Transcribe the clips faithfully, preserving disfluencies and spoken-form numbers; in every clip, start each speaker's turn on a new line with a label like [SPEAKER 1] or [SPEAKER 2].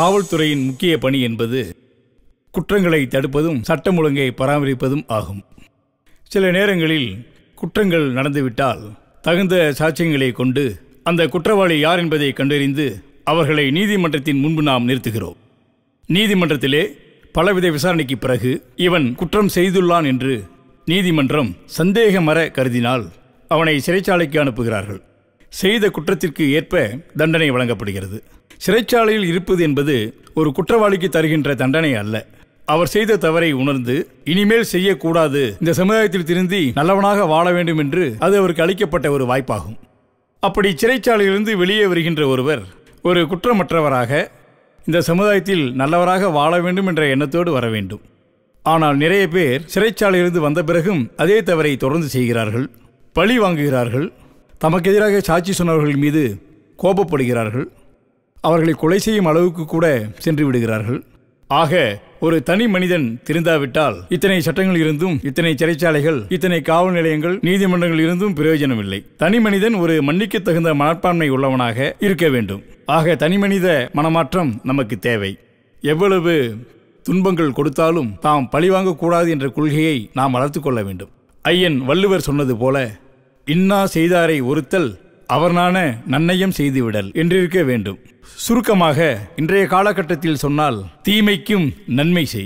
[SPEAKER 1] காவல்துறையின் முக்கிய பணி என்பது குற்றங்களை தடுப்பதும் சட்டம் ஒழுங்கை பராமரிப்பதும் ஆகும். சில நேரங்களில் குற்றங்கள் நடந்துவிட்டால் தகுந்த சாட்சியங்களை கொண்டு அந்த குற்றவாளி யார் என்பதை கண்டறிந்து அவர்களை நீதிமன்றத்தின் முன்பு நாம் நிறுத்துகிறோம். நீதிமன்றத்திலே பலவித விசாரணைக்கு பிறகு இவன் குற்றம் செய்துள்ளான் என்று நீதிமன்றம் சந்தேகமற கருதினால் அவனை சிறைச்சாலைக்கு அனுப்புகிறார்கள். செய்த குற்றத்திற்கு ஏற்ப தண்டனை வழங்கப்படுகிறது. சிறைச்சாலையில் இருப்பது என்பது ஒரு குற்றவாளிக்கு தருகின்ற தண்டனை அல்ல. அவர் செய்த தவறை உணர்ந்து இனிமேல் செய்யக்கூடாது, இந்த சமுதாயத்தில் திருந்தி நல்லவனாக வாழ வேண்டும் என்று அது அவருக்கு அளிக்கப்பட்ட ஒரு வாய்ப்பாகும். அப்படி சிறைச்சாலையிலிருந்து வெளியே வருகின்ற ஒருவர் ஒரு குற்றமற்றவராக இந்த சமுதாயத்தில் நல்லவராக வாழ வேண்டும் என்ற எண்ணத்தோடு வர வேண்டும். ஆனால் நிறைய பேர் சிறைச்சாலையிலிருந்து வந்த பிறகும் அதே தவறை தொடர்ந்து செய்கிறார்கள், பழி வாங்குகிறார்கள், தமக்கு எதிராக சாட்சி சொன்னவர்கள் மீது கோபப்படுகிறார்கள், அவர்களை கொலை செய்யும் அளவுக்கு கூட சென்று விடுகிறார்கள். ஆக ஒரு தனி மனிதன் திருந்தாவிட்டால் இத்தனை சட்டங்கள் இருந்தும், இத்தனை சிறைச்சாலைகள், இத்தனை காவல் நிலையங்கள், நீதிமன்றங்கள் இருந்தும் பிரயோஜனம் இல்லை. தனி மனிதன் ஒரு மன்னிக்க தகுந்த மனப்பான்மை உள்ளவனாக இருக்க வேண்டும். ஆக தனி மனித மனமாற்றம் நமக்கு தேவை. எவ்வளவு துன்பங்கள் கொடுத்தாலும் தாம் பழிவாங்கக்கூடாது என்ற கொள்கையை நாம் வளர்த்து கொள்ள வேண்டும். ஐயன் வள்ளுவர் சொன்னது போல, இன்னா செய்தாரை ஒருத்தல் அவர்னான நன்னயம் செய்துவிடல் என்றிருக்க வேண்டும். சுருக்கமாக இன்றைய காலகட்டத்தில் சொன்னால் தீமைக்கும் நன்மை செய்.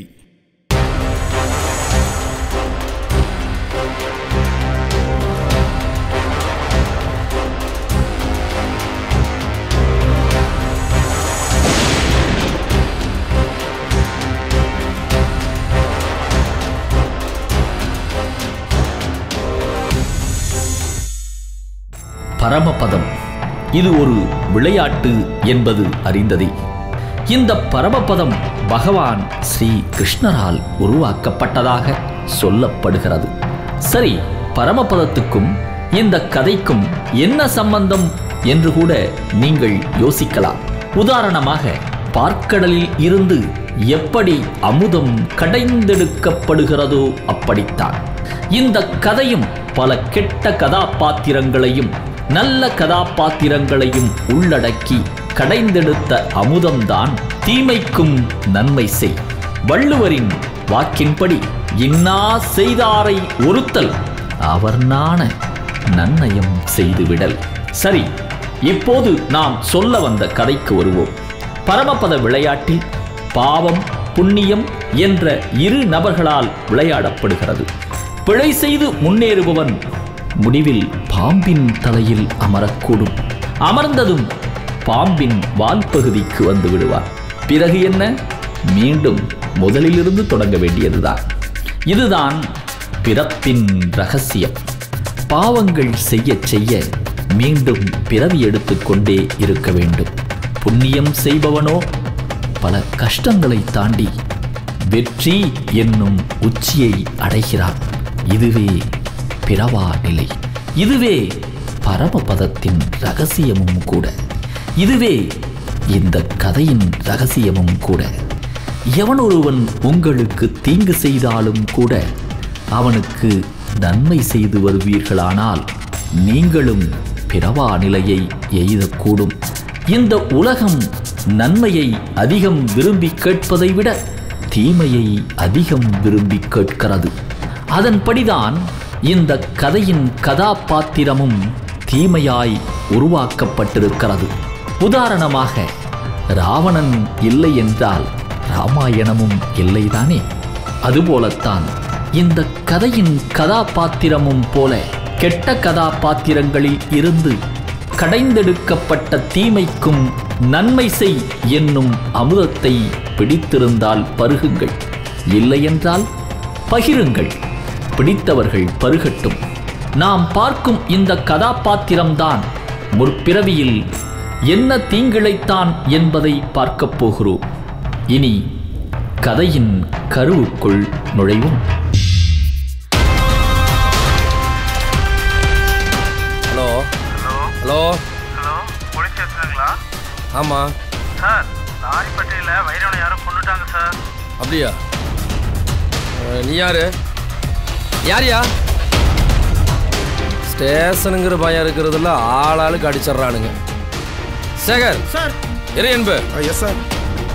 [SPEAKER 2] பரமபதம் இது ஒரு விளையாட்டு என்பது அறிந்ததே. இந்த பரமபதம் பகவான் ஸ்ரீ கிருஷ்ணரால் உருவாக்கப்பட்டதாக சொல்லப்படுகிறது. சரி, பரமபதத்துக்கும் இந்த கதைக்கும் என்ன சம்பந்தம் என்று கூட நீங்கள் யோசிக்கலாம். உதாரணமாக, பார்க்கடலில் இருந்து எப்படி அமுதம் கடைந்தெடுக்கப்படுகிறதோ அப்படித்தான் இந்த கதையும் பல கெட்ட கதாபாத்திரங்களையும் நல்ல கதாபாத்திரங்களையும் உள்ளடக்கி கடைந்தெடுத்த அமுதம்தான் தீமைக்கும் நன்மை செய். வள்ளுவரின் வாக்கின்படி, இன்னா செய்தாரை ஒருத்தல் அவர் நாண நன்னயம் செய்துவிடல். சரி, இப்போது நாம் சொல்ல வந்த கதைக்கு வருவோம். பரமபத விளையாட்டில் பாவம் புண்ணியம் என்ற இரு நபர்களால் விளையாடப்படுகிறது. பிழை செய்து முன்னேறுபவன் முடிவில் பாம்பின் தலையில் அமரக்கூடும். அமர்ந்ததும் பாம்பின் வால் பகுதிக்கு வந்து விடுவார். பிறகு என்ன? மீண்டும் முதலிலிருந்து தொடங்க வேண்டியதுதான். இதுதான் பிறப்பின் ரகசியம். பாவங்கள் செய்ய செய்ய மீண்டும் பிறவி எடுத்துக்கொண்டே இருக்க வேண்டும். புண்ணியம் செய்பவனோ பல கஷ்டங்களை தாண்டி வெற்றி என்னும் உச்சியை அடைகிறான். இதுவே பிறவா நிலை. இதுவே பரமபதத்தின் ரகசியமும் கூட. இதுவே இந்த கதையின் ரகசியமும் கூட. எவனொருவன் உங்களுக்கு தீங்கு செய்தாலும் கூட அவனுக்கு நன்மை செய்து வருவீர்களானால் நீங்களும் பிறவா நிலையை எய்தக்கூடும். இந்த உலகம் நன்மையை அதிகம் விரும்பி கேட்பதை விட தீமையை அதிகம் விரும்பி கேட்கிறது. அதன்படிதான் இந்த கதையின் கதாபாத்திரமும் தீமையாய் உருவாக்கப்பட்டிருக்கிறது. உதாரணமாக, ராவணன் இல்லை என்றால் ராமாயணமும் இல்லைதானே? அதுபோலத்தான் இந்த கதையின் கதாபாத்திரமும் போல கெட்ட கதாபாத்திரங்களில் இருந்து கடைந்தெடுக்கப்பட்ட தீமைக்கும் நன்மை செய் என்னும் அமுதத்தை பிடித்திருந்தால் பருகுங்கள், இல்லையென்றால் பகிருங்கள். பிடித்தவர்கள் பருகட்டும். நாம் பார்க்கும் இந்த கதாபாத்திரம்தான் முற்பிறவியில் என்ன தீங்கிழைத்தான் என்பதை பார்க்கப் போகிறோம். இனி கதையின் கருவுக்குள் நுழைவோம்.
[SPEAKER 3] ஹலோ ஹலோ
[SPEAKER 4] ஹலோ போலீஸ் ஸ்டேஷனுங்களா?
[SPEAKER 3] ஆமாம்
[SPEAKER 4] சார், லாரிப்பட்டியில் வைரவனை யாரோ கொண்டுட்டாங்க சார்.
[SPEAKER 3] அப்படியா? நீ யாரு? யாரியா? ஸ்டேஷனுங்கிற பயம் இருக்கிறதுல ஆளாளுக்கு அடிச்சிட்றானுங்க. சேகர்
[SPEAKER 5] சார்.
[SPEAKER 3] இரு என்பு.
[SPEAKER 5] Yes sir.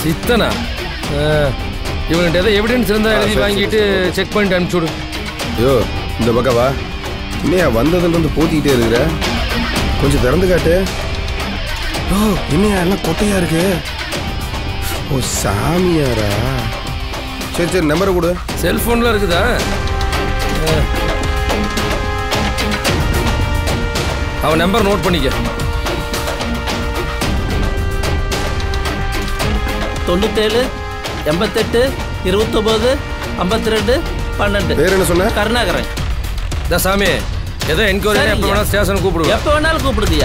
[SPEAKER 3] சித்தனா இவன்கிட்ட ஏதோ எவிடன்ஸ் இருந்தால் எழுதி வாங்கிட்டு செக் பண்ணிட்டு அனுப்பிச்சுடு.
[SPEAKER 6] ஐயோ இந்த பக்கம் வா. இல்லையா வந்ததுலேருந்து போத்திக்கிட்டே இருக்கிற, கொஞ்சம் திறந்து காட்டு. ஓ என்னையா எல்லாம் கொட்டையா இருக்கு. ஓ சாமியாரா? சரி சரி நம்பரை கொடு.
[SPEAKER 3] செல்ஃபோனில் இருக்குதா? அவன் நம்பர் நோட் பண்ணிக்க.
[SPEAKER 7] தொண்ணூத்தேழு எண்பத்தெட்டு இருபத்தொம்போது ஐம்பத்தி ரெண்டு பன்னெண்டு.
[SPEAKER 6] பேர் என்ன சொன்ன?
[SPEAKER 7] கருணாகரன்.
[SPEAKER 3] சாமி ஏதோ என்கொயரி எப்போ வேணாலும் ஸ்டேஷன் கூப்பிடுவோம்.
[SPEAKER 7] எப்போ வேணாலும் கூப்பிடுதியா?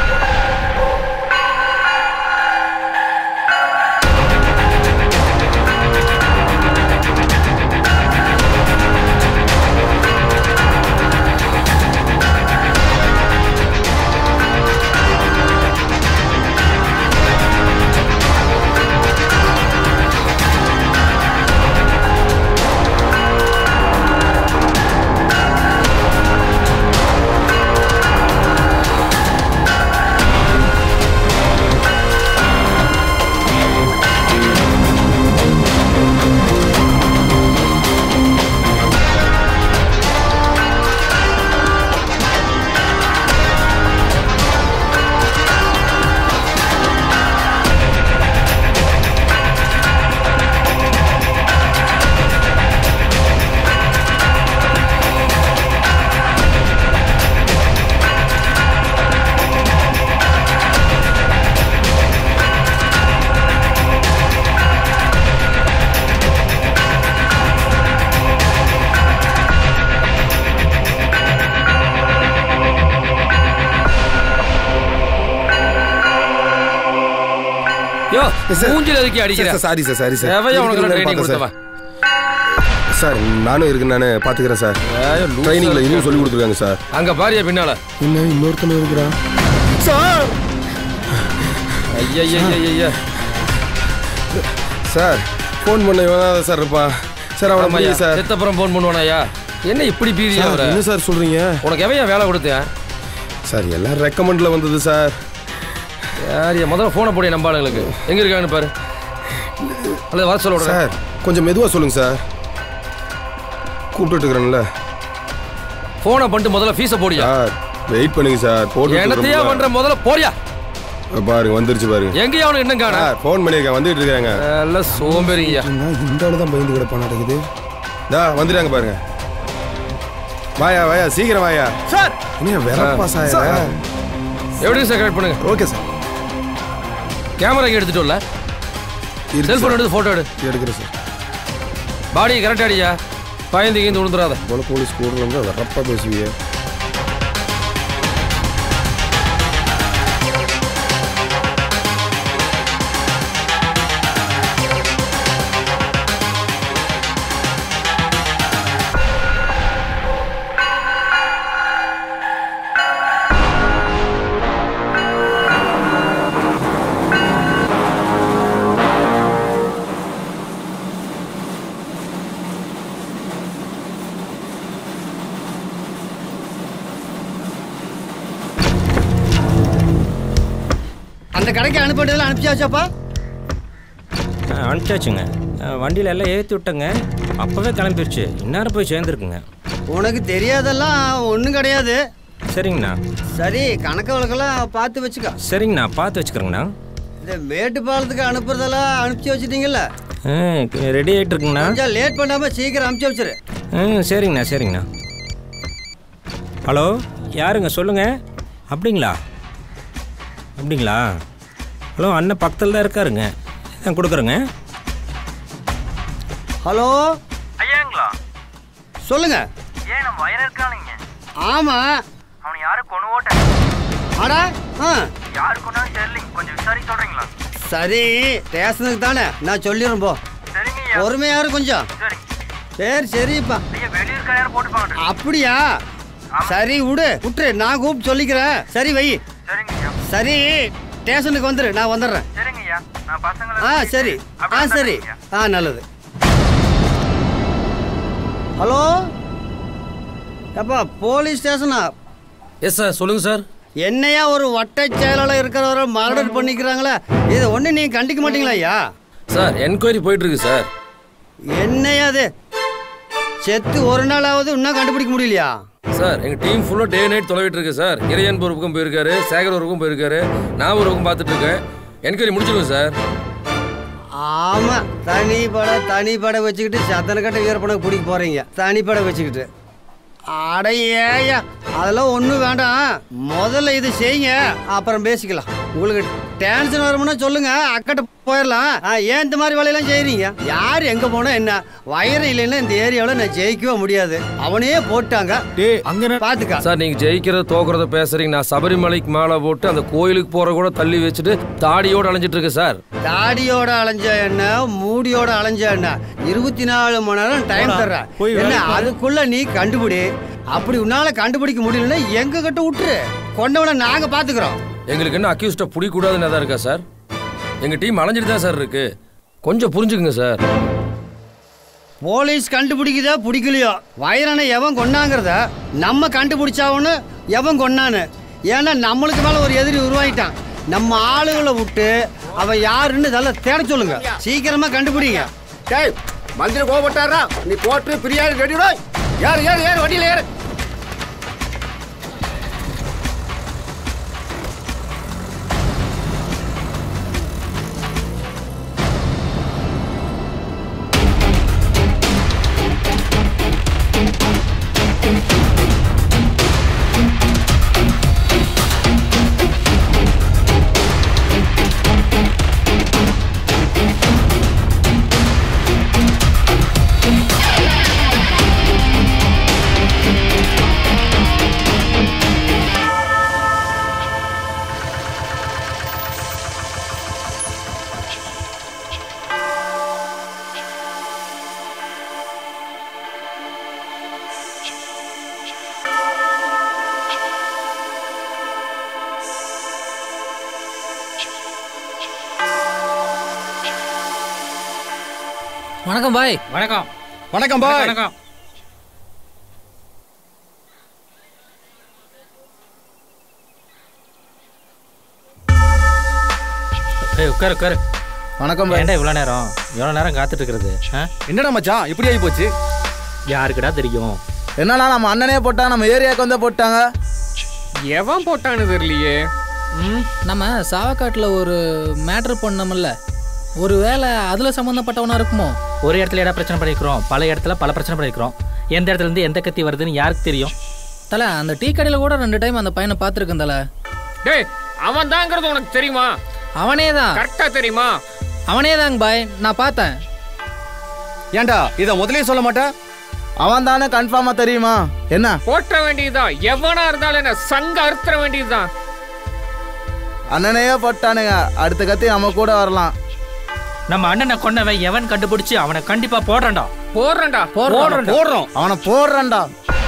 [SPEAKER 3] மூஞ்சில அதுக்கு அடிக்கிறேன்.
[SPEAKER 6] Sorry sir sorry sir.
[SPEAKER 3] எவையா உனக்கு ட்ரைனிங் கொடுத்தவா?
[SPEAKER 6] சார் நானும் இருக்கு, நானே பாத்துக்கிறேன் சார். ட்ரைனிங்ல இன்னும் சொல்லி கொடுத்துருக்காங்க சார்.
[SPEAKER 3] அங்க பாரியா பின்னால
[SPEAKER 6] என்ன இன்னொருத்தன இருக்கிறான் சார்.
[SPEAKER 3] ஐயா
[SPEAKER 6] சார் ஃபோன் பண்ண இவனாத சார் இருப்பான் சார். அவனை மாதிரி சார்
[SPEAKER 3] செத்தப்புறம் ஃபோன் பண்ணுவானாயா? என்ன இப்படி பீதியா வர?
[SPEAKER 6] என்ன சார் சொல்றீங்க?
[SPEAKER 3] உனக்கு எவையா வேலை கொடுத்தேன்
[SPEAKER 6] சார்? எல்லாம் ரெக்கமெண்ட்ல வந்தது சார்.
[SPEAKER 3] யாரியா முதல்ல ஃபோனை போடிய நம்பாளுங்களுக்கு எங்க இருக்கான்னு பாரு. அல்லது வர சொல்ல
[SPEAKER 6] சார். கொஞ்சம் மெதுவா சொல்லுங்க சார், கூப்பிட்டு இருக்கிறேன்ல.
[SPEAKER 3] ஃபோனை பண்ணிட்டு முதல்ல ஃபீஸை போடியா.
[SPEAKER 6] வெயிட் பண்ணுங்க சார். போட்டு
[SPEAKER 3] என்னத்தையா பண்ற, முதல்ல போடியா.
[SPEAKER 6] பாருங்க வந்துருச்சு பாருங்க.
[SPEAKER 3] எங்கயா அவனுக்கு என்ன காணா?
[SPEAKER 6] ஃபோன் பண்ணிருக்கேன், வந்துட்டு இருக்காங்க.
[SPEAKER 3] எல்லாம் சோம்பேறியா.
[SPEAKER 6] இந்த ஆளு தான் பயந்து கிடப்பா நடக்குது. தா வந்துட்டாங்க பாருங்க. வாயா வாயா சீக்கிரம் வாயா
[SPEAKER 3] சார்.
[SPEAKER 6] என்ன வெறப்பா சார்?
[SPEAKER 3] எப்படி சார் கரெக்ட் பண்ணுங்க.
[SPEAKER 6] Okay sir.
[SPEAKER 3] கேமரா இங்கே எடுத்துட்டோம்ல, செல்ஃபோன் எடுத்து ஃபோட்டோ எடு.
[SPEAKER 6] எடுக்கிறேன் சார்.
[SPEAKER 3] பாடி கரெக்டாக அடியா, பயந்து கீந்து விழுந்துடாத.
[SPEAKER 6] போல போலீஸ் கூட வந்து வரப்பா பேசுவியே.
[SPEAKER 8] அந்த கடைக்கு அனுப்பிட்டதெல்லாம் அனுப்பிச்சாச்சாப்பா?
[SPEAKER 9] அனுப்பிச்சாச்சுங்க. வண்டியில் எல்லாம் ஏற்றி விட்டங்க, அப்போவே கிளம்பிடுச்சு. இந்நேரம் போய் சேர்ந்துருக்குங்க.
[SPEAKER 8] உனக்கு தெரியாதெல்லாம் ஒன்றும் கிடையாது.
[SPEAKER 9] சரிங்கண்ணா.
[SPEAKER 8] சரி கணக்கு வழக்கெல்லாம் பார்த்து வச்சுக்கோ.
[SPEAKER 9] சரிங்கண்ணா, பார்த்து வச்சுக்கிறேங்கண்ணா.
[SPEAKER 8] இந்த மேட்டுப்பாலத்துக்கு அனுப்புறதெல்லாம் அனுப்பிச்சி வச்சுட்டீங்கல்ல?
[SPEAKER 9] ம் ரெடி ஆகிட்டு இருக்குங்கண்ணா.
[SPEAKER 8] கொஞ்சம் லேட் பண்ணாமல் சீக்கிரம் அனுப்பிச்சி வச்சுரு.
[SPEAKER 9] ம் சரிங்கண்ணா சரிங்கண்ணா. ஹலோ யாருங்க சொல்லுங்கள். அப்படிங்களா அப்படிங்களா ஹலோ அண்ணன் பக்கத்தில் தான் இருக்காருங்க, நான் கொடுக்குறேங்க.
[SPEAKER 8] ஹலோ
[SPEAKER 4] ஐயாங்களா?
[SPEAKER 8] சொல்லுங்க.
[SPEAKER 4] ஏன் நம்ம வயல இருக்கானுங்க?
[SPEAKER 8] ஆமாம்.
[SPEAKER 4] அவனை யாரும் கொண்டு ஓட்டேன்.
[SPEAKER 8] ஆடா ஆ
[SPEAKER 4] யாரு கொண்டாலும் தெரியலிங்க, கொஞ்சம் விசாரிக்க சொல்கிறீங்களா?
[SPEAKER 8] சரி ஸ்டேஷனுக்கு தானே, நான் சொல்லிடுறேன் போ.
[SPEAKER 4] சரிங்க ஐயா.
[SPEAKER 8] பொறுமையாரு கொஞ்சம்.
[SPEAKER 4] சரி
[SPEAKER 8] சரி சரிப்பா.
[SPEAKER 4] ஐயா வெளியூர் யாரும் போட்டு பாங்க.
[SPEAKER 8] அப்படியா? சரி விடு விட்டுரு, நான் கூப்பிட்டு சொல்லிக்கிறேன். சரி வை.
[SPEAKER 4] சரிங்க ஐயா.
[SPEAKER 8] சரி ஸ்டேஷனுக்கு வந்துடு, நான் வந்துடுறேன்.
[SPEAKER 4] சரிங்க ஐயா. நான் பசங்களை
[SPEAKER 8] ஆ சரி ஆ சரி ஆ நல்லது. ஹலோ அப்பா போலீஸ் ஸ்டேஷனா?
[SPEAKER 3] எஸ் சார் சொல்லுங்கள் சார்.
[SPEAKER 8] என்னையா ஒரு வட்ட செயலாளர் இருக்கிறவரை மர்டர் பண்ணிக்கிறாங்களே, இதை ஒன்று நீங்கள் கண்டிக்க மாட்டீங்களா ஐயா?
[SPEAKER 3] சார் என்கொயரி போயிட்டு இருக்கு சார்.
[SPEAKER 8] என்னையா அது செத்து ஒரு நாளாவது இன்னும் கண்டுபிடிக்க முடியலையா?
[SPEAKER 3] சார் எங்க டீம் ஃபுல்லா டே நைட் தொலைவிட்டு இருக்கு சார். இறையன் ஒரு பக்கம் போயிருக்காரு, சேகர் ஒரு பக்கம் போயிருக்காரு, நான் ஒரு பக்கம் பார்த்துட்டு இருக்கேன். என்கொயரி முடிச்சிருக்கோம் சார்.
[SPEAKER 8] ஆமா, தனிப்பட தனிப்பட வச்சுக்கிட்டு சத்தன கட்ட வீரப்பனுக்கு பிடிக்க போறீங்க. தனிப்பட வச்சுக்கிட்டு அடையா அதெல்லாம் ஒன்றும் வேண்டாம். முதல்ல இது செய்யுங்க, அப்புறம் பேசிக்கலாம். உங்களுக்கு டென்ஷன் வரும்னா சொல்லுங்க, அக்கட்ட போயிடலாம். ஏன் இந்த மாதிரி வேலையெல்லாம் செய்யறீங்க? யார் எங்க போனா என்ன? வயரம் இல்லைன்னா இந்த ஏரியாவில் நான் ஜெயிக்கவே முடியாது. அவனே போட்டாங்க பாத்துக்க
[SPEAKER 3] சார். நீங்க ஜெயிக்கிறத தோக்குறத பேசுறீங்க. நான் சபரிமலைக்கு மாலை போட்டு அந்த கோயிலுக்கு போற கூட தள்ளி வச்சுட்டு தாடியோட அலைஞ்சிட்டு இருக்கேன் சார்.
[SPEAKER 8] தாடியோட அலைஞ்ச என்ன, மூடியோட அலைஞ்ச என்ன, இருபத்தி நாலு மணி நேரம் டைம் தர்றேன். என்ன அதுக்குள்ள நீ கண்டுபிடி. அப்படி உன்னால கண்டுபிடிக்க முடியலன்னா எங்க கிட்ட விட்டுரு, கொண்டவனை நாங்க பாத்துக்கிறோம்.
[SPEAKER 3] எங்களுக்கு என்ன அக்யூஸ்ட பிடிக்கூடாதுன்னு எதாவது இருக்கா சார்? எங்க டீம் அலைஞ்சிட்டு தான் சார் இருக்கு, கொஞ்சம் புரிஞ்சுக்குங்க சார்.
[SPEAKER 8] போலீஸ் கண்டுபிடிக்குதா பிடிக்கலையோ, வைரனை எவன் கொண்டாங்கிறத நம்ம கண்டுபிடிச்சாவன்னு எவன் கொண்டான்னு. ஏன்னா நம்மளுக்கு மேல ஒரு எதிரி உருவாயிட்டான். நம்ம ஆளுகளை விட்டு அவன் யாருன்னு இதெல்லாம் தேட சொல்லுங்க, சீக்கிரமா கண்டுபிடிங்க.
[SPEAKER 10] டேய் மந்திரி கோபப்பட்டாரா? நீ போட்டு பிரியாணி ரெடிடா. யார் யார் யார் வண்டியில ஏறு.
[SPEAKER 11] வணக்கம் பாய்.
[SPEAKER 9] வணக்கம்.
[SPEAKER 10] வணக்கம் பாய்.
[SPEAKER 9] வணக்கம். ஏய் உட்காரு உட்காரு.
[SPEAKER 10] வணக்கம் பாய்.
[SPEAKER 9] ஏன்டா இவ்வளோ நேரம் இவ்வளோ நேரம் காத்துட்டு இருக்கிறது?
[SPEAKER 10] என்னடா மச்சான் இப்படி ஆகி போச்சு?
[SPEAKER 9] யாருக்குடா தெரியும்?
[SPEAKER 10] என்னன்னா நம்ம அண்ணனே போட்டா, நம்ம ஏரியாவுக்கு வந்து போட்டாங்க.
[SPEAKER 12] எவன் போட்டான்னு தெரியலையே.
[SPEAKER 11] ம் நம்ம சாவக்காட்டில் ஒரு மேட்ரு பண்ணோம்ல, ஒரு வேளை அதில் சம்மந்தப்பட்டவனா இருக்குமோ?
[SPEAKER 9] ஒரு இடத்துல இடம் பிரச்சனை பண்ணிக்கிறோம், பல இடத்துல பல பிரச்சனை பண்ணிக்கிறோம். எந்த இடத்துல இருந்து எந்த கத்தி வருதுன்னு யாருக்கு தெரியும்?
[SPEAKER 11] தலை அந்த டீ கடையில் கூட ரெண்டு டைம் அந்த பையனை பார்த்துருக்கேன் தலை.
[SPEAKER 12] டேய் அவன் தாங்கிறது உனக்கு தெரியுமா?
[SPEAKER 11] அவனே தான்.
[SPEAKER 12] கரெக்டா தெரியுமா?
[SPEAKER 11] அவனே தாங்க பாய், நான் பார்த்தேன்.
[SPEAKER 10] ஏண்டா இதை முதலே சொல்ல மாட்டேன்? அவன் தானே கன்ஃபார்மா தெரியுமா? என்ன
[SPEAKER 12] போட்ட வேண்டியதுதான், எவனா இருந்தாலும் என்ன சங்க அறுத்துற வேண்டியதுதான்.
[SPEAKER 10] அண்ணனையே போட்டானுங்க, அடுத்த கத்தி நம்ம கூட வரலாம்.
[SPEAKER 9] நம்ம அண்ணனை கொன்னவன் எவன் கண்டுபிடிச்சு அவனை கண்டிப்பா போடுறா.
[SPEAKER 12] போடுறா
[SPEAKER 10] போடுறோம் போடுறோம் அவனை போடுறா.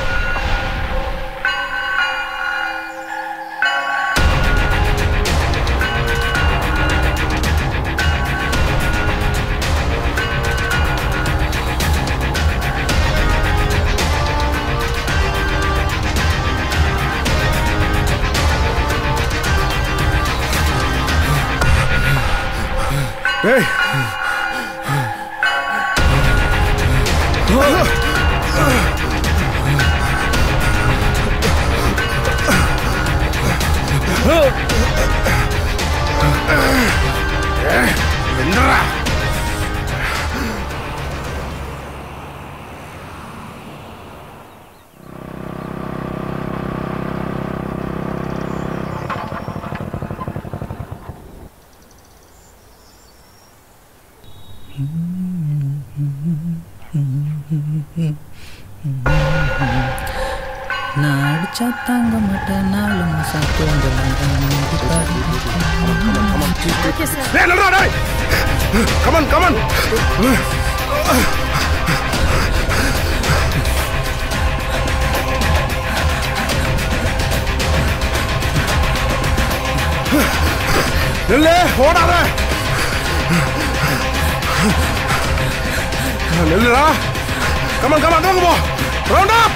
[SPEAKER 6] Hey! என்னடா?
[SPEAKER 11] நான் அடிச்சா தாங்க மாட்டேன், நாலு மாசம் தூங்கலாம்.
[SPEAKER 6] கமன் கமன் நெல்லே ஓடாத. நெல்லுடா. Come on come on. Round up.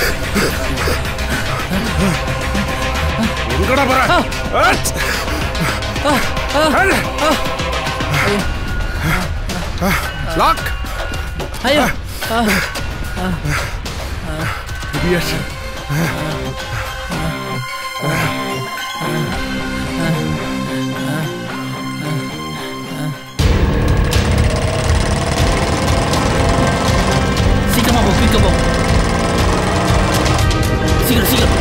[SPEAKER 6] எங்கடா போற? லாக்.
[SPEAKER 11] ஐயோ.
[SPEAKER 6] இடியட்.
[SPEAKER 7] சீக்கிரமா போ, சீக்கிரம் போ. சீக்கிரம் சீக்கிரம்.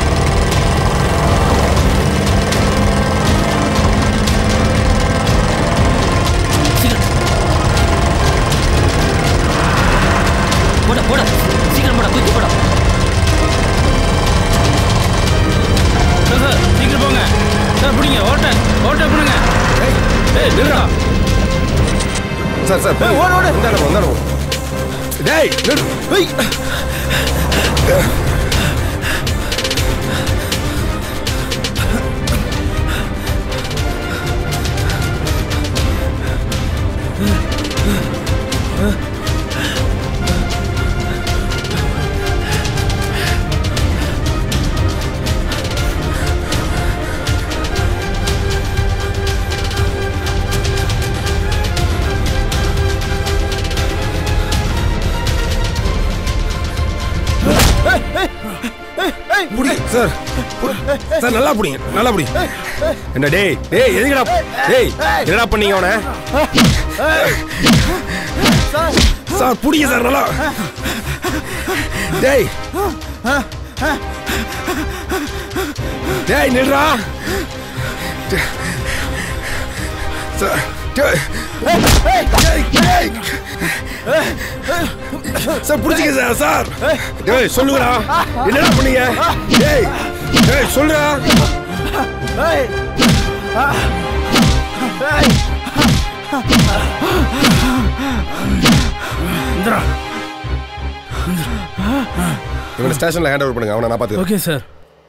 [SPEAKER 7] போட போட சீக்கிரம் போட குயிக் போட.
[SPEAKER 1] சார் சீக்கிரம் போங்க சார். பிடிங்க ஓட்ட ஓட்ட பிடிங்க.
[SPEAKER 6] ஏய் நில்லுடா சார் சார் ஓடு ஓடு இந்தாடா இந்தாடா. டேய் நில்லு. ஏய் சார் சார் நல்லா புடிங்க நல்லா புடிங்க. என்ன டேய் டேய் எதுக்குடா டேய் என்னடா பண்ணீங்க அவனை? சார் புடிங்க சார் நல்லா. டேய் டேய் நில்றா சார். சார் புடிச்சிக்க சார். சார் டேய் சொல்லுங்கடா என்னடா பண்ணீங்க? டேய் டேய் சொல்லுடா. ஏய் இந்திரா இவனை ஸ்டேஷன்ல ஹேண்ட் ஓவர் பண்ணுங்க. அவனை நான் பார்த்துக்கிறேன்.
[SPEAKER 1] Okay sir.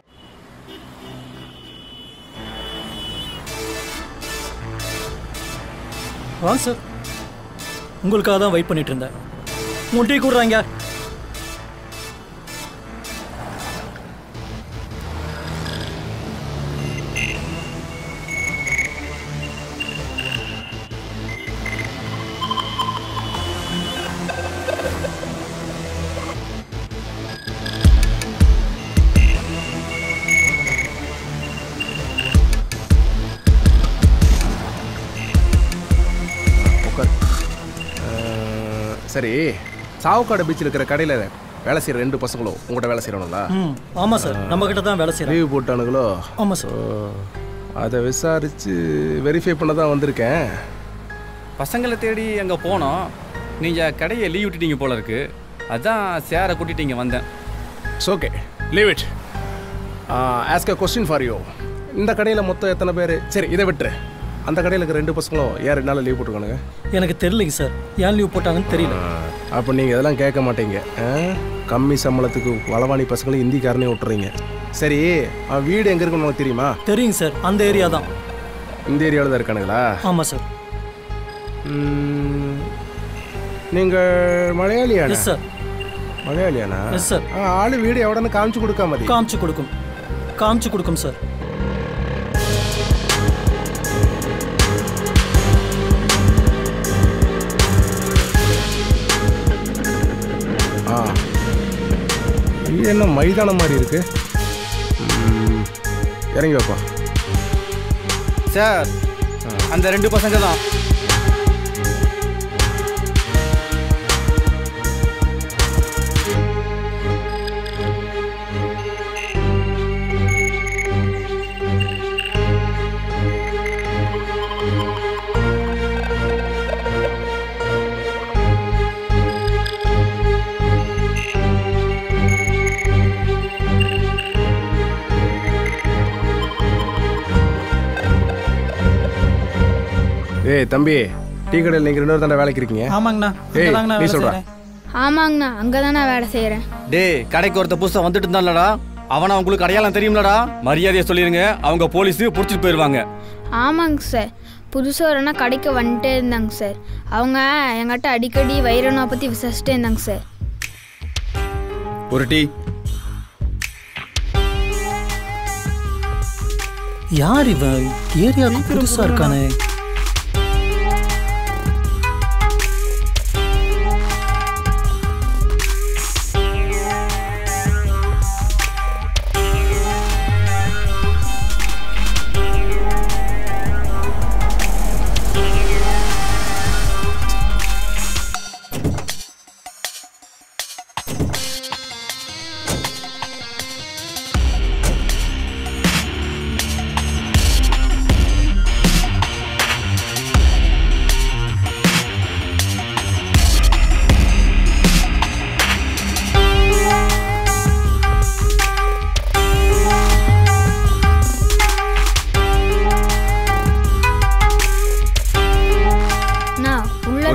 [SPEAKER 13] வாங்க சார், உங்களுக்காக தான் வெயிட் பண்ணிட்டு இருந்தேன். உங்கள் டீ கூடுறாங்க.
[SPEAKER 6] சரி, சாவுக்காடு பீச்சில் இருக்கிற கடையில் வேலை செய்கிற ரெண்டு பசங்களும் உங்கள்கிட்ட வேலை செய்யணும்ல?
[SPEAKER 13] ம் ஆமாம் சார், நம்ம கிட்ட தான் வேலை செய்கிறோம்.
[SPEAKER 6] லீவ் போட்டானுங்களோ?
[SPEAKER 13] ஆமாம் சார்.
[SPEAKER 6] அதை விசாரித்து வெரிஃபை பண்ண தான் வந்திருக்கேன்.
[SPEAKER 14] பசங்களை தேடி அங்கே போனோம். நீங்கள் கடையை லீவ் விட்டுட்டீங்க போல இருக்கு. அதான் சேரை கூட்டிட்டு இங்கே வந்தேன்.
[SPEAKER 6] It's okay, leave it. Ask a question for you. இந்த கடையில் மொத்தம் எத்தனை பேர்? சரி இதை விட்டுரு. அந்த கடையில் இருக்கிற ரெண்டு பசங்களும் ஏன் ரெண்டு நாள் லீவ் போட்டுருக்கானுங்க?
[SPEAKER 13] எனக்கு தெரியலைங்க சார், ஏன் லீவ் போட்டாங்கன்னு தெரியல.
[SPEAKER 6] அப்போ நீங்கள் இதெல்லாம் கேட்க மாட்டீங்க. கம்மி சம்பளத்துக்கு வளவாணி பசங்களும் ஹிந்திக்காரனே விட்டுறீங்க. சரி, அவன் வீடு எங்கே இருக்குன்னு உங்களுக்கு தெரியுமா?
[SPEAKER 13] தெரியுங்க சார், அந்த ஏரியா தான்.
[SPEAKER 6] இந்த ஏரியாவில் தான் இருக்கானுங்களா?
[SPEAKER 13] ஆமாம் சார்.
[SPEAKER 6] நீங்கள் மலையாளியானா?
[SPEAKER 13] Yes sir.
[SPEAKER 6] மலையாளியானா?
[SPEAKER 13] Yes sir.
[SPEAKER 6] ஆளு வீடு எவ்வளோன்னு காமிச்சு கொடுக்காம?
[SPEAKER 13] காமிச்சு கொடுக்கும் காமிச்சு கொடுக்கும் சார்.
[SPEAKER 6] ஆ, இது என்ன மைதானம் மாதிரி இருக்கு? இறங்கி வைப்பா
[SPEAKER 14] சார். அந்த ரெண்டு பசங்க தான்.
[SPEAKER 6] ஏய் தம்பி, டீ கடையில் நீங்கள் ரெண்டு பேரும் தானே வேலைக்கு இருக்கீங்க?
[SPEAKER 13] ஆமாங்கண்ணா.
[SPEAKER 6] ஏய் நீ சொல்கிறா?
[SPEAKER 15] ஆமாங்கண்ணா, அங்கே தான் நான் வேலை செய்கிறேன்.
[SPEAKER 14] டேய், கடைக்கு ஒருத்த புதுசாக வந்துட்டு இருந்தான்லடா, அவனை உங்களுக்கு அடையாளம் தெரியும்லடா? மரியாதையை சொல்லிடுங்க, அவங்க போலீஸு பிடிச்சிட்டு போயிடுவாங்க.
[SPEAKER 15] ஆமாங்க சார், புதுசாக ஒரு அண்ணா கடைக்கு வந்துட்டே இருந்தாங்க சார். அவங்க என்கிட்ட அடிக்கடி வைரவனை பற்றி விசாரிச்சுட்டே இருந்தாங்க சார்.
[SPEAKER 14] ஒரு டீ.
[SPEAKER 13] யார் இவன்? ஏரியாவுக்கு புதுசாக இருக்கானே.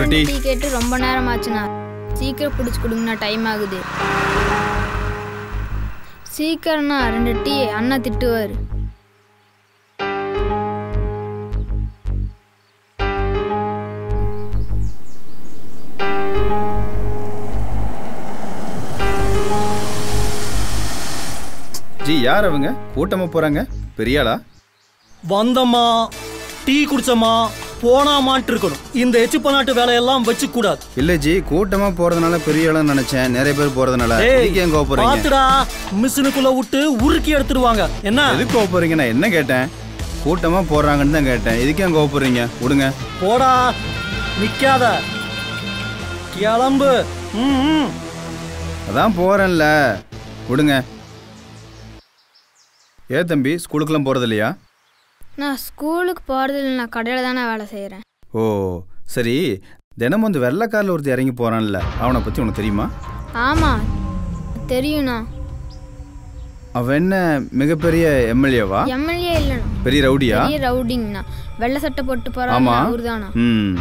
[SPEAKER 15] ரெண்டு டீ கேட்டு ரொம்ப நேரம் ஆச்சுண்ணா. சீக்கிரம் பிடிச்சி கொடுங்கண்ணா, டைம் ஆகுது. சீக்கிரம்ண்ணா, ரெண்டு டீ. அண்ணா திட்டுவார்.
[SPEAKER 10] ஜி யார் அவங்க? கூட்டமா போறாங்க? பெரியாளா?
[SPEAKER 13] வந்தம்மா, டீ குடிச்சம்மா, போனாமான்ட்டு இருக்கணும். இந்த எச்சு பனாட்டு வேலையெல்லாம் வச்சு கூடாது.
[SPEAKER 10] இல்ல ஜி, கூட்டமா போறதுனால பெரிய ஆளா நினைச்சேன். நிறைய பேர் போறதுனால. எதுக்கு ஏன் கோவப்படுறீங்க?
[SPEAKER 13] பாத்துடா, மிஷினுக்குள்ள விட்டு உருக்கி எடுத்துருவாங்க. என்ன
[SPEAKER 10] எதுக்கு கோவப்படுறீங்க? நான் என்ன கேட்டேன்? கூட்டமா போறாங்கன்னு தான் கேட்டேன். எதுக்கு ஏன் கோவப்படுறீங்க? விடுங்க.
[SPEAKER 13] போடா, நிக்காத, கிளம்பு. ம்,
[SPEAKER 10] அதான் போறேன்ல, விடுங்க. ஏ தம்பி, ஸ்கூலுக்குலாம் போறது இல்லையா?
[SPEAKER 15] நான் ஸ்கூலுக்கு போகிறது இல்லை, நான் கடையில் தானே வேலை செய்கிறேன்.
[SPEAKER 10] ஓ சரி, தினமும் வந்து வெள்ளைக்காரில் ஒருத்தர் இறங்கி போகிறான்ல, அவனை பற்றி உனக்கு தெரியுமா?
[SPEAKER 15] ஆமாம் தெரியும்ண்ணா.
[SPEAKER 10] அவன் என்ன மிகப்பெரிய எம்எல்ஏவா?
[SPEAKER 15] எம்எல்ஏ இல்லைண்ணா,
[SPEAKER 10] பெரிய ரவுடியா?
[SPEAKER 15] பெரிய ரவுடிங்கண்ணா. வெள்ளை சட்டை போட்டு போகிறான் அவரு தானா?
[SPEAKER 10] ம்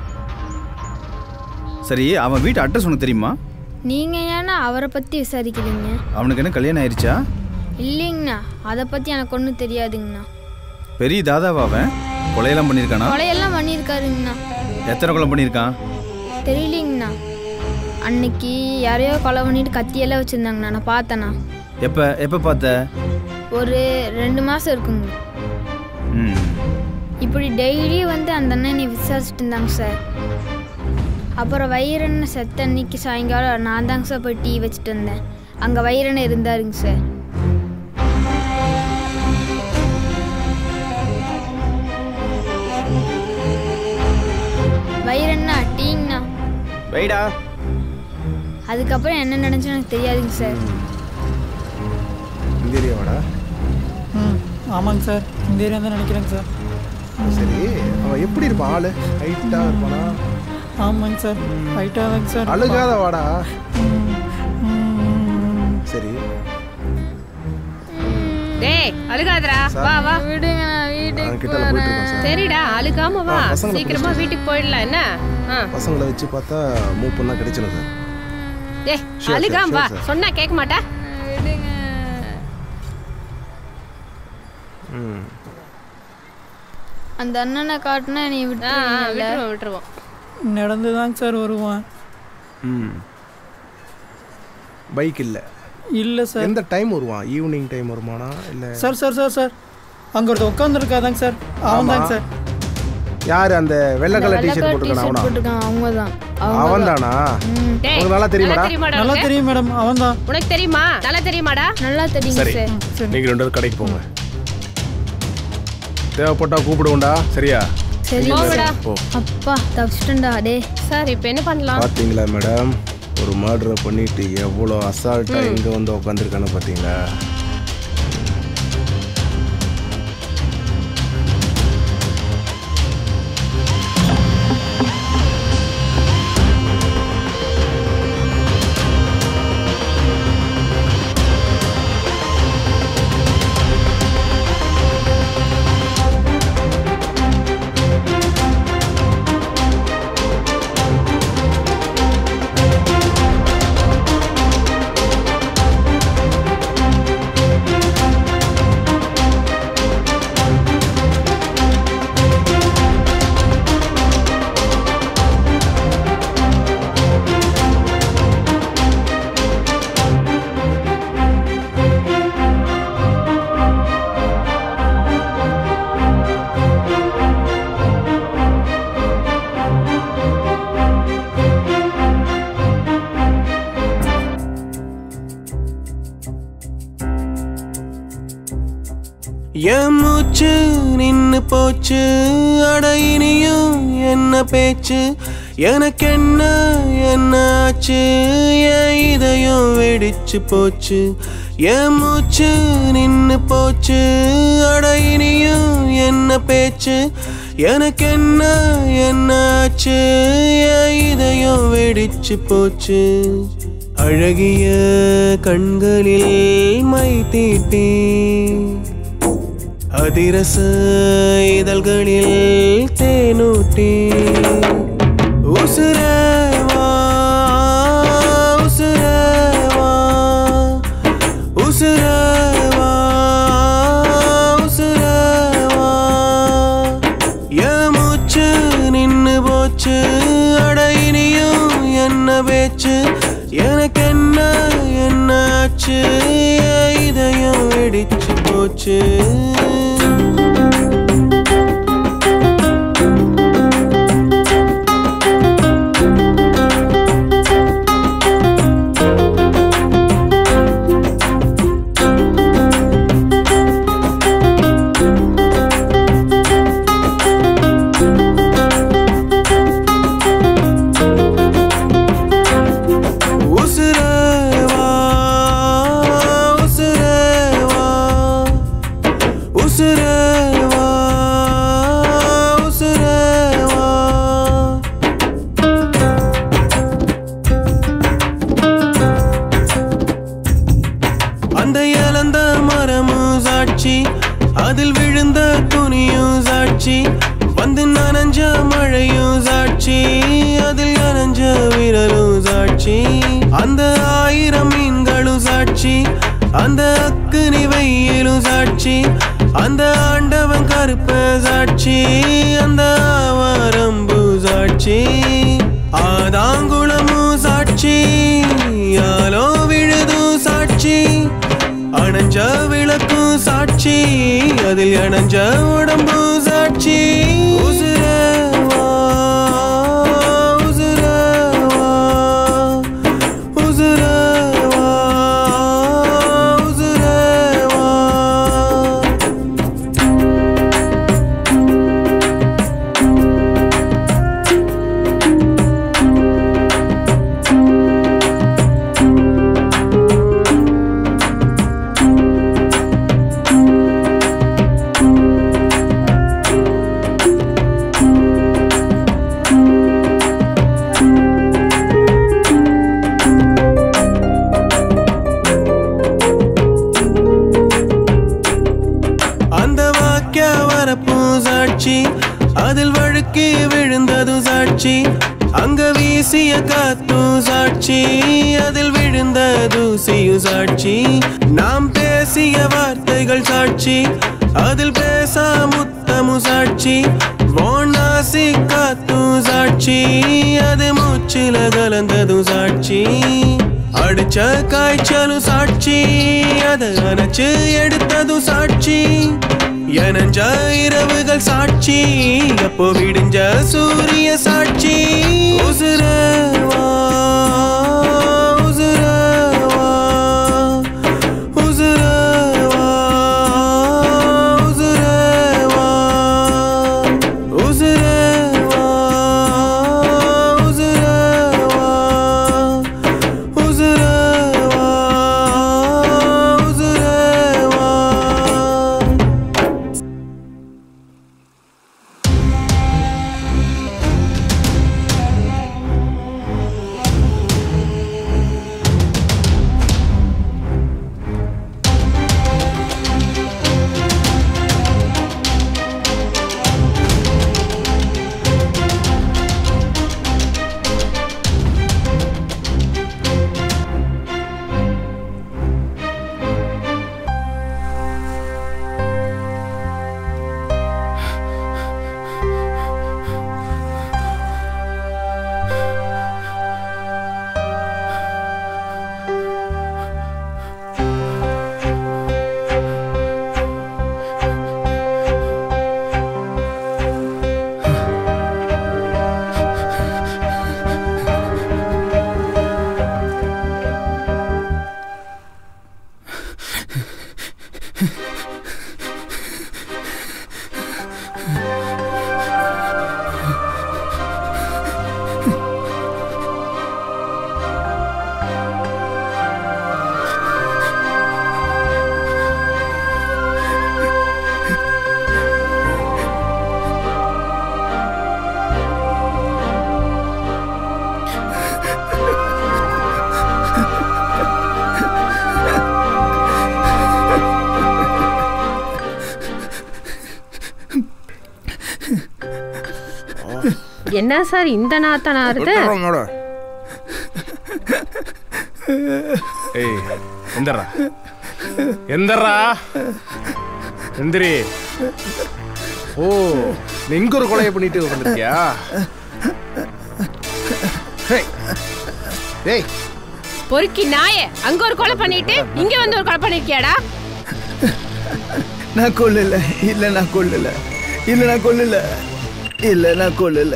[SPEAKER 10] சரி, அவன் வீட்டு அட்ரஸ் உனக்கு தெரியுமா?
[SPEAKER 15] நீங்கள் ஏன்னா அவரை பற்றி விசாரிக்கிறீங்க?
[SPEAKER 10] அவனுக்கு என்ன கல்யாணம் ஆயிடுச்சா?
[SPEAKER 15] இல்லைங்கண்ணா, அதை பற்றி எனக்கு ஒன்றும் தெரியாதுங்கண்ணா.
[SPEAKER 10] பெரிய தாதாவா அவன்? கொலையெல்லாம் பண்ணியிருக்கானா?
[SPEAKER 15] கொலையெல்லாம் பண்ணியிருக்காருங்கண்ணா.
[SPEAKER 10] எத்தனை கொலை பண்ணியிருக்கான்?
[SPEAKER 15] தெரியலங்கண்ணா. அன்னைக்கு யாரையோ கொலை பண்ணிட்டு கத்தியெல்லாம் வச்சுருந்தாங்கண்ணா, நான் பார்த்தேண்ணா.
[SPEAKER 10] எப்போ எப்போ பார்த்த?
[SPEAKER 15] ஒரு ரெண்டு மாதம் இருக்குங்க.
[SPEAKER 10] ம்
[SPEAKER 15] இப்படி டெய்லி வந்து அந்த அண்ணனை விசாரிச்சுட்டு இருந்தாங்க சார். அப்புறம் வைரண்ண செத்த அன்னைக்கு சாயங்காலம் நான் தாங்க சார் போய் டீ வச்சுட்டு இருந்தேன். அங்கே வைரண்ண இருந்தாருங்க சார். வைரண்ணா டீங்கண்ணா.
[SPEAKER 6] வைடா.
[SPEAKER 15] அதுக்கப்புறம் என்ன நடந்துச்சு எனக்கு தெரியாதுங்க சார்.
[SPEAKER 6] இந்த ஏரியாவாடா?
[SPEAKER 13] ம் ஆமாங்க சார், இந்த ஏரியா தான் நினைக்கிறேங்க சார்.
[SPEAKER 6] சரி, அவன் எப்படி இருப்பான்? ஆளு ஹைட்டாக இருப்பானா?
[SPEAKER 13] ஆமாங்க சார், ஹைட்டாக தாங்க சார்.
[SPEAKER 6] அழுகாத வாடா. சரி
[SPEAKER 16] டேய், அழுகாதடா, வா வா.
[SPEAKER 15] விடுங்க, நான் வீட்டுக்கு போறேன்.
[SPEAKER 16] சரிடா, அழுகாம வா. சீக்கிரமா வீட்டுக்கு போயிடலாம். என்ன
[SPEAKER 6] பசங்களை வச்சு பார்த்தா மூப்பன்னா கிடைச்சிடும் சார்.
[SPEAKER 16] டேய், அழுகாம வா, சொன்னா கேட்க மாட்டா.
[SPEAKER 15] விடுங்க.
[SPEAKER 6] ம்
[SPEAKER 15] அந்த அண்ணனை காட்டினா நீ விட்டுருவீங்கல்ல?
[SPEAKER 16] விட்டுருவோம் விட்டுருவோம்.
[SPEAKER 13] நடந்து தாங்க சார் வருவான்.
[SPEAKER 6] ம் பைக் இல்லை?
[SPEAKER 13] இல்லை சார்.
[SPEAKER 6] எந்த டைம் வருவான்? ஈவினிங் டைம் வருமானா இல்லை?
[SPEAKER 13] சார் சார் சார் சார் அங்கே ஒருத்தர் உட்காந்துருக்காதாங்க சார். அவன் தாங்க சார்.
[SPEAKER 6] யார் அந்த வெள்ளை கலர் டிஷர்ட் போட்டுருக்கான்?
[SPEAKER 15] அவங்க தான்.
[SPEAKER 6] அவன் தானா? உங்களுக்கு நல்லா தெரியுமாடா?
[SPEAKER 13] நல்லா தெரியும் மேடம், அவன் தான்.
[SPEAKER 16] உனக்கு தெரியுமா? நல்லா தெரியுமாடா?
[SPEAKER 15] நல்லா தெரியும் சார்.
[SPEAKER 6] நீங்கள் ரெண்டு பேரும் கடைக்கு போங்க, தேவைப்பட்டா கூப்பிடுவோண்டா. சரியா?
[SPEAKER 15] சரி அப்பா, தப்பிச்சிட்டா. டே
[SPEAKER 16] சார், இப்போ என்ன பண்ணலாம்?
[SPEAKER 6] பார்த்தீங்களா மேடம், ஒரு மர்டரை பண்ணிட்டு எவ்வளோ அசால்ட்டாக இங்கே வந்து உட்காந்துருக்கானு பார்த்தீங்களா?
[SPEAKER 17] என் மூச்சு நின்னு போச்சு, அட இனியும் என்ன பேச்சு, எனக்கு என்ன என்ன ஆச்சு, என் இதயம் வெடிச்சு போச்சு. என் மூச்சு நின்னு போச்சு, அட இனியும் என்ன பேச்சு, எனக்கு என்ன என்ன ஆச்சு, என் இதயம் வெடிச்சு போச்சு. அழகிய கண்களில் மை தீட்டி, அதிரச இதழ்களில் தேனூட்டி, ஊசி உசுரேவா உசுரேவா உசுரேவா உசுரேவா என் மூச்சு நின்னு போச்சு அட இனியும் என்ன பேச்சு எனக்கு என்ன என்ன ஆச்சு இதயம் வெடிச்சு போச்சு அதில் விழுந்த துணியும் சாட்சி வந்து நனைஞ்ச மழையும் சாட்சி அதில் நனைஞ்ச விரலும் சாட்சி அந்த ஆயிரம் மீன்களும் சாட்சி அந்த அக்குனி வெயிலும் சாட்சி அந்த ஆண்டவன் கருப்ப சாட்சி அந்த ஆவாரம்பு சாட்சி ஆதாங்குளமும் சாட்சி யாலோ விழுதும் சாட்சி அணைஞ்ச விளக்கும் சாட்சி அதில் அணைஞ்ச உடம்பு சாட்சி உசுரேவா உசுரேவா உசுரேவா உசுரேவா அதில் வழுக்கி விழுந்ததும் சாட்சி அங்க வீசிய காத்தும் சாட்சி அதில் விழுந்த தூசியும் சாட்சி நாம் பேசிய வார்த்தைகள் சாட்சி அதில் பேசா முத்தமும் சாட்சி ஓனாசி காத்தும் சாட்சி அது மூச்சில கலந்ததும் சாட்சி அடிச்ச காய்ச்சலும் சாட்சி அதை அணைச்சு எடுத்ததும் சாட்சி எனஞ்ச இரவுகள் சாட்சி அப்போ விடிஞ்ச சூரிய சாட்சி உசுரேவா உசுரேவா உசுரேவா உசுரேவா உசுரேவா உசுரேவா உசுரேவா உசுரேவா
[SPEAKER 16] என்ன சார் இந்த நாத்தம் ஆறுது?
[SPEAKER 6] ஏய் எந்தரா எந்தரா எந்திரி. ஓ நீ இங்க ஒரு கொலையை பண்ணிட்டு வந்திருக்கியா?
[SPEAKER 16] ஏய் பொறுக்கி நாயே, அங்க ஒரு கொலை பண்ணிட்டு இங்க வந்து ஒரு கொலை பண்ணிருக்கியாடா?
[SPEAKER 10] நான் கொல்லல. இல்ல நான் கொல்லல. இல்ல நான் கொல்லல. இல்ல நான் கொல்லல.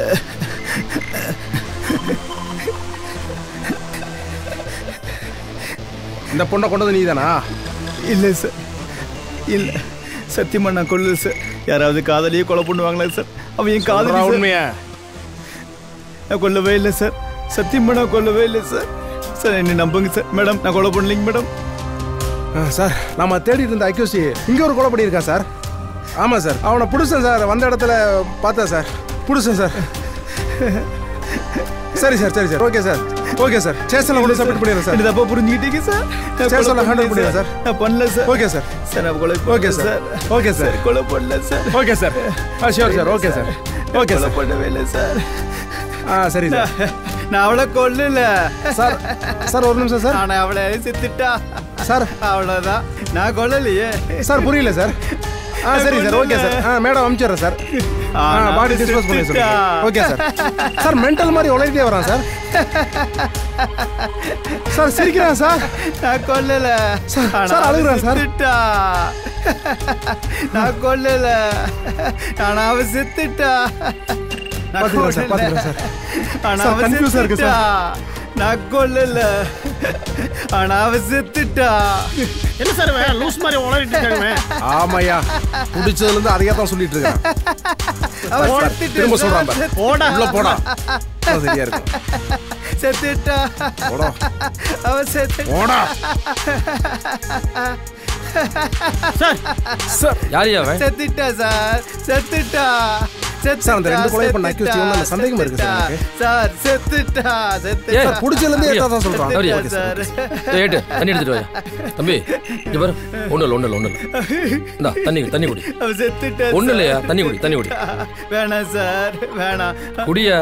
[SPEAKER 6] இந்த பொண்ணை கொண்டது நீதானா?
[SPEAKER 10] இல்ல சார். இல்ல சத்தியமா நான் கொல்லல சார். யாராவது காதலியே கொலை பண்ணுவாங்களா சார்? அவன் என் காதலி.
[SPEAKER 6] உண்மையா?
[SPEAKER 10] நான் கொல்லவே இல்லை சார். சத்தியமா நான் கொல்லவே இல்லை சார். சார் என்ன நம்புங்க சார். மேடம் நான் கொலை பண்ணலைங்க மேடம்.
[SPEAKER 6] சார் நம்ம தேடிட்டு இருந்த அக்யூசி இங்கே ஒரு கொலை பண்ணியிருக்கான் சார். ஆமாம் சார், அவனை பிடிச்சேன் சார். வந்த இடத்துல பார்த்தேன் சார். பிடிச்சேன் சார். சரி சார் சரி sir okay sir okay sir. ஸ்டேஷனில் கொண்டு சப்மிட் பண்ணிடுறேன் சார்.
[SPEAKER 10] தப்பா புரிஞ்சுக்கிட்டீங்க சார்.
[SPEAKER 6] ஸ்டேஷனில் ஹேண்டில் பண்ணிடுறேன் சார்.
[SPEAKER 10] நான் பண்ணல சார்.
[SPEAKER 6] Okay sir.
[SPEAKER 10] சார் நான் கொலை
[SPEAKER 6] ஓகே சார் ஓகே சார்
[SPEAKER 10] கொலை பண்ணல சார்.
[SPEAKER 6] ஓகே சார் ஆ sure sir okay sir okay sir.
[SPEAKER 10] பண்ணவே இல்லை சார்.
[SPEAKER 6] ஆ சரி சார்.
[SPEAKER 10] நான் அவளை கொல்லல
[SPEAKER 6] சார். சார் ஒரு நிமிஷம் சார்.
[SPEAKER 10] நான் அவளை செத்துட்டா
[SPEAKER 6] சார்.
[SPEAKER 10] அவ்வளோதான். நான் கொல்லலையே சார்.
[SPEAKER 6] புரியல சார். ஆ சரி சார் ஓகே சார். ஆ மேடம் அனுப்பிச்சிடுறேன் சார். ஆ பாடி டிஸ்போஸ் பண்ணி sir. Okay sir. Sir mental மாதிரி உழைக்கிட்டே வரான் சார். சார் சிரிக்கிறான் சார்.
[SPEAKER 10] நான் கொல்லல
[SPEAKER 6] சார். அழுகுறான் சார்.
[SPEAKER 10] நான் கொல்லல. நான் அவ செத்துட்டா.
[SPEAKER 6] பாத்துக்கிறேன் சார் பாத்துக்கிறேன் சார்.
[SPEAKER 10] சார் கன்ஃபியூஸா இருக்கு சார். நான் கொல்லல. ஆனா அவ செத்துட்டா.
[SPEAKER 18] என்ன சார் லூஸ் மாதிரி உளறிட்டு இருக்காங்க?
[SPEAKER 6] ஆமாய்யா, பிடிச்சதுல இருந்து அதையே தான் சொல்லிட்டு இருக்கேன். திரும்ப சொல்றான் பாரு.
[SPEAKER 18] போடா
[SPEAKER 6] உள்ள போடா. சரியா இருக்கு.
[SPEAKER 10] செத்துட்டா.
[SPEAKER 6] போடா.
[SPEAKER 10] அவ செத்துட்டா.
[SPEAKER 6] போடா.
[SPEAKER 18] சார்
[SPEAKER 3] சார் யாரியா அவன்?
[SPEAKER 10] செத்துட்டா சார். செத்துட்டா.
[SPEAKER 6] சார் அந்த ரெண்டு கொலை பண்ண அக்யூஸ்ட் இவனால சந்தேகமா இருக்கு சார் எனக்கு.
[SPEAKER 10] சார் செத்துட்டா. செத்துட்டா.
[SPEAKER 6] சார் புடிச்சல இருந்து ஏதா தான் சொல்றான்.
[SPEAKER 3] Okay sir. ஏட்டு தண்ணி எடுத்துட்டு வா. தம்பி இங்க பாரு. ஒண்ணு இல்ல ஒண்ணு இல்ல ஒண்ணு இல்ல. இந்தா தண்ணி தண்ணி குடி.
[SPEAKER 10] அவ செத்துட்டா.
[SPEAKER 3] ஒண்ணு இல்லையா? தண்ணி குடி தண்ணி குடி.
[SPEAKER 10] வேணாம் சார் வேணாம்.
[SPEAKER 3] குடியா.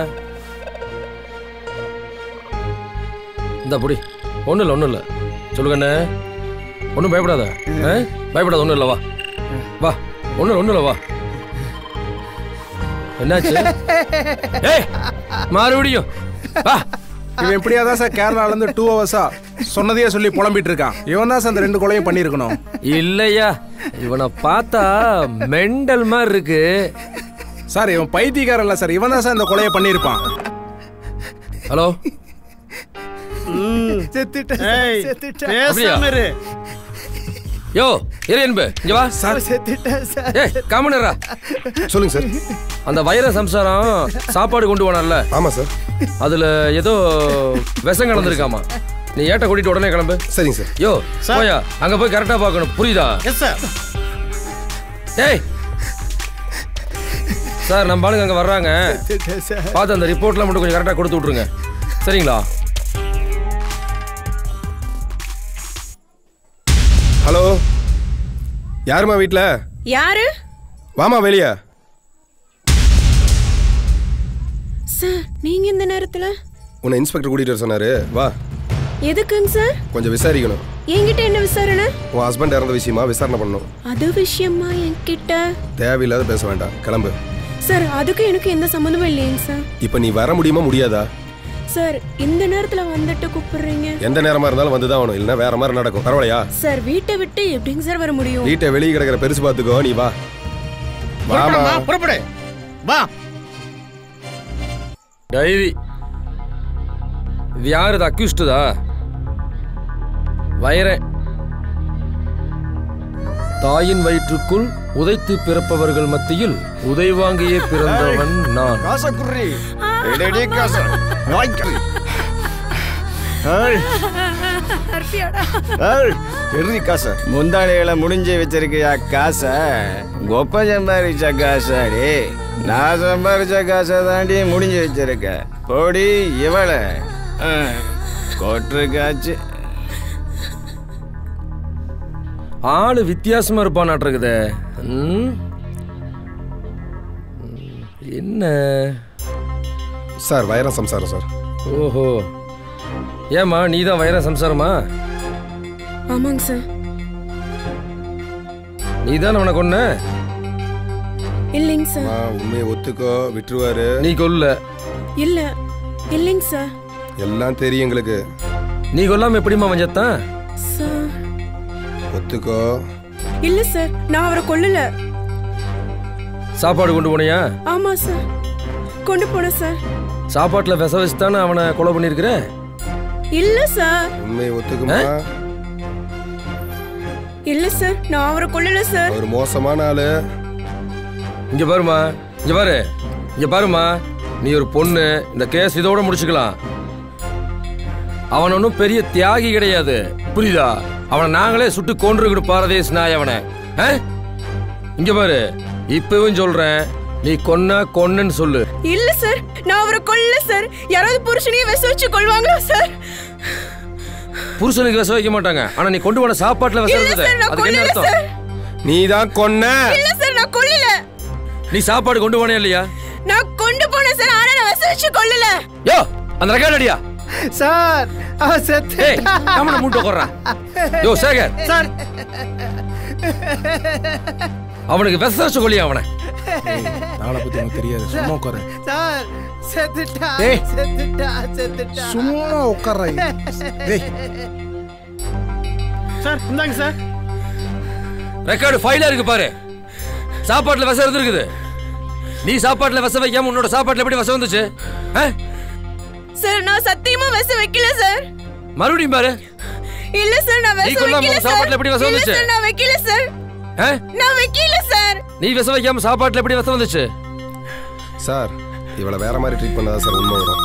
[SPEAKER 3] இந்தா புடி. ஒண்ணு இல்ல ஒண்ணு இல்ல. சொல்லுங்க அண்ணே. ஒன்றும் பயப்படாத. பயப்படாத ஒன்றும் இல்லை. வா வா. ஒன்றும் ஒன்றும் இல்லை. வா. என்னாச்சு? ஏய் மறுபடியும் வா.
[SPEAKER 6] இவன் எப்படியாதான் சார் கேரளால இருந்து டூ ஹவர்ஸா சொன்னதையே சொல்லி புலம்பிட்டு இருக்கான். இவன் தான் சார் அந்த ரெண்டு கொலையும் பண்ணியிருக்கணும்.
[SPEAKER 3] இல்லையா, இவனை பார்த்தா மெண்டல் மாதிரி இருக்கு
[SPEAKER 6] சார். இவன் பைத்தியக்காரன் இல்லை சார். இவன் தான் சார் இந்த கொலையை பண்ணியிருப்பான்.
[SPEAKER 3] ஹலோ. யோ இரு இங்க வா. ஏய் காமனரா
[SPEAKER 6] சொல்லுங்க சார்.
[SPEAKER 3] அந்த வைர சம்சாரம் சாப்பாடு கொண்டு போனான்ல?
[SPEAKER 6] ஆமா சார்.
[SPEAKER 3] அதுல ஏதோ விஷம் கலந்துருக்காமா. நீ ஏட்ட கூட்டிட்டு உடனே கிளம்பு.
[SPEAKER 6] சரிங்க சார்.
[SPEAKER 3] யோ போயா, அங்க போய் கரெக்டா பார்க்கணும். புரியுதா?
[SPEAKER 18] Yes sir.
[SPEAKER 3] ஏய் சார் நம்ம ஆளுங்க அங்க வர்றாங்க. பார்த்து அந்த ரிப்போர்ட்லாம் மட்டும் கொஞ்சம் கரெக்டா கொடுத்து விட்டுருங்க. சரிங்களா?
[SPEAKER 6] ஹலோ, யாருமா வீட்ல?
[SPEAKER 19] யாரு?
[SPEAKER 6] வாமா வெளியே.
[SPEAKER 19] சார் நீங்க இந்த நேரத்துல?
[SPEAKER 6] உன்னை இன்ஸ்பெக்டர் கூட்டிட்டு வர சொன்னாரு. வா.
[SPEAKER 19] எதுக்குங்க சார்?
[SPEAKER 6] கொஞ்சம் விசாரிக்கணும்.
[SPEAKER 19] என்கிட்ட என்ன விசாரணை?
[SPEAKER 6] உன் ஹஸ்பண்ட் இறந்த விஷயமா விசாரணை பண்ணணும்.
[SPEAKER 19] அது விஷயமா என்கிட்ட?
[SPEAKER 6] தேவையில்லாத பேச வேண்டாம், கிளம்பு.
[SPEAKER 19] சார் அதுக்கு எனக்கு எந்த சம்மந்தமும் இல்லைங்க சார்.
[SPEAKER 6] இப்போ நீ வர முடியுமா முடியாதா?
[SPEAKER 19] சார் இந்த நேரத்துல வந்துட்டு கூப்பிடுறீங்க?
[SPEAKER 6] எந்த நேரமா இருந்தாலும் வந்துதான் ஆகணும், இல்லைன்னா வேற மாதிரி நடக்கும். பரவாயில்லையா?
[SPEAKER 19] சார் வீட்டை விட்டு எப்படிங்க சார் வர முடியும்?
[SPEAKER 6] வீட்டை வெளியே கிடக்கிற பெருசு பார்த்துக்கோ. நீ வா.
[SPEAKER 18] வாமா புறப்படு. வா.
[SPEAKER 3] டைரி இது யாரு? இது அக்யூஸ்டுதா? வைரே தாயின் வயிற்றுக்குள் உதைத்து பிறப்பவர்கள் மத்தியில் உதை வாங்கியே பிறந்தவன் நான்.
[SPEAKER 8] முந்தாளிகளை முடிஞ்சு வச்சிருக்கியா காசை? கொப்ப சம்பாதிச்ச காசாடி. நான் சம்பாதிச்ச காசை தாண்டி முடிஞ்சு வச்சிருக்க. போடி இவள கொட்டு காச்சு.
[SPEAKER 3] ஆளு வித்தியாசமா இருப்பானாட்டிருக்குதே. என்ன
[SPEAKER 6] சார் வைரம் சம்சாரம் சார்.
[SPEAKER 3] ஓஹோ, ஏம்மா நீ தான் வைரம் சம்சாரமா?
[SPEAKER 19] ஆமாங்க சார்.
[SPEAKER 3] நீ தான் அவனை கொன்ன?
[SPEAKER 19] இல்லைங்க சார்.
[SPEAKER 6] உண்மையை ஒத்துக்கோ, விட்டுருவாரு.
[SPEAKER 3] நீ கொல்ல?
[SPEAKER 19] இல்ல இல்லைங்க சார்.
[SPEAKER 6] எல்லாம் தெரியும் எங்களுக்கு.
[SPEAKER 3] நீ கொல்லாம எப்படிமா மஞ்சத்தான்?
[SPEAKER 19] சார்
[SPEAKER 6] ஒத்துக்கோ.
[SPEAKER 19] இல்ல சார், நான் அவரை கொல்லல.
[SPEAKER 3] சாப்பாடு கொண்டு போனியா?
[SPEAKER 19] ஆமா சார், கொண்டு போனேன் சார்.
[SPEAKER 3] சாப்பாட்டுல விச வச்சு தானே அவனை கொலை பண்ணிருக்கிற?
[SPEAKER 19] இல்ல சார்.
[SPEAKER 6] உண்மையை ஒத்துக்குமா?
[SPEAKER 19] இல்ல சார், நான் அவரை கொல்லல சார்.
[SPEAKER 6] ஒரு மோசமான ஆளு.
[SPEAKER 3] இங்க பாருமா, இங்க பாரு, இங்க பாருமா, நீ ஒரு பொண்ணு, இந்த கேஸ் இதோட முடிச்சுக்கலாம். அவன் ஒன்றும் பெரிய தியாகி கிடையாது, புரியுதா? அவனை நாங்களே சுட்டு கொன்று பாரதேஸ் நாய் அவனை. இங்க பாரு, இப்பவும் சொல்றேன், நீ கொன்னா கொன்னு சொல்லு.
[SPEAKER 19] இல்ல சார், நான் அவரை கொல்ல சார். யாராவது புருஷனையே விச வச்சு கொள்வாங்களா சார்?
[SPEAKER 3] புருஷனுக்கு விச வைக்க மாட்டாங்க, ஆனா நீ கொண்டு போன சாப்பாட்டுல விச இருந்தது. அதுக்கு என்ன அர்த்தம்?
[SPEAKER 6] நீ தான் கொன்ன.
[SPEAKER 19] இல்ல சார், நான் கொல்லல.
[SPEAKER 3] நீ சாப்பாடு கொண்டு போனே இல்லையா?
[SPEAKER 19] நான் கொண்டு போனேன் சார், ஆனா நான் விச வச்சு கொல்லல.
[SPEAKER 3] யோ, அந்த ரெக்கார்ட் அடியா
[SPEAKER 18] சார். அவன் செத்துட்டா.
[SPEAKER 3] அவனை மூட்டை கொர்றான். யோ சேகர்
[SPEAKER 18] சார்,
[SPEAKER 3] அவனுக்கு விச வச்சு கொல்லியா அவனை?
[SPEAKER 6] நாளை பத்தி எனக்கு தெரியாது, சும்மா உட்காரு.
[SPEAKER 18] சார் செத்துட்டா.
[SPEAKER 10] ஏய்.
[SPEAKER 18] செத்துட்டா செத்துட்டா.
[SPEAKER 10] சும்மா உட்கார்றா. டேய்
[SPEAKER 18] சார் இந்தாங்க சார்.
[SPEAKER 3] ரெக்கார்டு ஃபைலா இருக்கு பாரு. சாப்பாட்டுல விச இருந்திருக்குது. நீ சாப்பாட்டுல விச வைக்காம உன்னோட சாப்பாட்டுல எப்படி விச வந்துச்சு?
[SPEAKER 19] சார் நான் சத்தியமா விச வைக்கல சார்.
[SPEAKER 3] மறுபடியும் பாரு.
[SPEAKER 19] இல்ல சார், நான் விச வைக்கல சார்.
[SPEAKER 3] சாப்பாட்டுல எப்படி விச வந்துச்சு?
[SPEAKER 19] இல்ல சார், நான் வைக்கல சார். நான் வைக்கல சார்.
[SPEAKER 3] நீ விச வைக்காம சாப்பாட்டுல எப்படி விச வந்துச்சு?
[SPEAKER 6] சார் இவளை வேற மாதிரி ட்ரீட் பண்ணாத சார் உண்மை வரும்.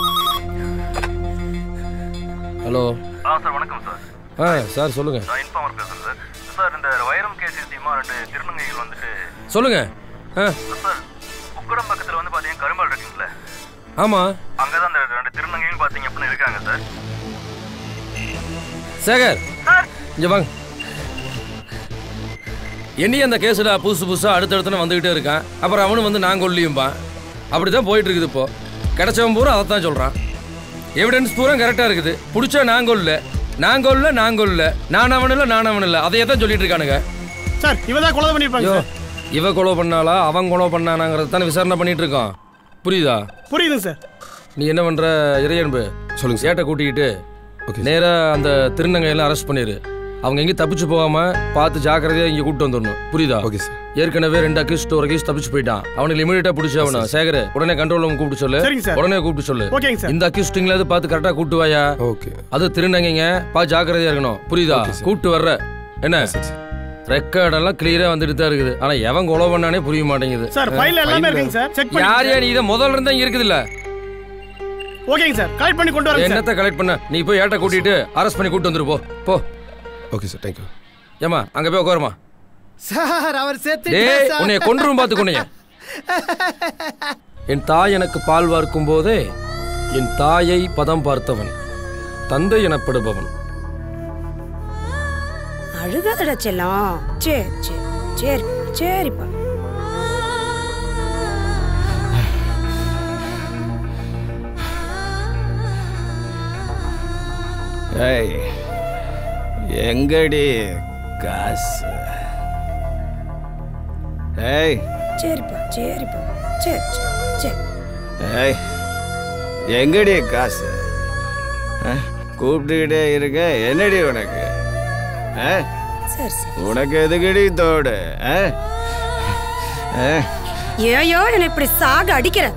[SPEAKER 3] ஹலோ.
[SPEAKER 4] ஆ சார், வணக்கம் சார்.
[SPEAKER 3] ஆ சார் சொல்லுங்க.
[SPEAKER 4] நான் இன்ஃபார்மர் பேசுறேன் சார். சார் இந்த வைரம் கேஸ் விஷயமா ரெண்டு திருநங்கைகள் வந்துட்டு.
[SPEAKER 3] சொல்லுங்க. ஆ
[SPEAKER 4] சார், உக்கடம் பக்கத்துல வந்து பாத்தீங்கன்னா கருமால் இருக்குங்களே.
[SPEAKER 3] ஆமா,
[SPEAKER 4] அங்கதான் அந்த ரெண்டு திருநங்கைகள் பாத்தீங்க அப்படின்னு இருக்காங்க சார்.
[SPEAKER 3] சேகர் இங்க வாங்க. என்னையும் அந்த கேஸ்ல புதுசு புதுசா அடுத்தடுத்து வந்துகிட்டே இருக்கான். அப்புறம் அவனும் வந்து நான் கொல்லியும்பான். அப்படிதான் போயிட்டு இருக்குது. இப்போ கிடைச்சவன் பூரா அதைத்தான் சொல்றான். எவிடன்ஸ் பூரா கரெக்டா இருக்குது. பிடிச்சா நான் கொல்ல, நான் கொல்ல, நான் கொல்ல, நான் அவன் இல்லை, நான் அவன் இல்லை, அதையே தான் சொல்லிட்டு இருக்கானுங்க.
[SPEAKER 18] சார் இவதான் கொலை பண்ணிருப்பாங்க சார்.
[SPEAKER 3] இவ கொலை பண்ணாலா அவன் கொலை பண்ணானாங்கிறது தானே விசாரணை பண்ணிட்டு இருக்கான். புரியுதா?
[SPEAKER 18] புரியுது சார்.
[SPEAKER 3] நீ என்ன பண்ற? இறையன்பு
[SPEAKER 6] சொல்லுங்க.
[SPEAKER 3] ஏட்டை கூட்டிக்கிட்டு நேரா அந்த திருநங்கையெல்லாம் அரெஸ்ட் பண்ணிடு. அவங்க எங்கேயும் தப்பிச்சு போகாம பார்த்து ஜாக்கிரதையா இங்க கூப்பிட்டு வந்துடணும். புரியுதா?
[SPEAKER 6] Okay sir.
[SPEAKER 3] ஏற்கனவே ரெண்டு அக்யூஸ்ட் ஒரு அக்யூஸ்ட் தப்பிச்சு போயிட்டான். அவனுக்கு இமிடியேட்டா பிடிச்சி அவனை சேகர் உடனே கண்ட்ரோல் ரூம் கூப்பிட்டு சொல்லு. உடனே கூப்பிட்டு சொல்லு. இந்த அக்யூஸ்டிங்ல பார்த்து கரெக்டா கூப்பிட்டு வாயா.
[SPEAKER 6] ஓகே.
[SPEAKER 3] அது திருநங்கைங்க பார்த்து ஜாக்கிரதையா இருக்கணும். புரியுதா? கூப்பிட்டு வர்ற என்ன ரெக்கார்ட் எல்லாம் கிளியரா வந்துட்டு தான் இருக்குது. ஆனா எவன் கொலை பண்ணானே புரிய மாட்டேங்குது.
[SPEAKER 18] சார் ஃபைல் எல்லாமே இருக்குங்க சார். செக் பண்ணி.
[SPEAKER 3] யார் யார் இத முதல்ல இருந்தா இங்க இருக்குது இல்ல?
[SPEAKER 18] ஓகேங்க சார், கலெக்ட் பண்ணி கொண்டு வரேன் சார்.
[SPEAKER 3] என்னத்த கலெக்ட் பண்ண? நீ போய் ஏட்ட கூட்டிட்டு அரெஸ்ட் பண்ணி கூட்டி வந்துரு போ. போ.
[SPEAKER 6] Okay sir, thank you.
[SPEAKER 3] ஏமா அங்க போய் உட்காருமா.
[SPEAKER 18] சார் அவர் செத்துட்டார்
[SPEAKER 3] டேய்,
[SPEAKER 18] சார்.
[SPEAKER 3] உன்னை கொன்றும் பாத்துக்கோனே. என் தாய் எனக்கு பால் வார்க்கும் போதே என் தாயை பதம் பார்த்தவன் தந்தை எனப்படுபவன்.
[SPEAKER 20] அழுகாதடா செல்லம். சரி சரி சரி சரிப்பா.
[SPEAKER 10] ஏய் எங்கடி காசு? ஏய்
[SPEAKER 20] சரிப்பா சரிப்பா சரி சரி சரி.
[SPEAKER 10] ஏய் எங்கடி காசு? கூப்பிட்டுக்கிட்டே இருக்க, என்னடி உனக்கு?
[SPEAKER 20] சரி சரி.
[SPEAKER 10] உனக்கு எதுக்கடி தோடு?
[SPEAKER 20] ஏயோ என்ன இப்படி சாக அடிக்கிற?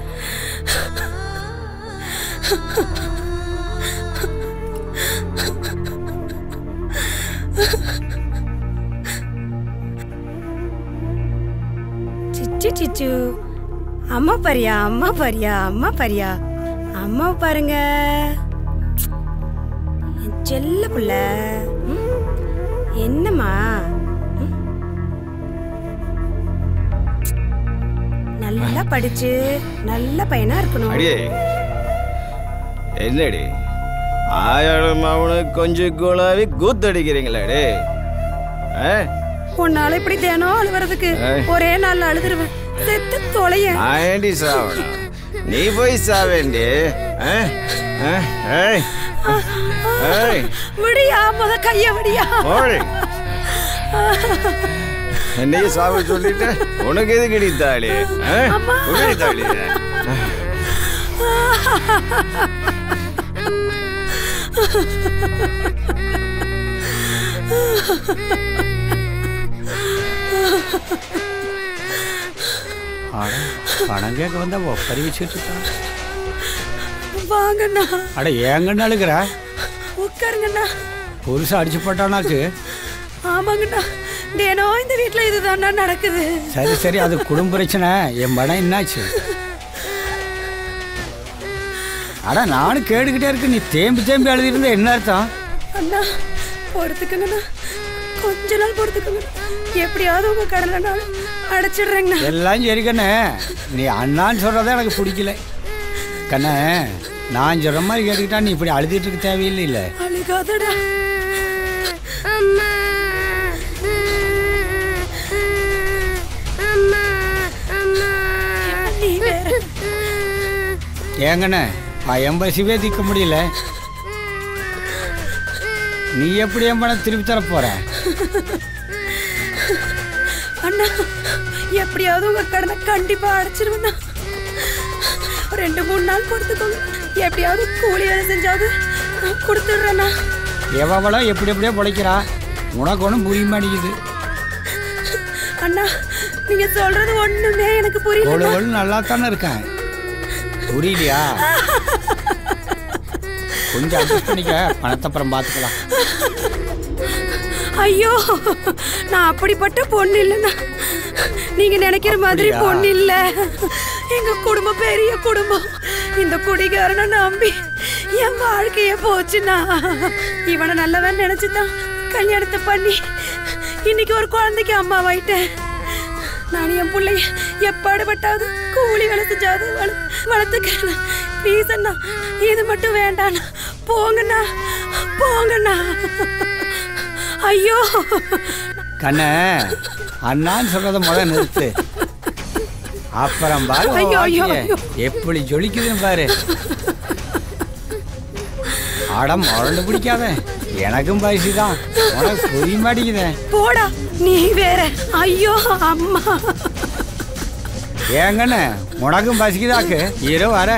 [SPEAKER 20] சிச்சு சிச்சு. அம்மா பாரியா, அம்மா பாரியா, அம்மா பாரியா, அம்மா பாருங்க. என் செல்ல புள்ள. என்னம்மா? நல்லா படிச்சு நல்ல பையனா இருக்கணும்.
[SPEAKER 10] அடியே என்னடி ஆயிரம் அவனுக்கு கொஞ்சம் குழாவி கூத்தடிக்கிறீங்களே.
[SPEAKER 20] உன்னால இப்படி தினம் அழுவுறதுக்கு ஒரே நாள்ல அழுதுருவேன். செத்து தொலைய.
[SPEAKER 10] ஆண்டி சாவனா
[SPEAKER 2] நீ போய் சாவேண்டி.
[SPEAKER 20] விடியா முத கைய விடியா.
[SPEAKER 2] என்னையும் சாவ சொல்லிட்டு உனக்கு எது கிடைத்தாளே தாளி.
[SPEAKER 21] பணம் கேட்க வந்தா ஒப்பரி வச்சுட்டு
[SPEAKER 20] வாங்கண்ணா.
[SPEAKER 21] அட ஏங்கண்ணா அழுகிற?
[SPEAKER 20] உட்காருங்கண்ணா.
[SPEAKER 21] புருஷன் அடிச்சு போட்டானாக்கு?
[SPEAKER 20] ஆமாங்கண்ணா, தினம் இந்த வீட்டுல இதுதான் நடக்குது.
[SPEAKER 21] சரி சரி, அது குடும்ப பிரச்சனை. என் பணம் என்னாச்சு? அட நானும் கேட்டுக்கிட்டே இருக்கு, நீ தேம்பி தேம்பி அழுதிருந்த என்ன அர்த்தம்?
[SPEAKER 20] அண்ணா பொறுத்துக்கங்கண்ணா, கொஞ்ச நாள் பொறுத்துக்கங்க. எப்படியாவது உங்க கடலை நாள் அடைச்சிடுறேங்கண்ணா.
[SPEAKER 21] எல்லாம் சரி கண்ணே, நீ அண்ணான்னு சொல்றதே எனக்கு பிடிக்கல கண்ணே. நான் சொல்ற மாதிரி கேட்டுக்கிட்டா நீ இப்படி அழுதிட்டு இருக்க தேவையில்லை. இல்லை
[SPEAKER 20] அழுகாதடா.
[SPEAKER 21] ஏங்கண்ணே பயம் பசிவே திக்க முடியல. நீ எப்படி என் பணம் திருப்பி தர போற?
[SPEAKER 20] அண்ணா எப்படியாவது உங்க கடனை கண்டிப்பா அடைச்சிருவேண்ணா. ரெண்டு மூணு நாள் கொடுத்துக்கோங்க. எப்படியாவது கூலி வேலை செஞ்சாவது கொடுத்துடுறேண்ணா.
[SPEAKER 21] எவ்வளோ எப்படி எப்படியோ பிழைக்கிறா, உனக்கு ஒன்றும் புரிய மாட்டேங்குது.
[SPEAKER 20] அண்ணா நீங்க சொல்றது ஒண்ணுமே எனக்கு புரியல.
[SPEAKER 21] நல்லா தானே இருக்கேன், புரியலையா? கொஞ்சம் அட்ஜஸ்ட் பண்ணிக்க, பணத்தை அப்புறம் பார்த்துக்கலாம்.
[SPEAKER 20] ஐயோ நான் அப்படிப்பட்ட பொண்ணு இல்லைண்ணா. நீங்க நினைக்கிற மாதிரி பொண்ணு இல்ல. எங்க குடும்பம் பெரிய குடும்பம். இந்த குடிகாரனை நம்பி என் வாழ்க்கைய போச்சுண்ணா. இவனை நல்லவன் நினைச்சுதான் கல்யாணத்தை பண்ணி இன்னைக்கு ஒரு குழந்தைக்கு அம்மாவாயிட்டேன். நான் என் பிள்ளைய எப்பாடுபட்டாவது கூலி வேலை செஞ்சாவது வள வளர்த்துக்கிறேன். ப்ளீஸ் அண்ணா, இது மட்டும் வேண்டாண்ணா. போங்கண்ணா போங்கண்ணா. ஐயோ
[SPEAKER 21] கண்ணே, அண்ணான்னு சொல்றத முதல் நிறுத்து, அப்புறம் பாரு எப்படி ஜொலிக்குதுன்னு பாரு. அடம் முரண்டு பிடிக்காத, எனக்கும் பைசுதான், உனக்கு புரிய மாட்டேங்குத.
[SPEAKER 20] போடா நீ வேற. ஐயோ அம்மா.
[SPEAKER 21] ஏங்கண்ணே உனக்கும் பசிக்குதாக்கு? இரு வர.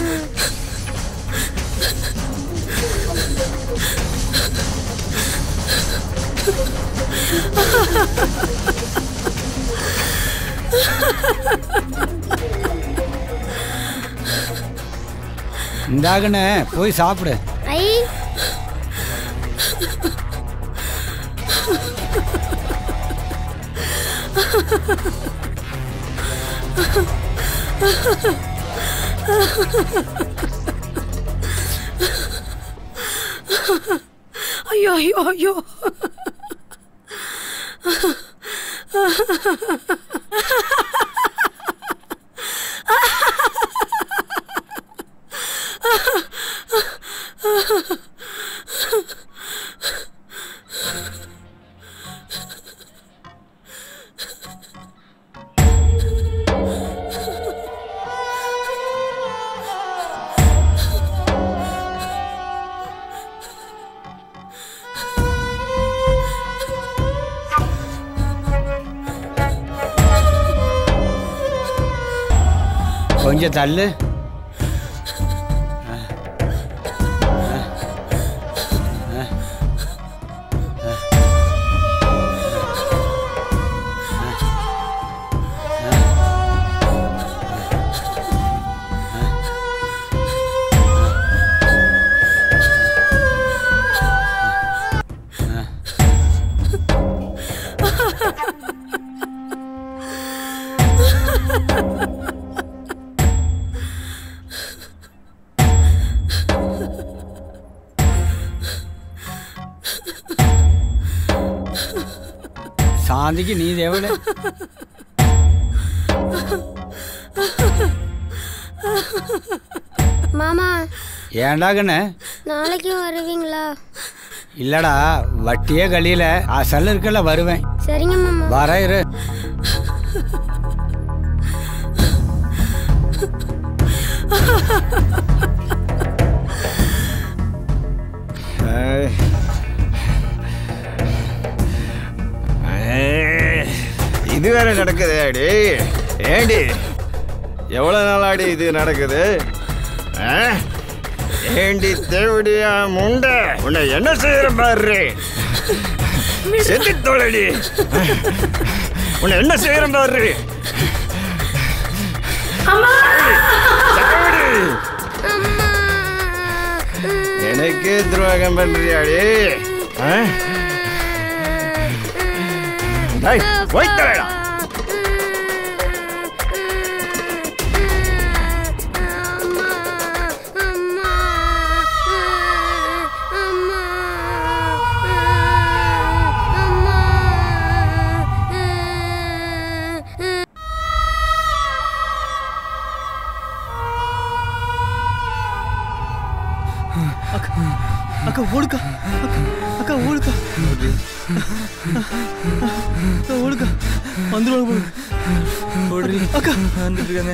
[SPEAKER 21] இந்தாகண்ணே போய் சாப்பிடு.
[SPEAKER 20] ஐயோ ஐயோ ஐயோ.
[SPEAKER 21] கொஞ்சம் தள்ளு. சாந்திக்கு நீ தேவல.
[SPEAKER 22] மாமா
[SPEAKER 21] ஏன்டா கண்ணே
[SPEAKER 22] நாளைக்கும் வருவீங்களா?
[SPEAKER 21] இல்லடா, வட்டியே கழியில அசல் இருக்கல, வருவேன்.
[SPEAKER 22] சரிங்க மாமா.
[SPEAKER 21] வர இரு.
[SPEAKER 2] இது வேற நடக்குது அடி. ஏண்டி எவ்வளவு நாளாடி இது நடக்குது? ஏண்டி தேவடியா முண்டை, உன்னை என்ன செய்யற பாரு. செத்து தோழடி, உன்னை என்ன செய்யற பாரு. எனக்கே துரோகம் பண்றியாடி? போய்த்தரடா.
[SPEAKER 10] அக்கா ஓடுக்கா, அக்கா ஓடுக்கா, ஓடுக்கா, வந்துடுவாங்க போடு. அக்கா வந்துட்டு இருக்காங்க.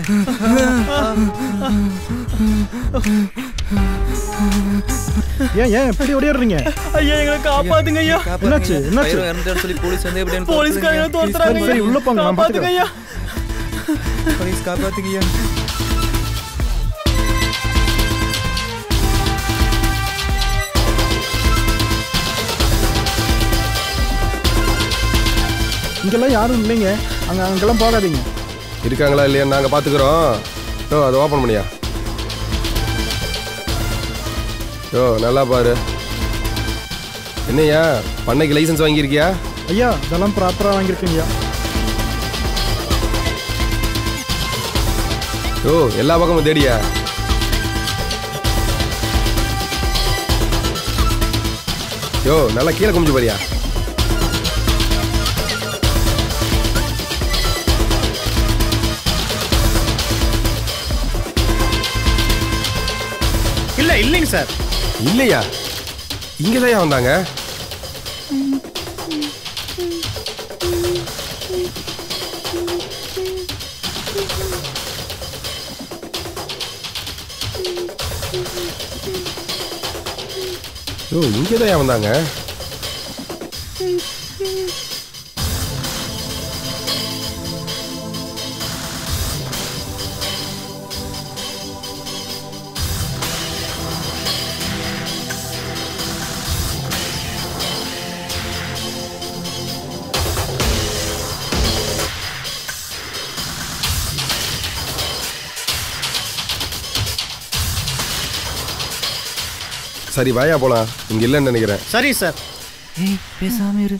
[SPEAKER 5] ஏன் ஏன் எப்படி ஓடிடுறீங்க?
[SPEAKER 10] ஐயா எங்களை காப்பாத்துங்க ஐயா.
[SPEAKER 5] என்னாச்சு என்னாச்சு?
[SPEAKER 10] சொல்லி போலீஸ் வந்து எப்படி போலீஸ்காரங்க தோத்துறாங்க.
[SPEAKER 5] சரி உள்ள போங்க, நான்
[SPEAKER 10] பாத்துங்க ஐயா.
[SPEAKER 5] போலீஸ் காப்பாத்துங்க ஐயா. இங்கெல்லாம் யாரும் இல்லைங்க. அங்கே அங்கெல்லாம் போகாதீங்க.
[SPEAKER 6] இருக்காங்களா இல்லையா நாங்கள் பார்த்துக்குறோம். யோ அதை ஓப்பன் பண்ணியா. யோ நல்லா பாரு. என்னையா பண்ணைக்கு லைசன்ஸ் வாங்கியிருக்கியா?
[SPEAKER 5] ஐயா இதெல்லாம் ப்ராப்பராக வாங்கியிருக்கீங்கய்யா.
[SPEAKER 6] யோ எல்லா பக்கமும் தேடியா. யோ நல்லா கீழே குமிஞ்சு பாரியா.
[SPEAKER 18] இல்ல இல்லைங்க சார்.
[SPEAKER 6] இல்லையா? இங்கே தான் வந்தாங்க. ஓ இங்கே தான் வந்தாங்க. சரி வாயா போலாம். இங்க இல்லைன்னு நினைக்கிறேன்.
[SPEAKER 18] சரி சார்.
[SPEAKER 10] ஏய் பேசாம இரு.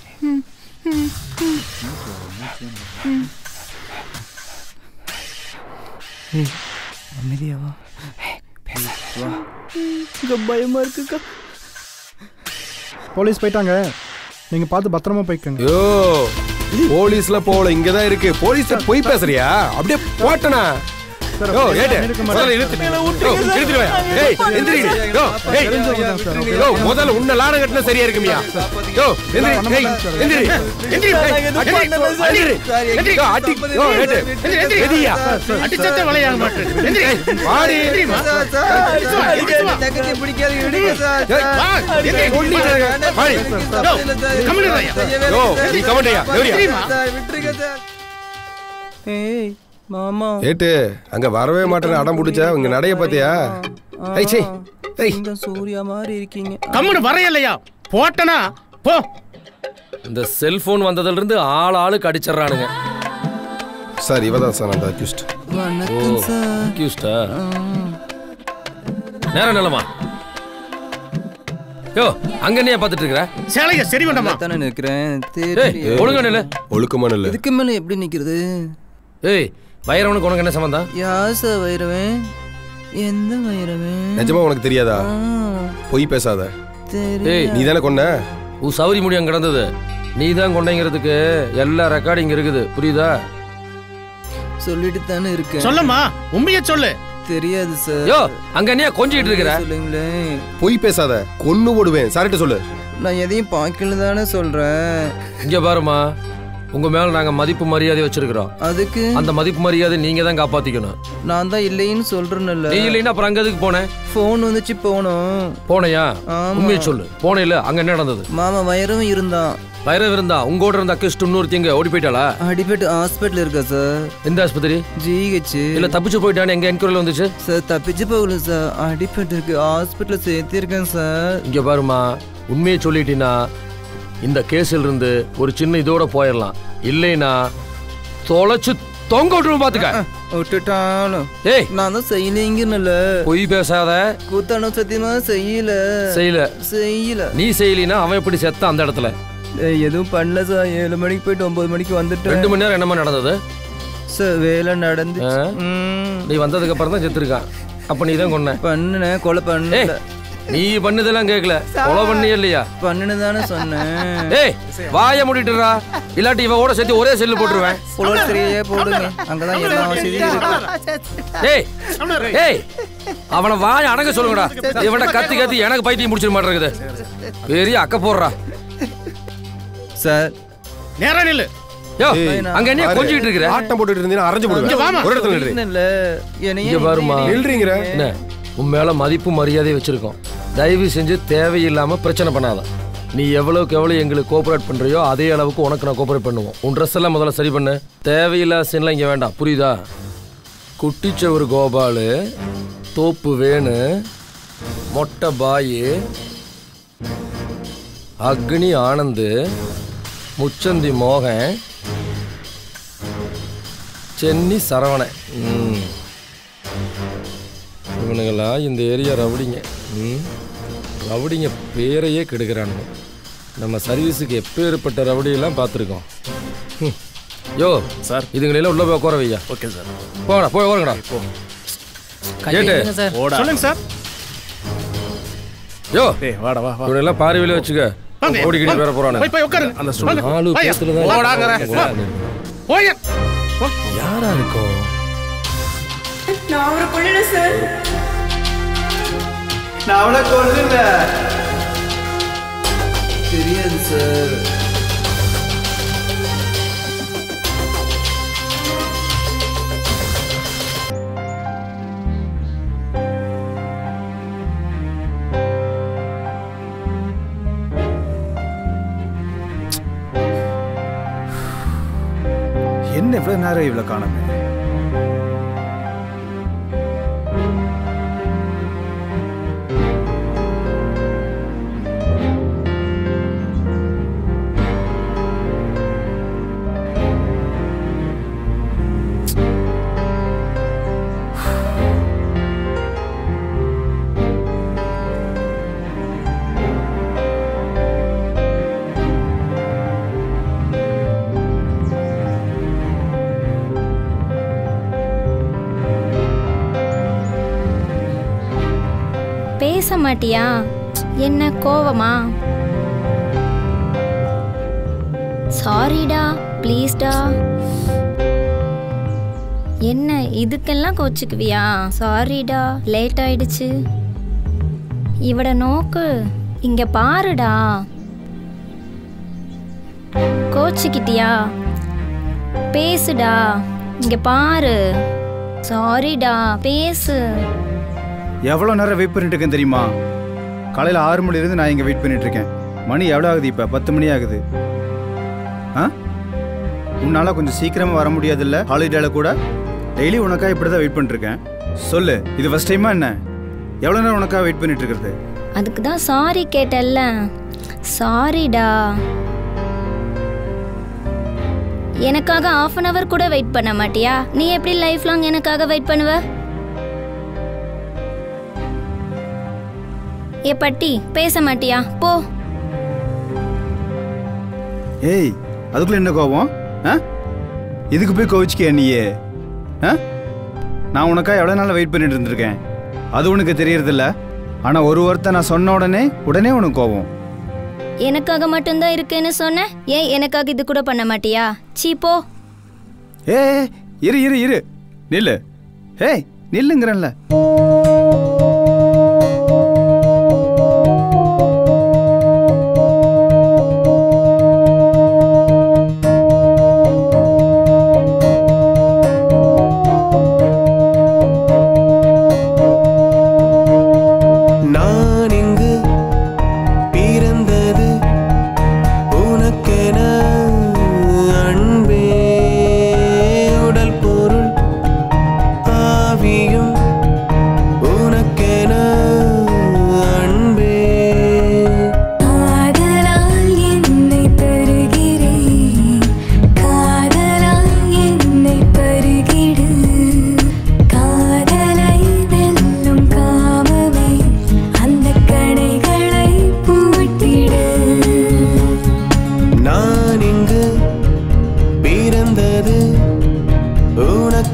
[SPEAKER 10] ஏய் அமைதியா வா. வா. இங்க பயமா இருக்குக்கா.
[SPEAKER 5] போலீஸ் போயிட்டாங்க. நீங்க பார்த்து பத்திரமா போய்க்கங்க.
[SPEAKER 6] யோ போலீஸ்ல போல இங்க தான் இருக்கு. போலீஸ் போய் பேசுறியா? அப்படியே போட்டனா. யோ ஏடே முதல்ல இழுத்து. யோ இழுத்து வா. ஏய் எந்திரி. யோ ஏய் யோ முதல்ல உன்ன லான கட்டன சரியா இருக்குமியா. யோ எந்திரி. ஏய் எந்திரி. எந்திரி. எந்திரி. எந்திரி. யோ அடி. யோ ஏடே எந்திரி. எதியா
[SPEAKER 18] அடிச்சத வளையாக மாட்டேன். எந்திரி.
[SPEAKER 6] வாடி.
[SPEAKER 18] எந்திரிமா.
[SPEAKER 8] தக்கத்தை பிடிக்காத விடுங்க சார்.
[SPEAKER 18] வா எந்திரி.
[SPEAKER 6] கொல்லிடுங்க. வாடி.
[SPEAKER 18] யோ கமெண்ட்யா.
[SPEAKER 6] யோ நீ கமெண்ட்யா. எவரியா?
[SPEAKER 8] சார் விட்டுருங்க சார்.
[SPEAKER 10] ஏய் மாமா
[SPEAKER 6] ஏட்டு அங்க வரவே மாட்டேன்னு அடம் பிடிச்சா உங்க நடைய பாத்தியா? ஏய் சீ. ஏய்
[SPEAKER 10] இந்த சூர்யா மாதிரி இருக்கீங்க.
[SPEAKER 18] கம்முனு வரையலையா? போட்டனா போ.
[SPEAKER 3] இந்த செல்போன் வந்ததுல இருந்து ஆள் ஆளுக்கு அடிச்சறானுங்க.
[SPEAKER 6] சார் இவதான் சார் அந்த அக்யூஸ்ட்.
[SPEAKER 10] வணக்கம் சார்.
[SPEAKER 3] அக்யூஸ்டா? நேரா நிலமா. யோ அங்க என்னைய பாத்துட்டு இருக்கற?
[SPEAKER 18] சேலைய சரி பண்ணமா.
[SPEAKER 10] தான நிக்கிறேன்.
[SPEAKER 3] ஏய் ஒழுங்கா நில்லு.
[SPEAKER 6] ஒழுக்கமா நில்லு.
[SPEAKER 10] இதுக்கு மேல எப்படி நிக்கிறது?
[SPEAKER 3] ஏய் வைரவனுக்கு உனக்கு என்ன சம்பந்தம்?
[SPEAKER 10] யார் சார் வைரவன்? எந்த வைரவன்?
[SPEAKER 6] நிஜமா உனக்கு தெரியாதா? பொய் பேசாத.
[SPEAKER 3] ஏய்
[SPEAKER 6] நீ தானே கொன்ன?
[SPEAKER 3] உன் சௌரி முடியம் கிடந்தது. நீ தான் கொண்டங்கிறதுக்கு எல்லா ரெக்கார்டிங் இருக்குது. புரியுதா?
[SPEAKER 10] சொல்லிட்டு தானே இருக்கேன்.
[SPEAKER 18] சொல்லம்மா உண்மையை சொல்லு.
[SPEAKER 10] தெரியாது சார்.
[SPEAKER 3] யோ அங்க என்னைய கொஞ்சிட்டு இருக்கற?
[SPEAKER 10] சொல்லுங்களே.
[SPEAKER 6] பொய் பேசாத. கொன்னு போடுவேன். சார்ட்ட சொல்லு.
[SPEAKER 10] நான் எதையும் பாக்கல தானே சொல்றேன்.
[SPEAKER 3] இங்க பாருமா. உங்க மேல நாங்க மதிப்பு மரியாதை வச்சிருக்கிறோம்.
[SPEAKER 23] அதுக்கு
[SPEAKER 3] அந்த மதிப்பு மரியாதை நீங்க தான் காப்பாத்திக்கணும்.
[SPEAKER 23] நான் தான் இல்லைன்னு சொல்றேன்ல.
[SPEAKER 3] நீ இல்லைன்னா அப்புறம் அங்க எதுக்கு போனேன்?
[SPEAKER 23] போன் வந்துச்சு போனோம்.
[SPEAKER 3] போனையா? உண்மையை சொல்லு. போனையில அங்க என்ன நடந்தது?
[SPEAKER 23] மாமா வயிறும் இருந்தான்.
[SPEAKER 3] வயிறு இருந்தா உங்களோட இருந்த அக்கிஸ்ட் இன்னொருத்தி எங்க ஓடி போயிட்டாளா?
[SPEAKER 23] அடிபட்டு ஹாஸ்பிட்டல் இருக்கா சார்.
[SPEAKER 3] எந்த ஆஸ்பத்திரி?
[SPEAKER 23] ஜிஹெச்.
[SPEAKER 3] இல்ல தப்பிச்சு போயிட்டானே எங்க என்கொயரில வந்துச்சு?
[SPEAKER 23] சார் தப்பிச்சு போகல சார், அடிபட்டு இருக்கு, ஹாஸ்பிட்டல் சேர்த்திருக்கேன் சார்.
[SPEAKER 3] இங்க பாருமா, உண்மையை சொல்லிட்டீங்கன்னா இந்த கேஸில் இருந்து ஒரு சின்ன இதோட போயிடலாம். இல்லைன்னா தொலைச்சு தொங்க விட்டுரும் பாத்துக்க.
[SPEAKER 23] விட்டுட்டாலும்
[SPEAKER 3] ஏய்
[SPEAKER 23] நான் தான் செய்யலைங்கன்னு.
[SPEAKER 3] பொய் பேசாத.
[SPEAKER 23] கூத்தானோ சத்தியமா செய்யல
[SPEAKER 3] செய்யல
[SPEAKER 23] செய்யல.
[SPEAKER 3] நீ செய்யலினா அவன் எப்படி செத்த அந்த இடத்துல?
[SPEAKER 23] எதுவும் பண்ணல சார். ஏழு மணிக்கு போயிட்டு ஒன்பது மணிக்கு வந்துட்டு
[SPEAKER 3] ரெண்டு மணி நேரம் என்னமா நடந்தது
[SPEAKER 23] சார்? வேலை நடந்து
[SPEAKER 3] நீ வந்ததுக்கு அப்புறம் தான் செத்துருக்கான். அப்ப நீ தான் கொன்ன?
[SPEAKER 23] பண்ண கொலை பண்ண.
[SPEAKER 3] நீ பண்ணதெல்லாம் கேட்கல, கொலை பண்ணியே இல்லையா?
[SPEAKER 23] பண்ணுதானே சொன்னேன்.
[SPEAKER 3] ஏய் வாய மூடிட்டுறா, இல்லாட்டி இவன் கூட சேர்த்து ஒரே செல்லு போட்டுருவேன்.
[SPEAKER 23] சரியே போடுங்க, அங்கதான் எல்லா வசதியும் இருக்கு.
[SPEAKER 3] ஏய் ஏய் அவனை வாய அடங்க சொல்லுங்கடா. இவனை கத்தி கத்தி எனக்கு பைத்தியம் முடிச்சிட மாட்டேங்குது. பெரிய அக்க போடுறா
[SPEAKER 23] சார்.
[SPEAKER 18] நேரா நில்லு.
[SPEAKER 3] யோ அங்க என்ன கொஞ்சிட்டு இருக்கற?
[SPEAKER 6] ஆட்டம் போட்டுட்டு இருந்தீனா அரைஞ்சு போடுவேன். ஒரு இடத்துல நில்லு.
[SPEAKER 3] இங்க பாருமா,
[SPEAKER 6] நில்றீங்கற
[SPEAKER 3] என்ன உன் மேல மதிப்பு மரியாதை வச்சிருக்கோம். தயவு செஞ்சு தேவையில்லாம பிரச்சனை பண்ணாத. நீ எவ்வளவுக்கு எவ்வளவு எங்களுக்கு கோஆபரேட் பண்றியோ அதே அளவுக்கு உனக்கு நான் கோஆபரேட் பண்ணுவோம். உன் ட்ரெஸ் எல்லாம் முதல்ல சரி பண்ணு. தேவையில்லாத சீன்லாம் இங்க வேண்டாம், புரியுதா? குட்டிச்சவர் கோபாலு, தோப்பு வேணு, மொட்டை பாயு, அக்னி ஆனந்து, முச்சந்தி மோகன், சென்னி சரவணன். இவனுங்களா இந்த ஏரியா ரவுடிங்க. ரவுடிங்க பேரையே கெடுக்கிறானுங்க. நம்ம சர்வீஸுக்கு எப்பேற்பட்ட ரவுடியெல்லாம் பார்த்துருக்கோம். யோ சார், இதுங்களெல்லாம் உள்ள போய் உட்கார வையா.
[SPEAKER 18] Okay sir.
[SPEAKER 3] போங்கடா, போய் உட்காருங்கடா.
[SPEAKER 18] கேட்டு சொல்லுங்க சார்.
[SPEAKER 3] யோ
[SPEAKER 18] டேய் வாடா வா வா.
[SPEAKER 3] இவனெல்லாம் பாரிவில வச்சுக்க. ஓடிக்கிட்டு வேற போறானே.
[SPEAKER 18] போய் போய் உட்காருங்க.
[SPEAKER 3] அந்த நாலு பேத்துல தான்
[SPEAKER 18] ஓடாங்கற. போய்
[SPEAKER 3] யாரா இருக்கோ?
[SPEAKER 20] நான் அவரை கொல்லல சார்.
[SPEAKER 10] நான் அவளை கொல்லல.
[SPEAKER 23] தெரியாது சார்.
[SPEAKER 10] என்ன இவ்வளவு நேரம் இவ்வளவு காணுமே?
[SPEAKER 15] பேச மாட்டியா? என்ன கோவமா? சாரிடா, ப்ளீஸ்டா. என்ன இதுக்கெல்லாம் கோச்சுக்குவியா? சாரிடா, லேட் ஆயிடுச்சு. இவட நோக்கு இங்க பாருடா. கோச்சுக்கிட்டியா? பேசுடா, இங்க பாரு. சாரிடா, பேசு.
[SPEAKER 10] எவ்வளோ நேரம் வெயிட் பண்ணிட்டு இருக்கேன் தெரியுமா? காலையில் ஆறு மணிலேருந்து நான் இங்கே வெயிட் பண்ணிட்டு இருக்கேன். மணி எவ்வளோ ஆகுது இப்போ? பத்து மணி ஆகுது. ஆ உன்னால் கொஞ்சம் சீக்கிரமாக வர முடியாதுல்ல? ஹாலிடேல கூட டெய்லி உனக்காக இப்படி தான் வெயிட் பண்ணிட்டுருக்கேன். சொல்லு, இது ஃபர்ஸ்ட் டைமா என்ன? எவ்வளோ நேரம் உனக்காக வெயிட் பண்ணிட்டு இருக்கிறது?
[SPEAKER 15] அதுக்கு தான் சாரி கேட்டல்ல. சாரிடா. எனக்காக ஆஃப் அன் அவர் கூட வெயிட் பண்ண மாட்டியா? நீ எப்படி லைஃப் லாங் எனக்காக வெயிட் பண்ணுவ? ஏ பட்டி, பேச மாட்டியா? போ.
[SPEAKER 10] ஏய், அதுக்குள்ள என்ன கோபம்? ஆ இதுக்கு போய் கோவிச்சுக்கிய நீயே? ஆ நான் உனக்காக எவ்வளோ நாள் வெயிட் பண்ணிட்டு இருந்திருக்கேன், அது உனக்கு தெரியறதில்ல. ஆனால் ஒரு வார்த்தை நான் சொன்ன உடனே உடனே உனக்கு கோபம்.
[SPEAKER 15] எனக்காக மட்டும்தான் இருக்குன்னு சொன்ன, ஏன் எனக்காக இது கூட பண்ண மாட்டியா? சீ போ.
[SPEAKER 10] ஏ இரு இரு இரு நில்லு. ஏய் நில்லுங்கிறல்ல.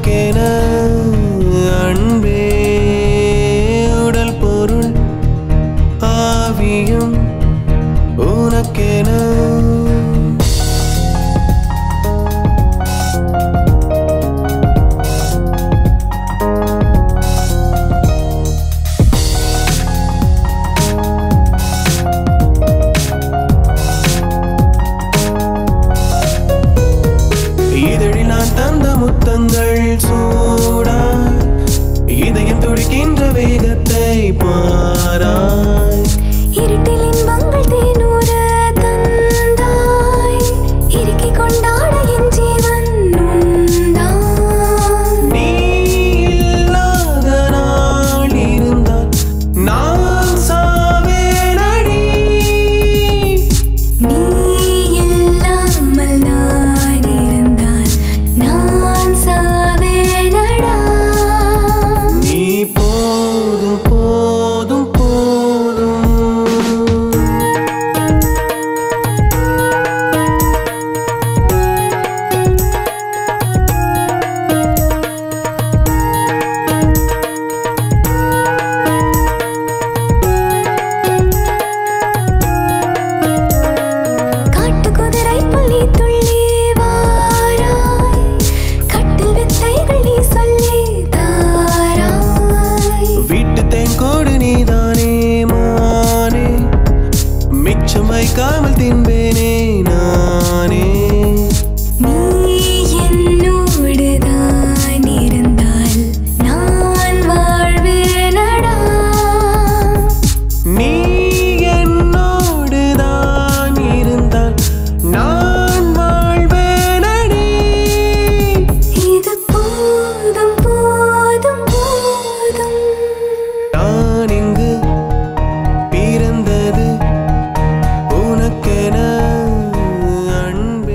[SPEAKER 17] உனக்கென அன்பே உடல் பொருள் ஆவியும் உனக்கென முத்தங்கள் சூடா இதயம் துடிக்கின்ற வேகத்தை பாராய்
[SPEAKER 9] இருட்டில் இன்பங்கள் தேனூர தந்தாய் இறுக்கி கொண்டாட என் ஜீவன் உண்டாய்
[SPEAKER 17] நீ இல்லாத நாள் இருந்தால் நான் சாவேனடி
[SPEAKER 9] நீ இல்லாமல் நான் இருந்தால் நான் சாவேனடா
[SPEAKER 17] நீ போதும் போதும் போதும்
[SPEAKER 9] காட்டுக்குதிரை புலி துள்ளி வாராய் கட்டில் வித்தைகள் நீ சொல்லி தாராய்
[SPEAKER 17] வீட்டு தேன்கோடு நீதானே மானே மிச்சம் வைக்காமல் தின்பேனே நானே
[SPEAKER 9] நீ என்னோடு தான் இருந்தால் நான் வாழ்வேனடா
[SPEAKER 17] நீ என்னோடு தான் இருந்தால் நான் வாழ்வேனடி
[SPEAKER 9] இது போதும் போதும் போதும்
[SPEAKER 17] நான் இங்கு பிறந்தது உனக்கென அன்பே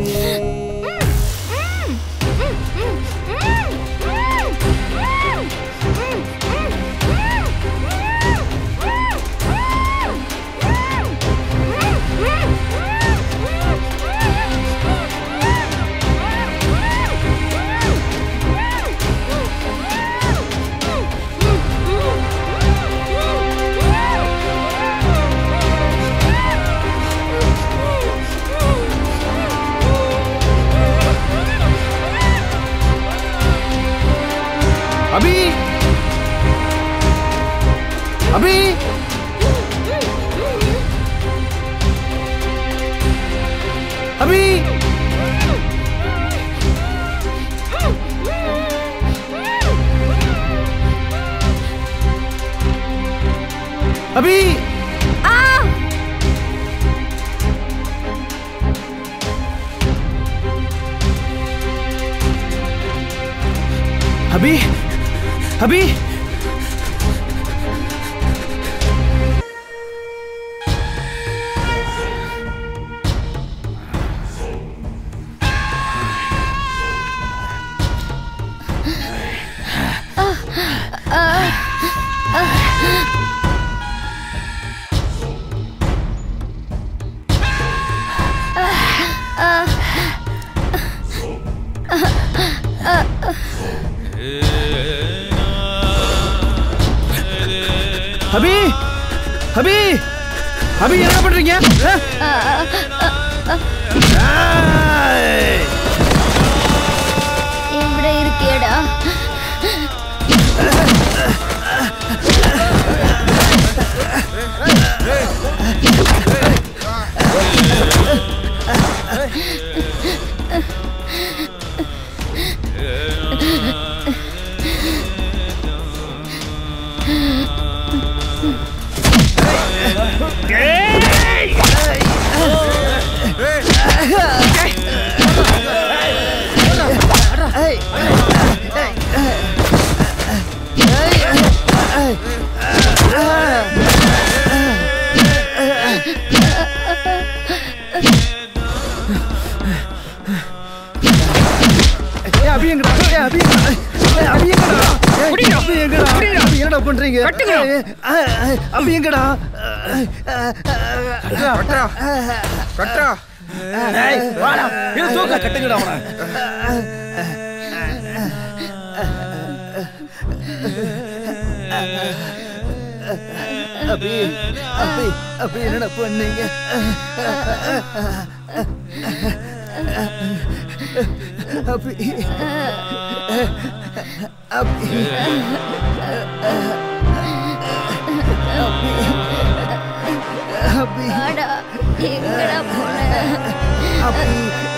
[SPEAKER 10] அபி அபி அபி அபி அபி அபி அபி அபி அபி என்ன பண்றீங்க
[SPEAKER 15] ഇവിടെ ഇരിക്കേടാ
[SPEAKER 10] என்னடா பண்றீங்க அப்படி எங்கடா
[SPEAKER 17] தூக்க கட்டுங்கடா அவனை
[SPEAKER 8] அபி அபி அபி என்னடா பண்ணீங்க அபி அபி அபி
[SPEAKER 9] வாடா எங்கடா போன
[SPEAKER 8] அபி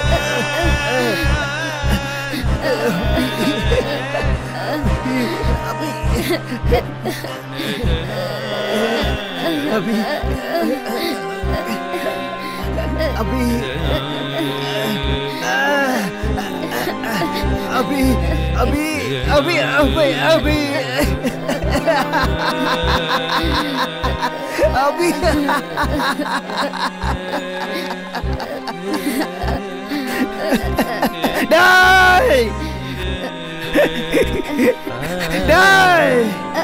[SPEAKER 8] அபி அபி அபி அபி அபி அபி அபி அபி டேய் டேய்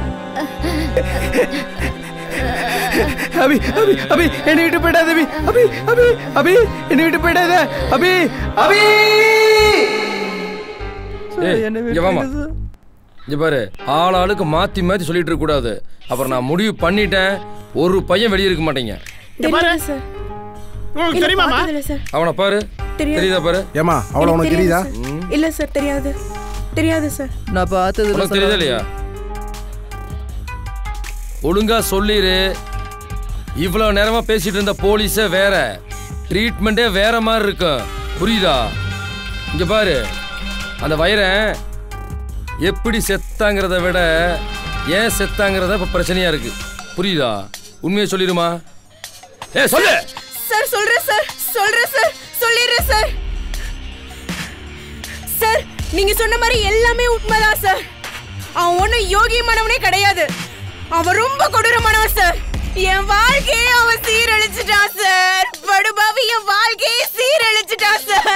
[SPEAKER 8] அபி அபி அபி என்னை விட்டு போயிடாத அபி அபி அபி அபி என்னை விட்டு போயிடாத அபி அபி
[SPEAKER 3] இங்க வாமா இங்க பாரு ஆள் ஆளுக்கு மாத்தி மாத்தி சொல்லிட்டு இருக்க கூடாது. அப்புறம் நான் முடிவு பண்ணிட்டேன், ஒரு பையன் வெளியே இருக்க மாட்டீங்க.
[SPEAKER 19] சார்
[SPEAKER 18] உங்களுக்கு தெரியுமாமா?
[SPEAKER 3] அவனை பாரு, தெரியுதா பாரு?
[SPEAKER 6] ஏமா அவள உனக்கு தெரியுதா?
[SPEAKER 19] இல்ல சார் தெரியாது தெரியாது சார்.
[SPEAKER 23] நான் பார்த்தது இல்ல.
[SPEAKER 3] உனக்கு தெரியுதா இல்லையா? ஒழுங்கா சொல்லிரு. இவ்வளவு நேரமா பேசிட்டு இருந்த போலீஸே வேற, ட்ரீட்மெண்டே வேற மாதிரி இருக்கும். புரியுதா? இங்க பாரு, அந்த வைரன் எப்படி செத்தாங்கிறத விட ஏன் செத்தாங்கிறத இப்ப பிரச்சனையா இருக்கு. புரியுதா? உண்மையை சொல்லிடுமா? ஏ சொல்லு
[SPEAKER 19] சார். சொல்றேன் சார் சொல்றேன் சார் சொல்லிடுறேன் சார். சார் நீங்க சொன்ன மாதிரி எல்லாமே உண்மைதான் சார். அவன் ஒன்னும் யோகியமானவனே கிடையாது. அவன் ரொம்ப கொடூரமானவன் சார். என் வாழ்க்கையே அவன் சீரழிச்சிட்டான் சார். படுபாவி என் வாழ்க்கையே சீரழிச்சிட்டான் சார்.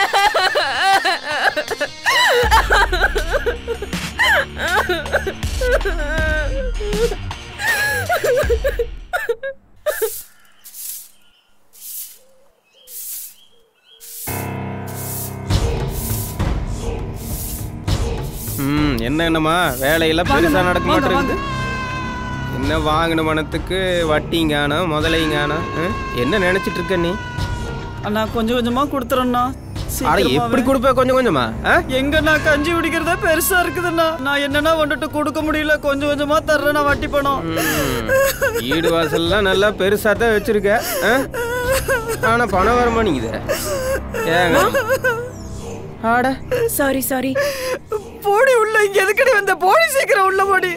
[SPEAKER 2] ம் என்ன என்னம்மா வேலையெல்லாம் பெருசா நடக்க மாட்டேங்குது. என்ன வாங்கின மனத்துக்கு வட்டிங்கானோ முதலைங்கானோ என்ன நினைச்சிட்டு இருக்க நீ?
[SPEAKER 23] அண்ணா கொஞ்சம் கொஞ்சமா கொடுத்துறேண்ணா.
[SPEAKER 2] அட எப்படி கொடுப்ப கொஞ்சம் கொஞ்சமா?
[SPEAKER 23] எங்க நான் கஞ்சி குடிக்கிறதே பெருசா இருக்குதுண்ணா. நான் என்னன்னா வந்துட்டு கொடுக்க முடியல, கொஞ்சம் கொஞ்சமா தர்றேன் வட்டி பணம்.
[SPEAKER 2] வீடு வாசல்லாம் நல்லா பெருசா தான் வச்சிருக்க, ஆனா பணம் வர மாட்டேங்குது. ஏங்க
[SPEAKER 19] ஆட சாரி சாரி. போடி உள்ள இங்க எதுக்கடி வந்த? போடி சீக்கிரம் உள்ள போடி.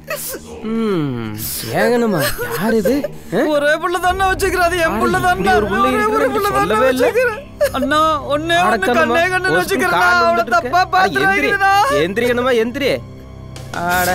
[SPEAKER 2] ஏங்கணுமா யார் இது?
[SPEAKER 23] ஒரே புள்ள தானே வச்சுக்கிறாது. என் புள்ள தானே ஒரு புள்ள தானே வச்சுக்கிறேன். அண்ணா ஒண்ணே ஒண்ணு கண்ணே கண்ணு வச்சுக்கிறேன். அவள தப்பா பாத்துறீங்கடா.
[SPEAKER 2] எந்திரிக்கணுமா எந்திரி. ஆட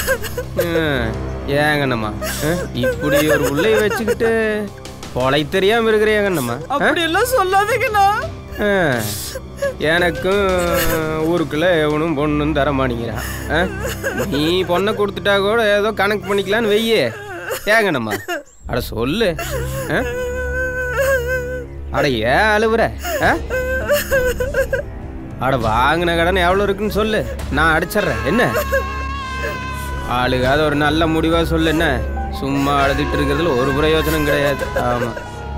[SPEAKER 2] ஏங்கணுமா இப்படி ஒரு புள்ளைய வச்சுக்கிட்டு கொலை தெரியாம இருக்கிறேங்கண்ணம்மா.
[SPEAKER 23] அப்படி எல்லாம் சொல்லாதீங்கண்ணா.
[SPEAKER 2] எனக்கும் ஊருக்குள்ள எவனும் பொண்ணும் தர மாட்டேங்கிறான். நீ பொண்ணை கொடுத்துட்டா கூட ஏதோ கணக்கு பண்ணிக்கலான்னு வெய்யே. ஏங்கண்ணம்மா அட சொல்லு. அட ஏன் அழுவுற? அட வாங்கின கடன் எவ்வளோ இருக்குன்னு சொல்லு, நான் அடிச்சிட்றேன். என்ன ஆளுகாத ஒரு நல்ல முடிவா சொல்லு. என்ன சும்மா அழுதுட்டு இருக்கிறதுல ஒரு பிரயோஜனம் கிடையாது. ஆமா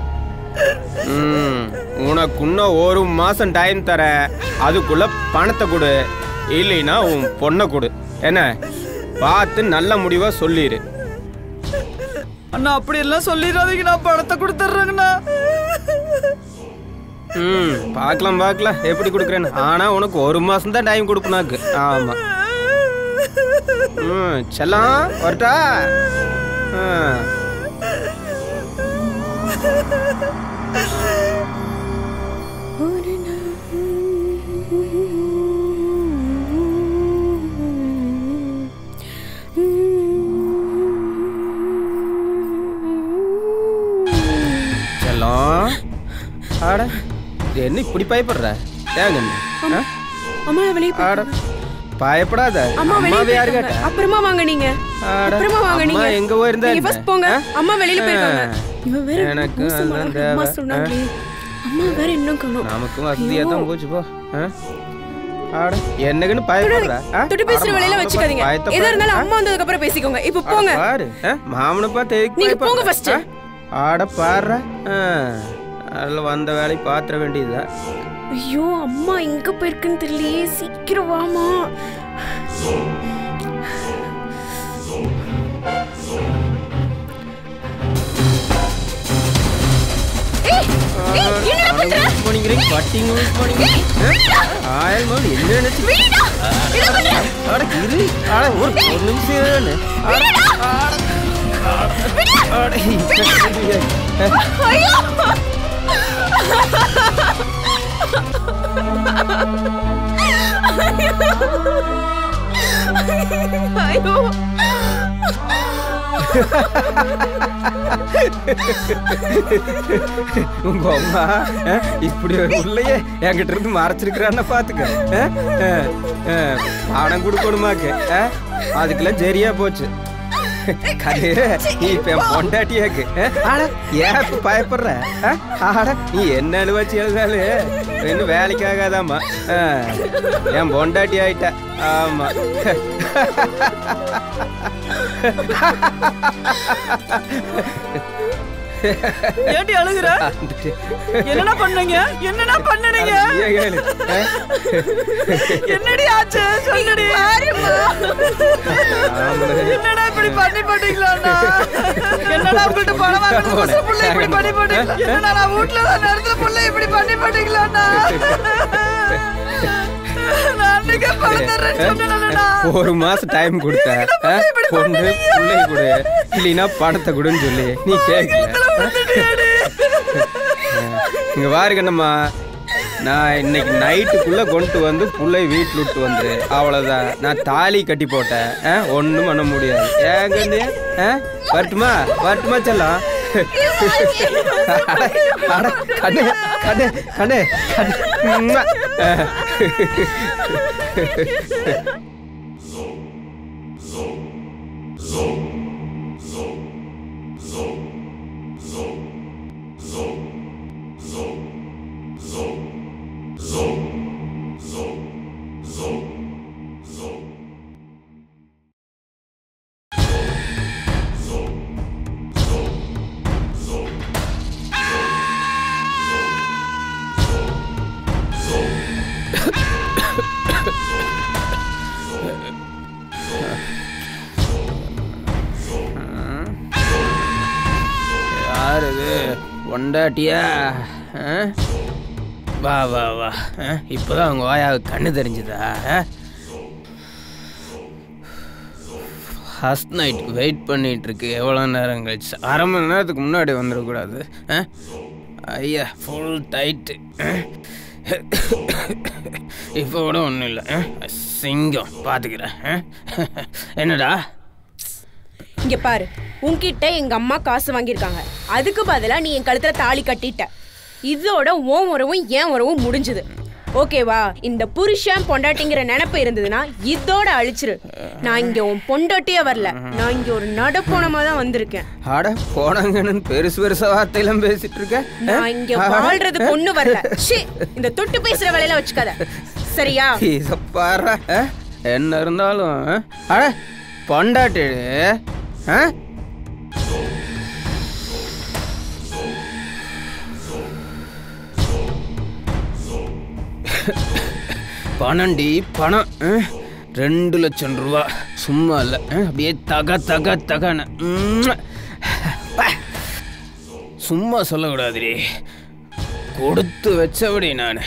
[SPEAKER 2] ம் உனக்கு இன்னும் ஒரு மாசம் டைம் தர, அதுக்குள்ள பணத்தை கொடு, இல்லைன்னா உன் பொண்ணை கொடு. என்ன பார்த்து நல்ல முடிவா சொல்லிடு.
[SPEAKER 23] அண்ணா அப்படி எல்லாம் சொல்லிடாதீங்க, நான் பணத்தை கொடுத்துட்றேங்கண்ணா.
[SPEAKER 2] ம் பார்க்கலாம் பார்க்கலாம் எப்படி கொடுக்குறேன்னு. ஆனா உனக்கு ஒரு மாசம் தான் டைம் கொடுப்பனாக்கு. ஆமா ம் செல்லாம் வரட்டா. செல்லம் ஆட என்ன இப்படி பயப்படுற?
[SPEAKER 19] அம்மா வெளியே
[SPEAKER 2] ஆட பயப்படாத.
[SPEAKER 19] அம்மா வெளியே யாரு கேட்ட? அப்புறமா வாங்க நீங்க. அப்புறமா வாங்க நீங்க.
[SPEAKER 2] எங்க போயிருந்தா?
[SPEAKER 19] நீங்க ஃபர்ஸ்ட் போங்க. அம்மா வெளியில போயிருக்காங்க. இவ வேற
[SPEAKER 2] எனக்கு
[SPEAKER 19] அம்மா சொன்னாங்களே. அம்மா வேற இன்னும் காணோம்.
[SPEAKER 2] நமக்கு வசதியா தான் போச்சு போ. என்னக்குன்னு பயப்படுற
[SPEAKER 19] தொட்டு பேசுற வேலையில வச்சுக்காதீங்க. எதா இருந்தாலும் அம்மா வந்ததுக்கு அப்புறம் பேசிக்கோங்க. இப்போ போங்க.
[SPEAKER 2] பாரு மாமனை பார்த்து
[SPEAKER 19] நீங்க போங்க ஃபர்ஸ்ட்.
[SPEAKER 2] ஆட பாரு அதுல வந்த வேலை பாத்திர வேண்டியதுதான்.
[SPEAKER 19] ஐயோ அம்மா எங்க போயிருக்குன்னு தெரியலையே. சீக்கிரம் வாமா. என்னடா பண்ற?
[SPEAKER 2] போனிங்கறீங்க பட்டிங் யூஸ் போனிங்க. ஆயல் மோல் என்ன நினைச்சு?
[SPEAKER 19] வீடா. என்ன பண்ற?
[SPEAKER 2] அட இரு. அட ஒரு ஒரு நிமிஷம் இரு.
[SPEAKER 19] வீடா.
[SPEAKER 2] அட
[SPEAKER 19] ஐயோ. ஐயோ.
[SPEAKER 2] உங்க அம்மா இப்படி உள்ளயே என்கிட்ட இருந்து மறைச்சிருக்கிறான்னு பாத்துக்க. பணம் கொடுக்கணுமாக்கு அதுக்கெல்லாம் சரியா போச்சு. கது இப்ப என் பொண்டாட்டியாக்கு ஏன் இப்ப பயப்படுற? ஆட நீ என்ன அழுவாச்சு எழுதாலு இன்னும் வேலைக்கு ஆகாதாமா. என் பொண்டாட்டி ஆயிட்ட. ஆமா
[SPEAKER 23] ஏண்டி அழுகுற? என்னடா பண்ணீங்க? என்னடா பண்ணீங்க? என்னடி ஆச்சு சொல்லுடி. என்னடா இப்படி பண்ணி போட்டீங்களா? என்னடா உங்கள்ட்ட பணம் வாங்குறது புள்ள இப்படி பண்ணி போட்டீங்களா? என்னடா நான் வீட்ல தான் நடந்த புள்ள இப்படி பண்ணி போட்டீங்களா?
[SPEAKER 2] ஒரு மாசம் டைம் கொடுத்த பொண்ணு பிள்ளை கொடு இல்லைன்னா பணத்தை கொடுன்னு சொல்லி நீ கேட்கல. இங்க பாரு கண்ணம்மா நான் இன்னைக்கு நைட்டுக்குள்ள கொண்டு வந்து பிள்ளை வீட்டுல விட்டு வந்து அவ்வளவுதான். நான் தாலி கட்டி போட்டேன். ஒண்ணும் பண்ண முடியாது. ஏங்க வரட்டுமா வரட்டுமா செல்லாம். கண்ணே கண்ணே கண்ணே கண்ணே. பொண்டாட்டியா? வா வா வா இப்போதான் அவங்க வாயாவுக்கு கண்ணு தெரிஞ்சுதா? ஃபர்ஸ்ட் நைட்டுக்கு வெயிட் பண்ணிட்டு இருக்கு. எவ்வளோ நேரம் கழிச்சு? அரை மணி நேரத்துக்கு முன்னாடி வந்துடக்கூடாது. ஐயா ஃபுல் டைட்டு. இப்போ கூட ஒன்றும் இல்லை. சிங்கம் பார்த்துக்கிறேன். என்னடா
[SPEAKER 19] இங்க பாரு, உன்கிட்ட எங்க அம்மா காசு வாங்கியிருக்காங்க. அதுக்கு பதிலா நீ என் கழுத்துல தாலி கட்டிட்ட. இதோட உன் உறவும் என் உறவும் முடிஞ்சுது. ஓகேவா? இந்த புருஷன் பொண்டாட்டிங்கிற நினைப்பு இருந்ததுன்னா இதோட அழிச்சிரு. நான் இங்க உன் பொண்டாட்டியே வரல. நான் இங்க ஒரு நடப்போனமா தான் வந்திருக்கேன்.
[SPEAKER 2] ஆட போனாங்கன்னு பெருசு பெருசா வார்த்தையெல்லாம் பேசிட்டு இருக்க.
[SPEAKER 19] நான் இங்க வாழ்றது பொண்ணு வரல. இந்த தொட்டு பேசுற வேலையில வச்சுக்காத சரியா?
[SPEAKER 2] இத பாரு, என்ன இருந்தாலும் அட பொண்டாட்டி பணண்டி பணம். ரெண்டு லட்சம் ரூபா சும்மா இல்லை. அப்படியே தக தக தகன சும்மா சொல்லக்கூடாதுடி. கொடுத்து வச்சபடி நான்.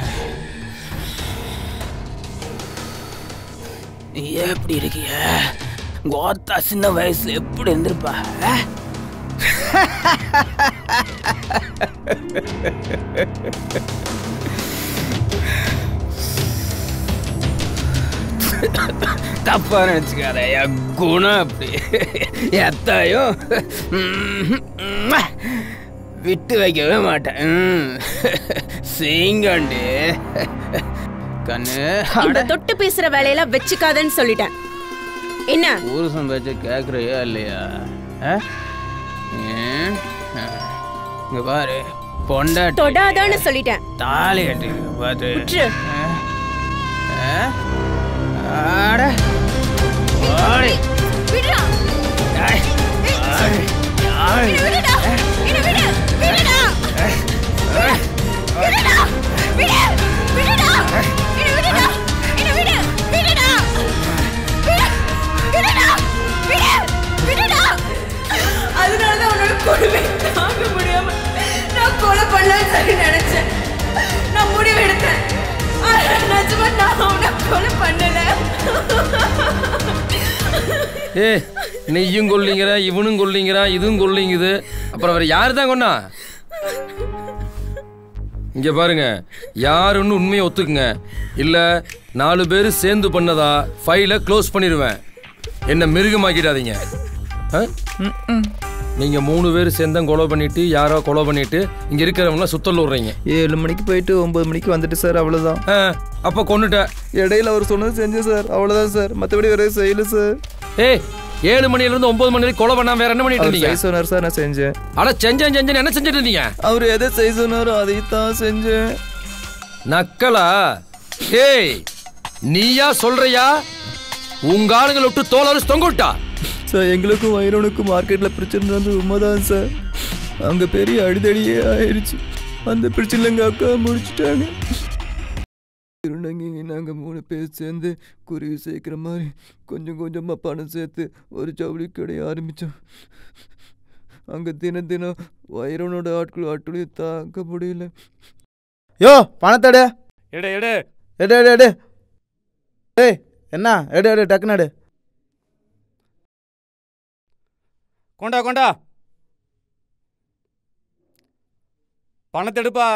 [SPEAKER 2] எப்படி இருக்கிய? கோத்தா சின்ன வயசுல எப்படி இருந்திருப்பா? தப்பா நினைச்சுக்காத. என் குணம் அப்படி. எத்தாயும் விட்டு வைக்கவே மாட்டேன். சீங்காண்டி கண்ணு.
[SPEAKER 19] இந்த தொட்டு பேசுற வேலையெல்லாம் வச்சுக்காதன்னு சொல்லிட்டேன். என்ன
[SPEAKER 2] புருஷன் பேச்ச கேக்குறியா இல்லையா? இங்க பாரு, பொண்டாட்டி
[SPEAKER 19] தொடாதான்னு சொல்லிட்டேன்.
[SPEAKER 2] தாலி கட்டி பாத்து.
[SPEAKER 3] ஏ நீயும் கொல்லிங்கிற இவனும் கொல்லிங்கிறான் இதுவும் கொல்லிங்குது அப்புறம் வேற யாரு தான் கொண்டா? இங்க பாருங்க, யாருன்னு உண்மையை ஒத்துக்குங்க, இல்ல நாலு பேர் சேர்ந்து பண்ணதா ஃபைலை க்ளோஸ் பண்ணிடுவேன். என்ன மிருகமாக்கிடாதீங்க. நீங்க மூணு பேர் சேர்ந்தா கொலை பண்ணிட்டு யாரோ கொலை பண்ணிட்டு இங்க இருக்கிறவங்களாம் சுத்தல் விடுறீங்க.
[SPEAKER 23] ஏழு மணிக்கு போயிட்டு ஒன்பது மணிக்கு வந்துட்டு சார், அவ்வளவுதான்.
[SPEAKER 3] அப்ப கொண்டுட்ட
[SPEAKER 23] இடையில அவர் சொன்னது செஞ்சேன் சார், அவ்வளவுதான் சார், மற்றபடி வேற செய்யல சார்.
[SPEAKER 3] ஏய் ஏழு மணில இருந்து ஒன்பது மணி வரைக்கும் கொலை பண்ணாம வேற என்ன பண்ணிட்டு இருந்தீங்க?
[SPEAKER 23] செய்ய சொன்னார் சார், நான் செஞ்சேன்.
[SPEAKER 3] ஆனா செஞ்சேன் செஞ்சேன் என்ன செஞ்சுட்டு இருந்தீங்க?
[SPEAKER 23] அவர் எதை செய்ய சொன்னாரோ அதைத்தான் செஞ்சேன்.
[SPEAKER 3] நக்கலா? ஏய் நீயா சொல்றியா? உங்க ஆளுங்களை விட்டு தோல் தொங்க விட்டா
[SPEAKER 23] சார்? எங்களுக்கும் வைரனுக்கும் மார்க்கெட்ல பிரச்சனை நடந்து உண்மைதான் சார். அங்க பெரிய அடிதடியே ஆயிடுச்சு. அந்த பிரச்சனை எங்க அக்கா முடிச்சுட்டாங்க. திருநங்கி நாங்க மூணு பேர் சேர்ந்து குருவி சேர்க்கிற மாதிரி கொஞ்சம் கொஞ்சமா பணம் சேர்த்து ஒரு ஜவுளி கடையை ஆரம்பிச்சோம். அங்க தினம் தினம் வைரனோட ஆட்கள் ஆட்களையும் தாக்க முடியல.
[SPEAKER 10] யோ பணத்தடு
[SPEAKER 14] எடு எடு
[SPEAKER 10] எடு எடு எடு ஏய் என்ன எடு எடு டக்குன்னு எடு.
[SPEAKER 14] கொண்டா கொண்டா பணத்தை எடுப்பா.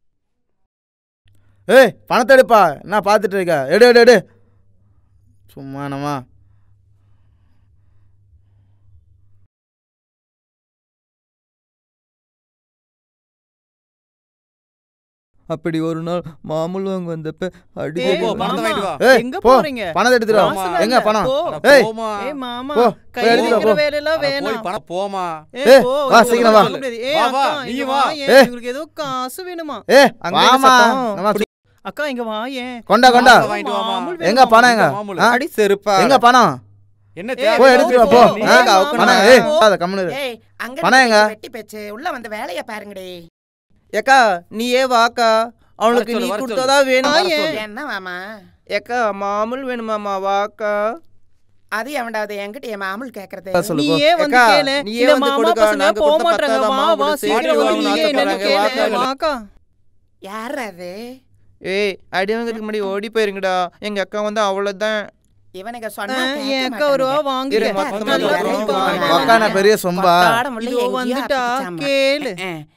[SPEAKER 10] ஏய் பணத்தை எடுப்பா, என்ன பார்த்துட்டு இருக்க? எடு எடு எடு. சும்மா நம்ம
[SPEAKER 23] அப்படி ஒரு நாள் மாமூல் வாங்க வந்தப்ப அடி
[SPEAKER 10] எங்க போறீங்க? பணத்தை எடுத்துட்டு வா. எங்க பணம்? ஏய்
[SPEAKER 23] ஏய் மாமா,
[SPEAKER 10] போ
[SPEAKER 23] கை இருக்கிற வேலை எல்லாம் வேணாம்.
[SPEAKER 14] பணம் போமா.
[SPEAKER 10] ஏய் வா சீக்கிரம் வா.
[SPEAKER 23] ஏய் அக்கா நீ வா. ஏய் உங்களுக்கு ஏதோ காசு வேணுமா?
[SPEAKER 10] ஏய் வாமா.
[SPEAKER 23] அக்கா இங்க வா. ஏன்
[SPEAKER 10] கொண்டா கொண்டா. எங்க பணம்? எங்க
[SPEAKER 23] அடி செருப்பா.
[SPEAKER 10] எங்க பணம்?
[SPEAKER 14] என்ன
[SPEAKER 10] போய் எடுத்துட்டு வா போ. பணம் ஏய் அத கம்முனு இரு. பணம் எங்க?
[SPEAKER 7] வெட்டி பேச்சு உள்ள வந்து வேலைய பாருங்கடி.
[SPEAKER 23] ஏக்கா நீயே வாக்கா, அவனுக்கு நீ கொடுத்ததா வேணும்.
[SPEAKER 7] என்ன மாமா?
[SPEAKER 23] ஏக்கா மாமூல் வேணுமாமா? வாக்கா.
[SPEAKER 7] அது எவண்டாவது என்கிட்ட என் மாமூல் கேக்குறது.
[SPEAKER 23] நீயே வந்து கேளு. நீயே வந்து கொடுக்க, நாங்க போக மாட்டறங்க. வா வா சீக்கிரம் வந்து நீயே என்னன்னு கேளு. வாக்கா.
[SPEAKER 7] யார் அது?
[SPEAKER 23] ஏய் அடிவங்கிறதுக்கு முன்னாடி ஓடி போயிருங்கடா. எங்க அக்கா வந்து அவ்வளவுதான்.
[SPEAKER 7] இவனுக்கு சொன்னா
[SPEAKER 23] ஏன் அக்கா ஒருவா வாங்குற?
[SPEAKER 10] அக்கா நான் பெரிய சொம்பா.
[SPEAKER 23] இதோ வந்துட்டா கேளு.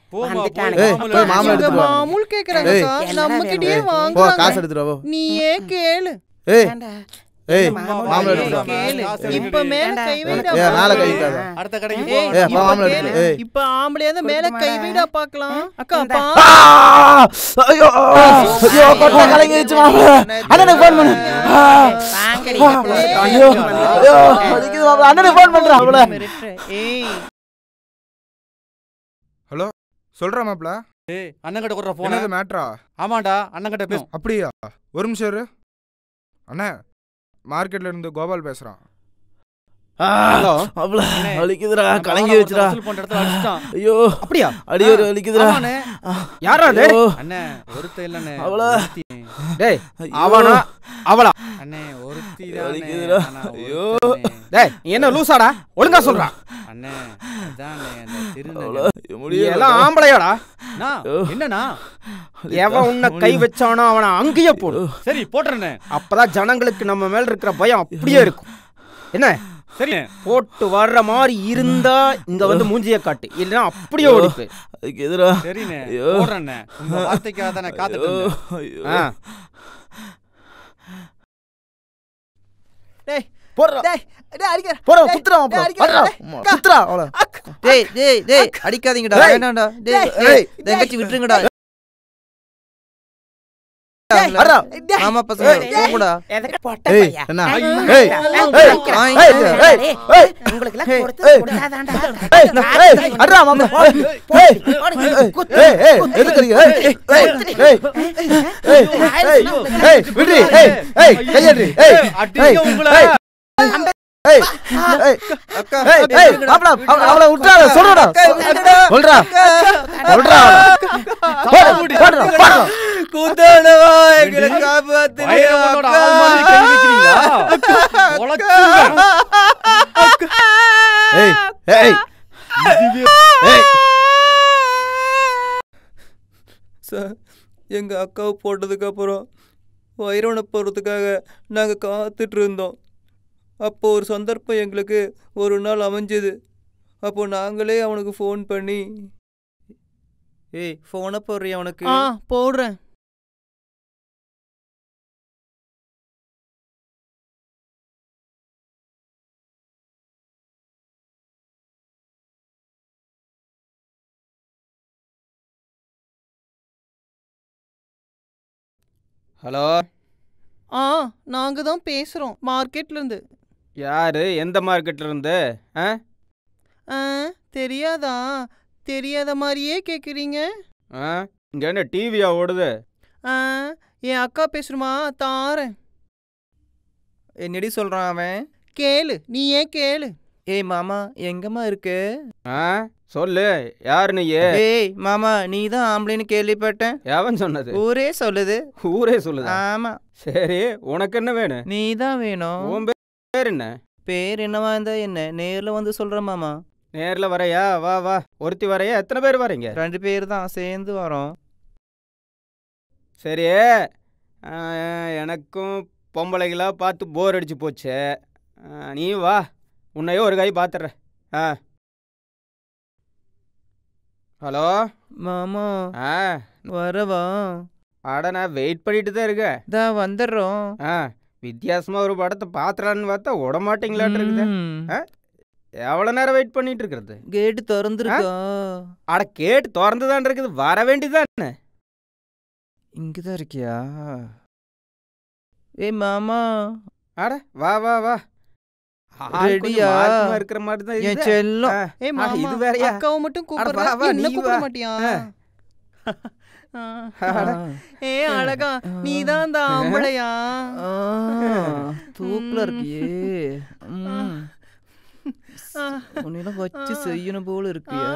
[SPEAKER 10] மாமூல்
[SPEAKER 23] கேக்குறாங்க. நம்மகிட்டயே வாங்க.
[SPEAKER 10] போ காசு எடுத்துட்டு வா.
[SPEAKER 23] நீயே கேளு.
[SPEAKER 10] ஏய் ஏய் மாமூல் எடுத்துட்டு வா.
[SPEAKER 23] கேளு. இப்ப மேல கை வைடா.
[SPEAKER 10] ஏய் மேல கை வைக்காத.
[SPEAKER 14] அடுத்த கடைக்கு
[SPEAKER 10] போ. ஏய் மாமூல் எடுத்து. ஏய்
[SPEAKER 23] இப்ப ஆம்பளையா தான் மேல கை வைடா பார்க்கலாம். அக்கா பா.
[SPEAKER 10] ஐயோ ஐயோ கொட்ட கலங்கிச்சு மாமூல். அண்ணனுக்கு ஃபோன் பண்ணு.
[SPEAKER 7] வாங்கடி.
[SPEAKER 10] ஐயோ ஐயோ அடிக்குது மாமூல். அண்ணனுக்கு ஃபோன் பண்றா அவள.
[SPEAKER 23] ஏய்
[SPEAKER 6] ஹலோ சொல்றா மாப்ள.
[SPEAKER 14] ஏய் அண்ணன் கிட்ட குடுற போன்.
[SPEAKER 6] என்னது மேட்ரா?
[SPEAKER 14] ஆமாடா அண்ணன் கிட்ட பேசு.
[SPEAKER 6] அப்படியா? ஒரு நிமிஷம் இரு. அண்ணா மார்க்கெட்ல இருந்து கோபால் பேசுறான்.
[SPEAKER 10] ஹலோ மாப்ள வலிக்குதுடா, கலங்கி வெச்சுடா.
[SPEAKER 14] வசூல் பண்ற இடத்துல அடிச்சிட்டான்.
[SPEAKER 10] ஐயோ அப்படியா? அடி ஒரு வலிக்குதுடா.
[SPEAKER 14] யாரா டேய்? அண்ணே ஒருத்த இல்லனே.
[SPEAKER 10] அவள
[SPEAKER 2] டேய் அவனா அவளா?
[SPEAKER 14] அண்ணே ஒருத்தி தான்
[SPEAKER 10] வலிக்குதுடா. ஐயோ
[SPEAKER 2] டேய் என்ன லூசாடா? ஒழுங்கா சொல்றா.
[SPEAKER 14] அண்ணே அதானே அந்த திருநங்க
[SPEAKER 2] எல்லாம் ஆம்பளையாடா?
[SPEAKER 14] என்னண்ணா?
[SPEAKER 2] எவன் உன்னை கை வச்சானோ அவனை அங்கேயே போடு.
[SPEAKER 14] சரி போட்டுறேண்ணே.
[SPEAKER 2] அப்பதான் ஜனங்களுக்கு நம்ம மேல இருக்கிற பயம் அப்படியே இருக்கும். என்ன
[SPEAKER 14] சரி
[SPEAKER 2] போட்டு வர்ற மாதிரி இருந்தா இங்க வந்து மூஞ்சிய காட்டு, இல்லைன்னா அப்படியே ஓடிப்பு.
[SPEAKER 10] அதுக்கு எதிரா
[SPEAKER 14] சரிண்ணே போடுறேண்ணே. உங்க வார்த்தைக்காக தானே காத்துட்டு இருந்தேன்.
[SPEAKER 23] டேய்
[SPEAKER 10] போறா.
[SPEAKER 23] டேய் டேய் அடிக்க.
[SPEAKER 10] போறா குத்துறா மாப்ள. போறா குத்துறா அவள.
[SPEAKER 23] டேய் டேய் டேய் அடிக்காதீங்கடா. வேண்டாம்டா. டேய் டேய் தங்கச்சி விட்டுருங்கடா.
[SPEAKER 10] அடடா
[SPEAKER 23] மாமா பசங்க போங்கடா.
[SPEAKER 7] எதுக்கு போட்ட பையா?
[SPEAKER 10] என்ன?
[SPEAKER 7] ஏய்
[SPEAKER 10] ஏய் ஏய் ஏய்
[SPEAKER 7] உங்களுக்கு எல்லாம் கொடுத்து கொடுக்காதாண்டா.
[SPEAKER 10] ஏய் அடடா மாமா. ஏய் ஏய் ஏய் எதுக்குறீங்க? ஏய் ஏய் ஏய் ஏய் விடு. ஏய் ஏய் கையடி. ஏய்
[SPEAKER 14] அடிங்க உங்கள.
[SPEAKER 10] ஏய் ஏய் அக்கா ஏய் மாப்ள அவளை விட்டுறாத. சொல்றடா சொல்றா சொல்றா. போடுடா போடுடா.
[SPEAKER 23] கூத்தாடவா எங்களை காப்பாத்துங்க.
[SPEAKER 14] ஐயனோட ஆள் மாதிரி கை வைக்கிறீங்களா? ஒளச்சுங்க.
[SPEAKER 10] ஏய் ஏய் ஏய்
[SPEAKER 23] சார் எங்க அக்காவை போட்டதுக்கு அப்புறம் வைரவனை போறதுக்காக நாங்க காத்துட்டு இருந்தோம். அப்போ ஒரு சந்தர்ப்பம் எங்களுக்கு ஒரு நாள் அமைஞ்சது. அப்போ நாங்களே அவனுக்கு ஃபோன் பண்ணி, ஏய் ஃபோனை போடுறியா அவனுக்கு?
[SPEAKER 1] ஆ போடுறேன்.
[SPEAKER 2] ஹலோ.
[SPEAKER 1] ஆ நாங்க தான் பேசுறோம் மார்க்கெட்ல இருந்து.
[SPEAKER 2] யாரு? எந்த மார்க்கெட்ல இருந்து? ஆ
[SPEAKER 1] ஆ தெரியாதா? தெரியாத மாதிரியே கேக்குறீங்க.
[SPEAKER 2] ஆ இங்க என்ன டிவியா ஓடுது?
[SPEAKER 1] ஆ என் அக்கா பேசுறமா தாரேன்.
[SPEAKER 23] என்னடி சொல்றான் அவன்?
[SPEAKER 1] கேளு, நீ ஏன் கேளு.
[SPEAKER 23] ஏய் மாமா எங்கம்மா இருக்கு?
[SPEAKER 2] ஆ சொல்லு, யாரு நீ?
[SPEAKER 23] ஏய் மாமா நீ தான் ஆம்பளைன்னு கேள்விப்பட்டேன்.
[SPEAKER 2] எவன் சொன்னது?
[SPEAKER 23] ஊரே சொல்லுது.
[SPEAKER 2] ஊரே சொல்லுது?
[SPEAKER 23] ஆமா.
[SPEAKER 2] சரி, உனக்கு என்ன வேணும்?
[SPEAKER 23] நீ தான் வேணும்.
[SPEAKER 2] உன் பேர் என்ன?
[SPEAKER 23] பேர் என்னவா இருந்தா என்ன, நேர்ல வந்து சொல்றேன் மாமா.
[SPEAKER 2] நேர்ல வரையா? வா வா. ஒருத்தி வரையா? எத்தனை பேர் வரீங்க?
[SPEAKER 23] ரெண்டு பேர் தான் சேர்ந்து வரோம்.
[SPEAKER 2] சரி, எனக்கும் பொம்பளைகளா பார்த்து போர் அடிச்சு போச்சு. நீ வா, உன்னையோ ஒரு கை பார்த்துட்றேன். ஆ ஹலோ
[SPEAKER 23] மாமா.
[SPEAKER 2] ஆ
[SPEAKER 23] வரவா?
[SPEAKER 2] அட நான் வெயிட் பண்ணிட்டு தான் இருக்கேன்.
[SPEAKER 23] தான் வந்துடுறோம்.
[SPEAKER 2] ஆ வித்தியாசமா ஒரு படத்தை பார்த்துலான்னு பார்த்தா விட மாட்டீங்களாட்டு இருக்குது. ஆ எவ்வளோ நேரம் வெயிட் பண்ணிட்டு இருக்கிறது?
[SPEAKER 23] கேட்டு திறந்துருக்கா?
[SPEAKER 2] அட கேட்டு திறந்துதான் இருக்குது, வர வேண்டியதானே.
[SPEAKER 23] இங்கதான் இருக்கியா? ஏ மாமா.
[SPEAKER 2] அட வா வா வா.
[SPEAKER 23] ரெடியா?
[SPEAKER 2] இருக்கிற மாதிரி தான்
[SPEAKER 23] என் செல்லம்.
[SPEAKER 1] ஏ மாமா, இது வேறயா? அக்காவை மட்டும் கூப்பிடுறா, என்ன கூப்பிட மாட்டியா? ஏ அழகா, நீதான் அந்த ஆம்பளையா?
[SPEAKER 23] தூக்குல இருக்கியே. உன்னெல்லாம் வச்சு செய்யணும் போல இருக்கியா?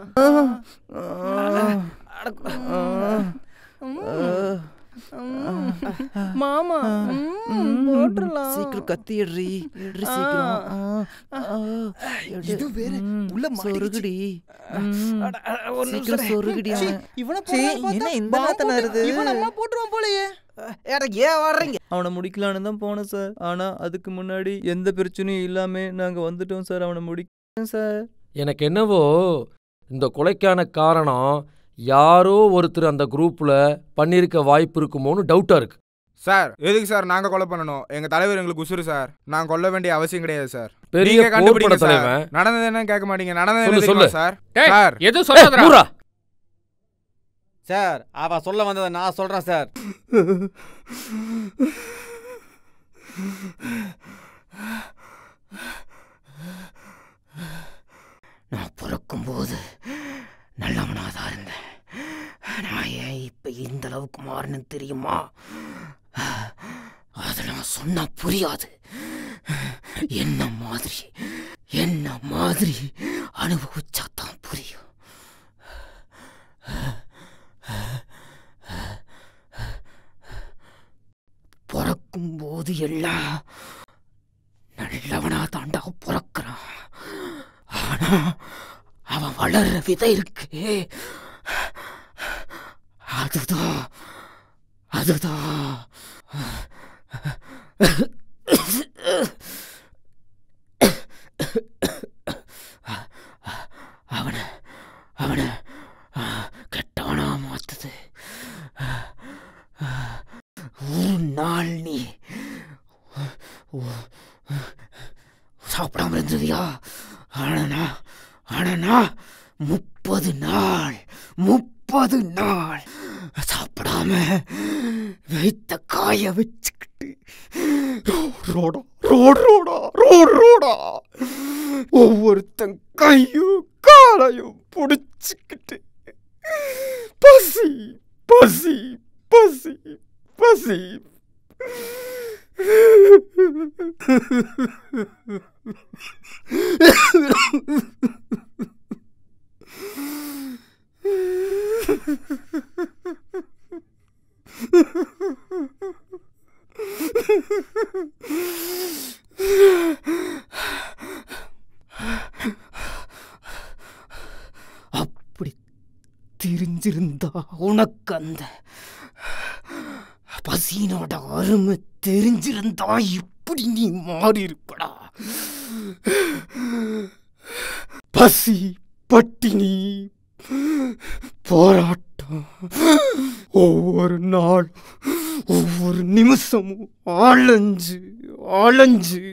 [SPEAKER 1] மாமா போட்டுறலாம்.
[SPEAKER 23] சீக்கிரம் கத்தி எடுறி எடுறி சீக்கிரம்.
[SPEAKER 1] இது வேற உள்ள
[SPEAKER 23] சொருகுடி. சீக்கிரம் சொருகுடி.
[SPEAKER 1] இவனை என்ன இந்த நாத்தனா வருது? இவன் அம்மா போட்டுருவான் போலயே.
[SPEAKER 23] ஏன் வர்றீங்க? அவனை முடிக்கலான்னு தான் போனோம் சார். ஆனா அதுக்கு முன்னாடி எந்த பிரச்சனையும் இல்லாம நாங்க வந்துட்டோம் சார். அவனை முடிக்க சார்.
[SPEAKER 3] எனக்கு என்னவோ இந்த கொலைக்கான காரணம் யாரோ ஒருத்தர் அந்த குரூப்ல பண்ணிருக்க வாய்ப்பு இருக்குமோன்னு டவுட்டா இருக்கு.
[SPEAKER 10] சார் எதுக்கு சார் நாங்க கொலை பண்ணணும்? எங்க தலைவர் எங்களுக்கு உசுறு சார். நாங்க கொல்ல வேண்டிய அவசியம் கிடையாது சார்.
[SPEAKER 3] பெரிய கண்டுபிடிங்க சார்.
[SPEAKER 10] நடந்தது என்ன கேட்க மாட்டீங்க? நடந்தது என்ன தெரியுமா சார்?
[SPEAKER 14] சார் எது சொல்லாதடா.
[SPEAKER 23] சார் அவ சொல்ல வந்ததை நான் சொல்றேன் சார்.
[SPEAKER 7] நான் பிறக்கும்போது நல்லவனாதான் இருந்தேன். நான் ஏன் இப்ப இந்த அளவுக்கு மாறினு தெரியுமா? அது நான் சொன்னா புரியாது. என்ன மாதிரி என்ன மாதிரி அனுபவிச்சாதான் புரியும். பிறக்கும் போது எல்லாம் நல்லவனா தாண்டா பிறக்கிறான். ஆனா அவன் வளர்ற விதை இருக்கு, அதுதான் அதுதான் அவனை அவனை கெட்டவனா மாத்துது. ஒரு நாள் நீ சாப்பிடாம இருந்ததியா? ஆனா ஆனா முப்பது நாள் முப்பது நாள் சாப்பிடாம வைத்த காய வச்சுக்கிட்டு ரோடா ரோடு ரோடா ரோடு ரோடா ஒவ்வொருத்தன் கையும் காலையும் பிடிச்சிக்கிட்டு பசி பசி பசி பசி அப்படி தெரிஞ்சிருந்தா உனக்கு அந்த பசியினோட அருமை தெரிஞ்சிருந்தா இப்ப எப்படி நீ மாறி இருப்படா. பசி பட்டினி போராட்டம் ஒவ்வொரு நாள் ஒவ்வொரு நிமிஷமும் ஆளஞ்சு ஆளஞ்சு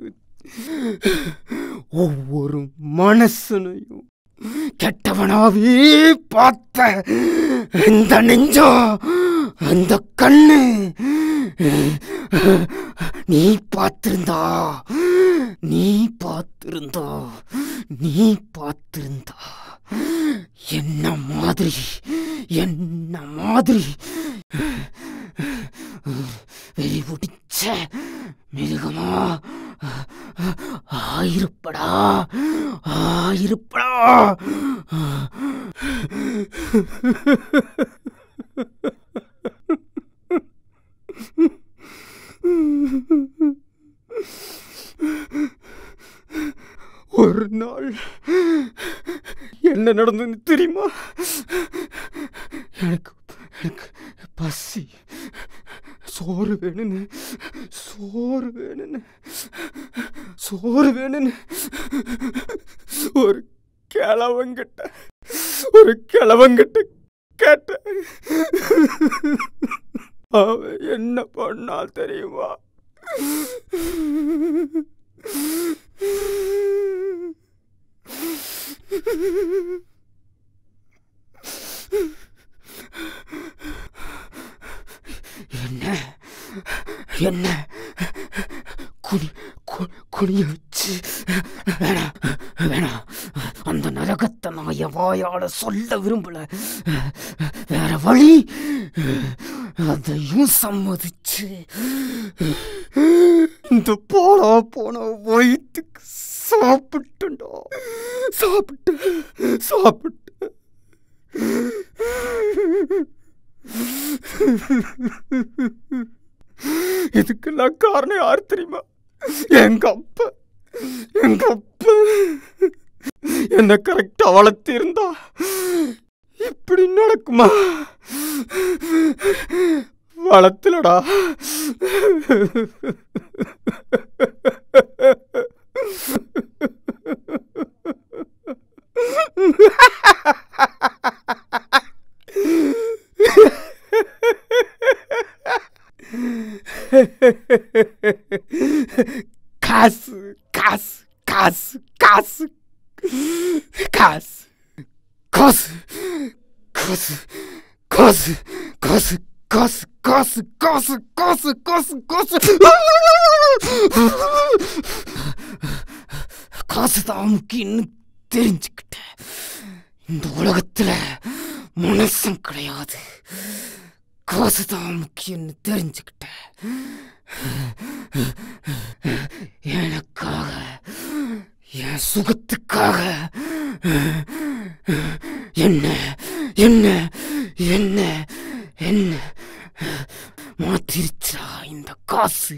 [SPEAKER 7] ஒவ்வொரு மனசனையும் கெட்டவனாவே பார்த்த இந்த நெஞ்சம் அந்த கண்ணு நீ பார்த்திருந்தா நீ பார்த்திருந்தா நீ பார்த்திருந்தா என்ன மாதிரி என்ன மாதிரி வெறி பிடிச்ச மிருகமா ஆயிருப்படா ஆயிருப்படா. ஒரு நாள் என்ன நடந்ததுன்னு தெரியுமா? எனக்கு எனக்கு பசி சோறு வேணுன்னு சோறு வேணுன்னு சோறு வேணுன்னு ஒரு கிழவங்கிட்ட ஒரு கிழவங்கிட்ட கேட்ட. அவன் என்ன பண்ணா தெரியுமா? என்ன என்ன குனி குனிய வச்சு வேணாம் வேணாம் அந்த நரகத்தை நான் என் வாயால சொல்ல விரும்பல. வேற வழி அதையும் சம்மதிச்சு இந்த போனா போன வயிற்றுக்கு சாப்பிட்டுண்டா சாப்பிட்டு சாப்பிட்டு இதுக்கெல்லாம் காரணம் யார் தெரியுமா? எங்க அப்பா. எங்க அப்பா என்ன கரெக்டா வளர்த்து இருந்தா இப்படி நடக்குமா? வளர்த்துலடா. காசு காசு காசு காசு காசு காசு காசு காசு காசு காசு காசு காசு காசு காசு காசு காசு தான் முக்கியம்னு தெரிஞ்சுக்கிட்டேன். இந்த உலகத்துல மனசும் கிடையாது, காசு தான் முக்கியம்னு தெரிஞ்சுக்கிட்டேன். எனக்காக என் சுகத்துக்காக என்ன என்ன என்ன என்ன மாத்திருச்சா இந்த காசு.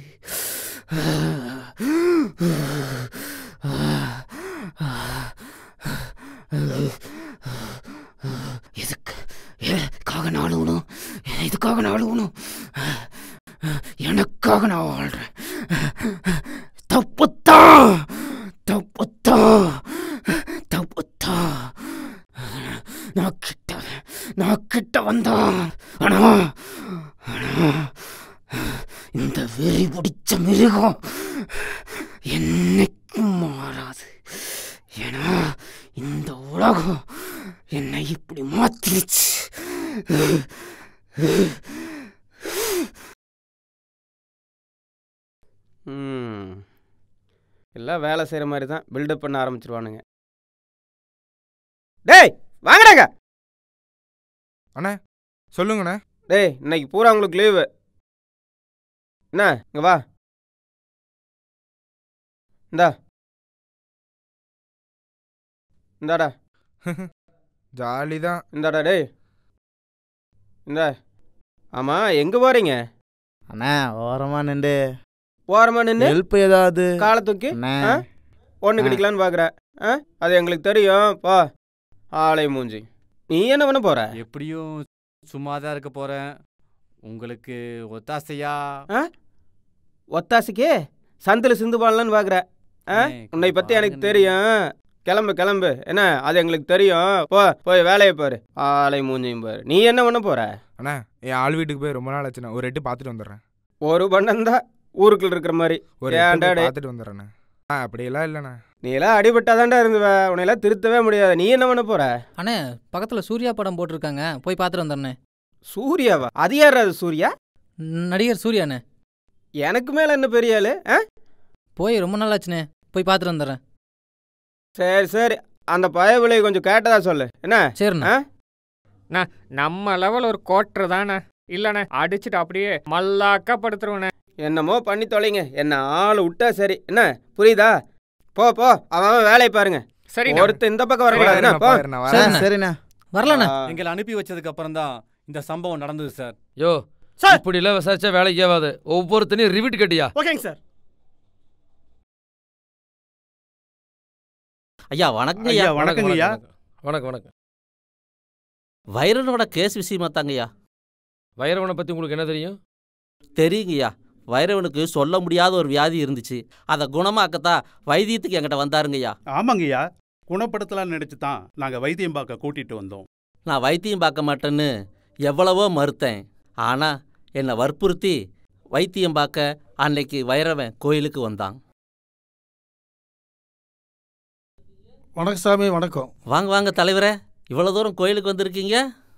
[SPEAKER 7] எதுக்கு எதுக்காக நான் அழுகணும்? எதுக்காக நான் அழுகணும்? எனக்காக நான் வாழ்றேன். தப்புத்தான் தப்புத்தான் தப்புத்தான். நான் கிட்ட நான் கிட்ட வந்தான். ஆனா ஆனா இந்த வெறி பிடிச்ச மிருகம் என்னைக்கும் மாறாது. ஏன்னா இந்த உலகம் என்னை இப்படி மாத்திருச்சு.
[SPEAKER 2] ம் எல்லாம் வேலை செய்கிற மாதிரி தான் பில்டப் பண்ண ஆரம்பிச்சிருவானுங்க. டேய் வாங்கடாங்க.
[SPEAKER 11] அண்ணே சொல்லுங்கண்ணே.
[SPEAKER 2] டேய் இன்னைக்கு பூரா உங்களுக்கு லீவு. என்ன இங்கே வா. இந்தா இந்தாடா.
[SPEAKER 11] ஜாலி தான்.
[SPEAKER 2] இந்தாடா டேய் இந்தா. ஆமாம் எங்கே போகிறீங்க?
[SPEAKER 12] அண்ணா ஓரமாக நின்று
[SPEAKER 2] ஓரமாக நின்று
[SPEAKER 12] ஹெல்ப் ஏதாவது
[SPEAKER 2] காலை தூக்கி ஒன்று கிடைக்கலான்னு பார்க்குறேன். ஆ அது எங்களுக்கு தெரியும். பா ஆலை மூஞ்சி. நீ என்ன பண்ண போகிற?
[SPEAKER 14] எப்படியும் சும்மா தான் இருக்க போகிறேன். உங்களுக்கு ஒத்தாசையா?
[SPEAKER 2] ஆ ஒத்தாசைக்கு சந்தில் சிந்து பாடலான்னு பார்க்குற. ஆ உன்னை பற்றி எனக்கு தெரியும். கிளம்பு கிளம்பு. என்ன அது எங்களுக்கு தெரியும். போ போய் வேலையை பாரு. ஆலை மூஞ்சியும் பாரு. நீ என்ன பண்ண போற?
[SPEAKER 11] அண்ணா என் ஆள் வீட்டுக்கு போய் ரொம்ப நாள் ஆச்சுண்ணா. ஒரு எட்டு பார்த்துட்டு வந்துடுறேன்.
[SPEAKER 2] ஒரு பண்ணந்தா ஊருக்குள்ள இருக்கிற மாதிரி
[SPEAKER 11] ஒரு
[SPEAKER 2] ஏன்டா டேய்?
[SPEAKER 11] பார்த்துட்டு வந்துடுறேண்ணா. ஆ அப்படியெல்லாம் இல்லைண்ணா.
[SPEAKER 2] நீ எல்லாம் அடிபட்டாதான்டா இருந்துவ. உன்னையெல்லாம் திருத்தவே முடியாது. நீ என்ன பண்ண போற?
[SPEAKER 4] அண்ணே பக்கத்தில் சூர்யா படம் போட்டிருக்காங்க, போய் பார்த்துட்டு வந்துடுண்ணே.
[SPEAKER 2] சூர்யாவா? அது யார் அது சூர்யா?
[SPEAKER 4] நடிகர் சூர்யாண்ணே.
[SPEAKER 2] எனக்கு மேல என்ன பெரிய ஆளு? ஆ
[SPEAKER 4] போய் ரொம்ப நாள் ஆச்சுண்ணே, போய் பார்த்துட்டு வந்துடுறேன்.
[SPEAKER 2] சரி சரி, அந்த பயவிலை கொஞ்சம் கேட்டதா சொல்லு. என்ன?
[SPEAKER 4] சரிண்ணா.
[SPEAKER 13] அண்ணா நம்ம லெவல் ஒரு கோட்டர் தானே இல்லைண்ணே, அடிச்சுட்டு அப்படியே மல்லாக்கா படுத்துருவேண்ணே.
[SPEAKER 2] என்னமோ பண்ணி தொலைங்க, என்ன ஆள் விட்டா சரி. என்ன புரியுதா? போ போ, அவன் வேலையை பாருங்க.
[SPEAKER 13] சரி,
[SPEAKER 2] ஒருத்தர் இந்த பக்கம் வரக்கூடாது. என்ன போ.
[SPEAKER 4] சரிண்ணா வரலண்ணா.
[SPEAKER 14] எங்களை அனுப்பி வச்சதுக்கு அப்புறம் தான் இந்த சம்பவம் நடந்தது சார்.
[SPEAKER 3] யோ இப்படி எல்லாம் விசாரிச்சா வேலைக்கு ஆகாது. ஒவ்வொருத்தனையும் ரிவிட் கட்டியா?
[SPEAKER 18] ஓகேங்க சார்.
[SPEAKER 7] ஐயா வணக்கம் ஐயா.
[SPEAKER 18] வணக்கங்க ஐயா.
[SPEAKER 3] வணக்கம் வணக்கம்.
[SPEAKER 7] வைரனோட கேஸ் விஷயமா தாங்கய்யா.
[SPEAKER 3] வைரவனை பற்றி உங்களுக்கு என்ன தெரியும்?
[SPEAKER 7] தெரியுங்கய்யா, வைரவனுக்கு சொல்ல முடியாத ஒரு வியாதி இருந்துச்சு. அதை குணமாக்கத்தான் வைத்தியத்துக்கு என்கிட்ட வந்தாருங்கய்யா.
[SPEAKER 16] ஆமாங்கய்யா, குணப்படுத்தலாம்னு நினச்சி தான் நாங்கள் வைத்தியம் பார்க்க கூட்டிகிட்டு வந்தோம்.
[SPEAKER 7] நான் வைத்தியம் பார்க்க மாட்டேன்னு எவ்வளவோ மறுத்தேன். ஆனால் என்னை வற்புறுத்தி வைத்தியம் பார்க்க அன்னைக்கு வைரவன் கோயிலுக்கு வந்தான்.
[SPEAKER 24] வணக்கம் சாமி. வணக்கம்.
[SPEAKER 7] வாங்க வாங்க தலைவரே, இவ்வளோ தூரம் கோயிலுக்கு வந்திருக்கீங்க.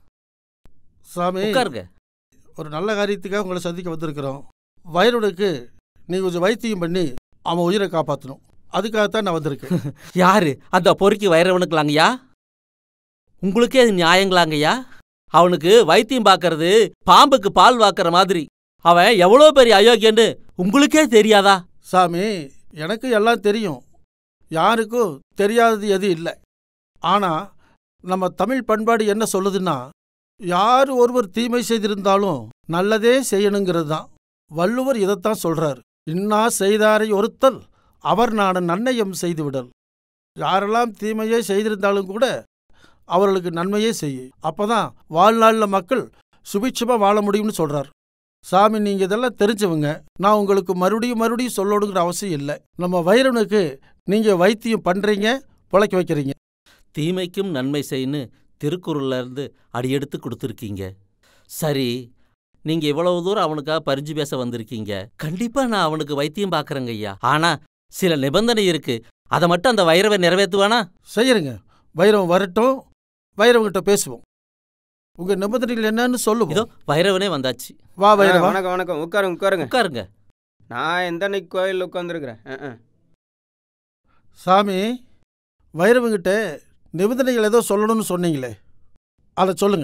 [SPEAKER 24] சாமி
[SPEAKER 7] உட்காருங்க.
[SPEAKER 24] ஒரு நல்ல காரியத்துக்காக உங்களை சந்திக்க வந்திருக்கிறோம். வைரவனுக்கு நீங்கள் கொஞ்சம் வைத்தியம் பண்ணி அவன் உயிரை காப்பாற்றணும். அதுக்காகத்தான் நான் வந்திருக்கேன்.
[SPEAKER 7] யாரு அந்த பொறுக்கி வைரவனுக்குலாங்கய்யா? உங்களுக்கே அது நியாயங்களாங்கய்யா? அவனுக்கு வைத்தியம் பார்க்கறது பாம்புக்கு பால் வாக்குற மாதிரி. அவன் எவ்வளோ பெரிய அயோக்கியன்னு உங்களுக்கே தெரியாதா?
[SPEAKER 24] சாமி எனக்கு எல்லாம் தெரியும், யாருக்கும் தெரியாதது எதுவும் இல்லை. ஆனால் நம்ம தமிழ் பண்பாடு என்ன சொல்லுதுன்னா, யார் ஒருவர் தீமை செய்திருந்தாலும் நல்லதே செய்யணுங்கிறது தான். வள்ளுவர் இதைத்தான் சொல்றார். இன்னா செய்தாரை ஒருத்தல் அவர் நாட நன்னயம் செய்துவிடல். யாரெல்லாம் தீமையே செய்திருந்தாலும் கூட அவர்களுக்கு நன்மையே செய்ய. அப்பதான் வாழ்நாளில் மக்கள் சுபிட்சமாக வாழ முடியும்னு சொல்றார். சாமி நீங்கள் இதெல்லாம் தெரிஞ்சவங்க, நான் உங்களுக்கு மறுபடியும் மறுபடியும் சொல்லணுங்கிற அவசியம் இல்லை. நம்ம வைரவனுக்கு நீங்கள் வைத்தியம் பண்ணுறீங்க, பிழைக்க வைக்கிறீங்க.
[SPEAKER 7] தீமைக்கும் நன்மை செய்யு திருக்குறள்ல இருந்து அடியெடுத்து கொடுத்துருக்கீங்க. சரி, நீங்கள் இவ்வளவு தூரம் அவனுக்காக பரிஞ்சு பேச வந்திருக்கீங்க. கண்டிப்பாக நான் அவனுக்கு வைத்தியம் பார்க்குறேங்க ஐயா. ஆனால் சில நிபந்தனை இருக்கு, அதை மட்டும் அந்த வைரவன் நிறைவேற்றுவானா?
[SPEAKER 24] செய்யறங்க. வைரவன் வரட்டும், வைரவன்கிட்ட பேசுவோம். உங்க நிபந்தனைகள் என்னன்னு சொல்லுவோம்.
[SPEAKER 7] இதோ வைரவனே வந்தாச்சு.
[SPEAKER 24] வா வைரவா.
[SPEAKER 2] வணக்கம் வணக்கம். உட்காருங்க உட்காருங்க
[SPEAKER 7] உட்காருங்க.
[SPEAKER 2] நான் எந்த அன்னைக்கு கோயிலில் உட்காந்துருக்குறேன்.
[SPEAKER 24] சாமி வைரவன்கிட்ட நிபந்தனைகள் ஏதோ சொல்லணும்னு சொன்னீங்களே, அதை சொல்லுங்க.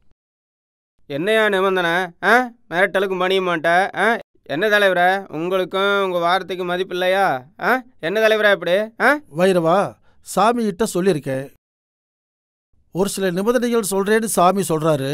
[SPEAKER 2] என்னையா நிபந்தனை? ஆ மிரட்டலுக்கு மணிய மாட்டேன். ஆ என்ன தலைவரா, உங்களுக்கும் உங்கள் வார்த்தைக்கு மதிப்பு இல்லையா? ஆ என்ன தலைவரா இப்படி? ஆ
[SPEAKER 24] வைரவா, சாமி கிட்ட சொல்லியிருக்கேன். ஒரு சில நிபந்தனைகள் சொல்றேன்னு சாமி சொல்றாரு.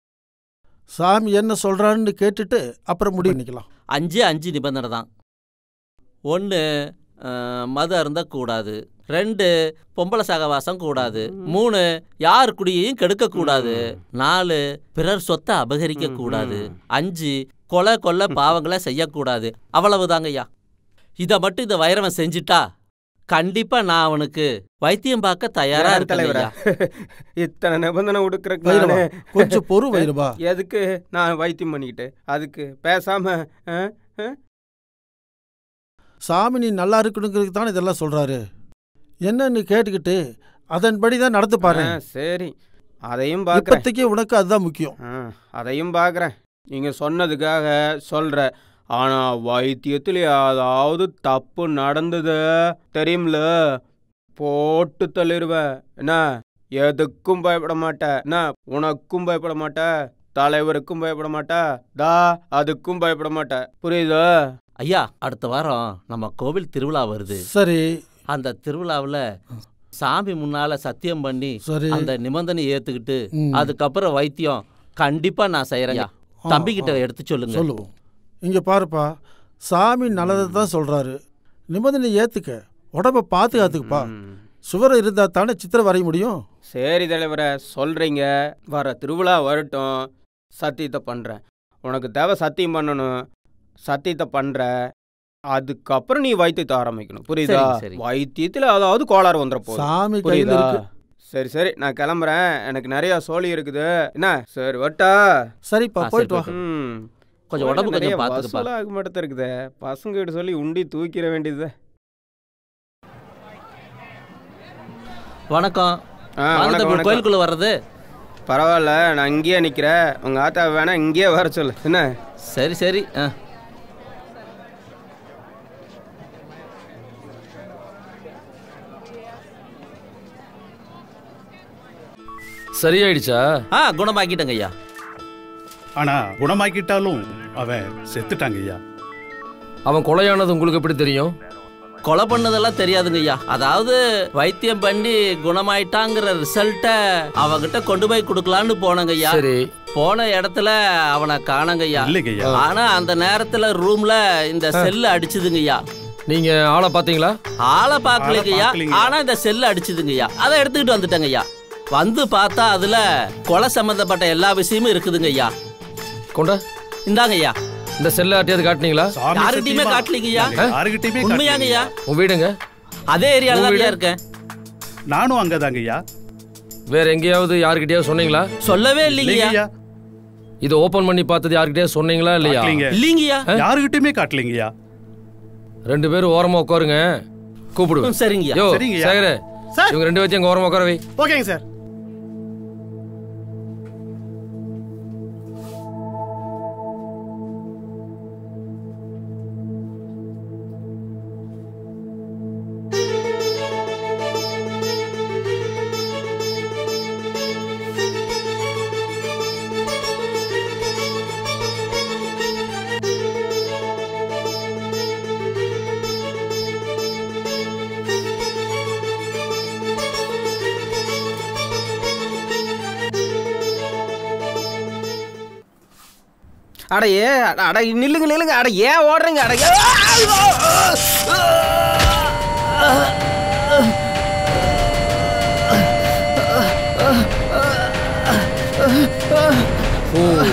[SPEAKER 24] சாமி என்ன சொல்றான்னு கேட்டுட்டு அப்புறம் முடிவு பண்ணிக்கலாம்.
[SPEAKER 7] அஞ்சு அஞ்சு நிபந்தனை தான். ஒன்று மது அருந்தக்கூடாது. ரெண்டு பொம்பளை சகவாசம் கூடாது. மூணு யார் குடியையும் கெடுக்கக்கூடாது. நாலு பிறர் சொத்தை அபகரிக்க கூடாது. அஞ்சு கொலை கொள்ள பாவங்களை செய்யக்கூடாது. அவ்வளவுதாங்கய்யா. இதை மட்டும் இந்த வைரவன் செஞ்சிட்டா கண்டிப்பா நான் அவனுக்கு வைத்தியம் பார்க்க தயாரா
[SPEAKER 2] தலைவரா. இத்தனை நிபந்தனை கொடுக்குற
[SPEAKER 24] கொஞ்சம் பொறு வைரவா.
[SPEAKER 2] எதுக்கு நான் வைத்தியம் பண்ணிக்கிட்டு? அதுக்கு பேசாம
[SPEAKER 24] சாமி நீ நல்லா இருக்கணுங்கிறதுக்கு தான் இதெல்லாம் சொல்றாரு. என்னன்னு கேட்டுக்கிட்டு அதன்படி தான் நடந்து பாரு.
[SPEAKER 2] சரி, அதையும் பார்க்கறதுக்கு
[SPEAKER 24] உனக்கு அதுதான் முக்கியம்.
[SPEAKER 2] அதையும் பார்க்குறேன். நீங்கள் சொன்னதுக்காக சொல்கிற. ஆனால் வைத்தியத்தில் ஏதாவது தப்பு நடந்தது தெரியும்ல, போட்டு தள்ளிடுவேன். என்ன எதுக்கும் பயப்பட மாட்டேன். என்ன உனக்கும் பயப்பட மாட்டேன், தலைவருக்கும் பயப்பட மாட்டேன், தா அதுக்கும் பயப்பட மாட்டேன். புரியுதா?
[SPEAKER 7] ஐயா, அடுத்த வாரம் நம்ம கோவில் திருவிழா வருது.
[SPEAKER 24] சரி.
[SPEAKER 7] அந்த திருவிழாவில் சாமி முன்னால சத்தியம் பண்ணி அந்த நிபந்தனை ஏத்துக்கிட்டு அதுக்கப்புறம் வைத்தியம் கண்டிப்பா நான் செய்யறேன். தம்பிக்கிட்ட எடுத்து சொல்லுங்க.
[SPEAKER 24] சொல்லுவோம். இங்க பாருப்பா, சாமி நல்லதை தான் சொல்றாரு. நிபந்தனை ஏத்துக்க, உடம்ப பாதுகாத்துக்குப்பா. சுவர் இருந்தா தானே சித்திரம் வரைய முடியும்.
[SPEAKER 2] சரி தலைவரை, சொல்றீங்க. வர திருவிழா வரட்டும், சத்தியத்தை பண்றேன். உனக்கு தேவை சத்தியம் பண்ணணும், சத்தியத்தை பண்ற. அதுக்கப்புறம் நீ வைத்தியத்தை ஆரம்பிக்கணும், புரியுதா?
[SPEAKER 7] சரிங்க, சரி.
[SPEAKER 2] வைத்தியத்துல அதாவது கோளாறு வந்துட
[SPEAKER 24] சாமி
[SPEAKER 2] போகுது,
[SPEAKER 24] கையில
[SPEAKER 2] புரியுதா?
[SPEAKER 24] இருக்கு.
[SPEAKER 2] சரி சரி, நான் கிளம்புறேன், எனக்கு நிறைய சோழி இருக்குது. என்ன சரி வட்டா?
[SPEAKER 24] சரிப்பா,
[SPEAKER 7] ஆ,
[SPEAKER 24] போயிட்டு
[SPEAKER 7] சரி,
[SPEAKER 24] வா.
[SPEAKER 2] ம்
[SPEAKER 7] கொஞ்சம் உடம்பு கொஞ்சம்
[SPEAKER 2] நிறைய
[SPEAKER 7] பார்த்துக்குப்பா.
[SPEAKER 2] வசூலாக மட்டும் இருக்குதே, பசங்க கிட்ட சொல்லி உண்டி தூக்கிட வேண்டியது.
[SPEAKER 7] வணக்கம்.
[SPEAKER 2] ஆ,
[SPEAKER 7] வாங்க
[SPEAKER 2] வணக்கம்,
[SPEAKER 7] தம்பி,
[SPEAKER 2] வணக்கம்.
[SPEAKER 7] கோயிலுக்குள்ள வர்றது.
[SPEAKER 2] பரவாயில்ல, நான் இங்கேயே நிற்கிறேன். உங்கள் ஆத்தா வேணா இங்கேயே வர சொல்லு. என்ன?
[SPEAKER 7] சரி சரி. ஆ
[SPEAKER 3] சரியாயிடுச்சா?
[SPEAKER 7] ஆ குணமாக்கிட்டேங்க ஐயா.
[SPEAKER 16] ஆனா குணமாக்கிட்டாலும் அவன் செத்துட்டாங்க ஐயா.
[SPEAKER 3] அவன் கொலையானது உங்களுக்கு எப்படி தெரியும்?
[SPEAKER 7] கொலை பண்ணதெல்லாம் தெரியாதுங்க ஐயா. அதாவது வைத்தியம் பண்ணி குணமாயிட்டாங்கிற ரிசல்ட்டை அவகிட்ட கொண்டு போய் கொடுக்கலான்னு போனங்க ஐயா.
[SPEAKER 3] சரி.
[SPEAKER 7] போன இடத்துல அவனை காணங்க ஐயா.
[SPEAKER 16] இல்லைங்க ஐயா.
[SPEAKER 7] ஆனா அந்த நேரத்துல ரூம்ல இந்த செல்லு அடிச்சுதுங்க ஐயா.
[SPEAKER 3] நீங்க ஆளை பாத்தீங்களா?
[SPEAKER 7] ஆளை பார்க்கலைங்க ஐயா.
[SPEAKER 16] பார்க்கலைங்க.
[SPEAKER 7] ஆனா இந்த செல்லு அடிச்சுதுங்க ஐயா. அதை எடுத்துக்கிட்டு வந்துட்டேங்க ஐயா. வந்து பார்த்தா அதுல கொலை சம்பந்தப்பட்ட எல்லா விஷயமும் இருக்குதுங்க ஐயா.
[SPEAKER 3] கொண்டா
[SPEAKER 7] இந்தாங்க ஐயா.
[SPEAKER 3] இந்த செல்ல ஆட்டியாவது காட்டுனீங்களா?
[SPEAKER 16] சாமி
[SPEAKER 7] யாருகிட்டயுமே
[SPEAKER 16] சத்தியமா.
[SPEAKER 7] காட்டலீங்க ஐயா.
[SPEAKER 16] யாருகிட்டயுமே
[SPEAKER 7] உண்மையாங்க ஐயா.
[SPEAKER 3] உன் வீடுங்க?
[SPEAKER 7] அதே ஏரியால
[SPEAKER 3] உன்
[SPEAKER 7] தான்
[SPEAKER 3] வீடு?
[SPEAKER 7] ஐயா இருக்கேன்.
[SPEAKER 16] நானும் அங்கதாங்க ஐயா.
[SPEAKER 3] வேற எங்கேயாவது யாருக்கிட்டயாவது சொன்னீங்களா?
[SPEAKER 7] சொல்லவே இல்லைங்க
[SPEAKER 16] இல்லைங்க
[SPEAKER 7] ஐயா.
[SPEAKER 16] ஐயா.
[SPEAKER 3] இதை ஓபன் பண்ணி பார்த்தது யாருக்கிட்டயாவது சொன்னீங்களா இல்லையா?
[SPEAKER 16] காட்டலீங்க.
[SPEAKER 7] இல்லைங்க ஐயா.
[SPEAKER 16] யாருகிட்டயுமே காட்டலீங்க ஐயா.
[SPEAKER 3] ரெண்டு பேரும் ஓரமா உட்காருங்க, கூப்பிடுவேன்.
[SPEAKER 7] சரிங்க ஐயா.
[SPEAKER 3] யோ
[SPEAKER 16] சரிங்க ஐயா.
[SPEAKER 3] சேகரே,
[SPEAKER 18] சார்.
[SPEAKER 3] இவங்க ரெண்டு பேத்தையும் அங்க ஓரமா உட்கார வை.
[SPEAKER 18] ஓகேங்க சார்.
[SPEAKER 2] அட ஏ அட நில்லுங்க நில்லுங்க. அட ஏன் ஓடுறீங்க? அட ஏ-
[SPEAKER 3] ஓ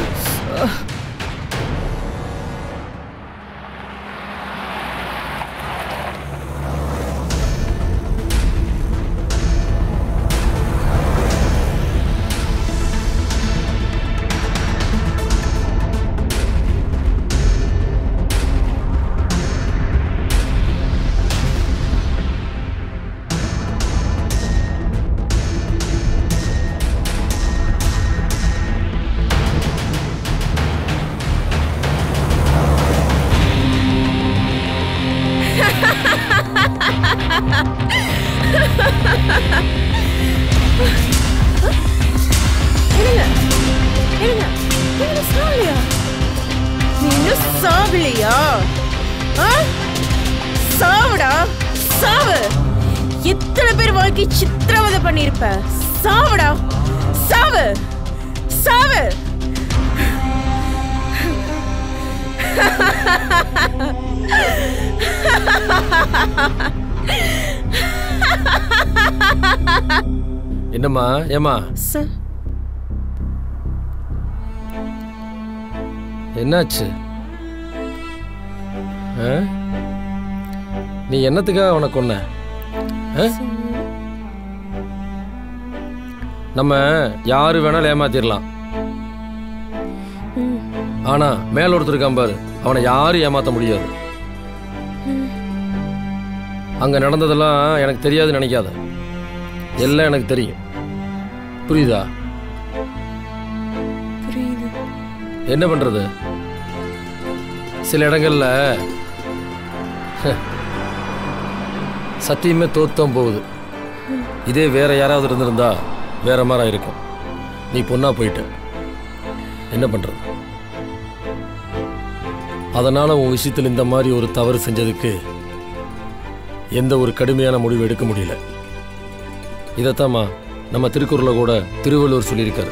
[SPEAKER 19] இருங்க இருங்க நீங்க சாவலையா? நீ இன்னும் சாவலையா? ஆ? சாவுடா சாவு. எத்தனை பேர் வாழ்க்கை சித்திரவதை பண்ணிருப்ப. சாவுடா சாவு சாவு.
[SPEAKER 3] என்னம்மா? ஏம்மா
[SPEAKER 19] சார்
[SPEAKER 3] என்னாச்சு? ஆ? நீ என்னத்துக்காக அவனை கொன்ன? ஆ? நம்ம யாரு வேணாலும் ஏமாத்திரலாம். ஆனா மேல ஒருத்தர் இருக்கான் பாரு, அவனை யாரும் ஏமாத்த முடியாது. அங்க நடந்ததெல்லாம் எனக்கு தெரியாதுன்னு நினைக்காத, எல்லாம் எனக்கு தெரியும். புரியுதா?
[SPEAKER 19] புரியுது.
[SPEAKER 3] என்ன பண்றது, சில இடங்கள்ல சத்தியமே தோத்தம் போகுது. இதே வேற யாராவது இருந்திருந்தா வேற மாதிரி இருக்கும். நீ பொண்ணா போயிட்ட, என்ன பண்றது? அதனால உன் விஷயத்தில் இந்த மாதிரி ஒரு தவறு செஞ்சதுக்கு எந்த ஒரு கடுமையான முடிவு எடுக்க முடியல. இதைத்தாம்மா நம்ம திருக்குறள்ல கூட திருவள்ளுவர் சொல்லியிருக்காரு,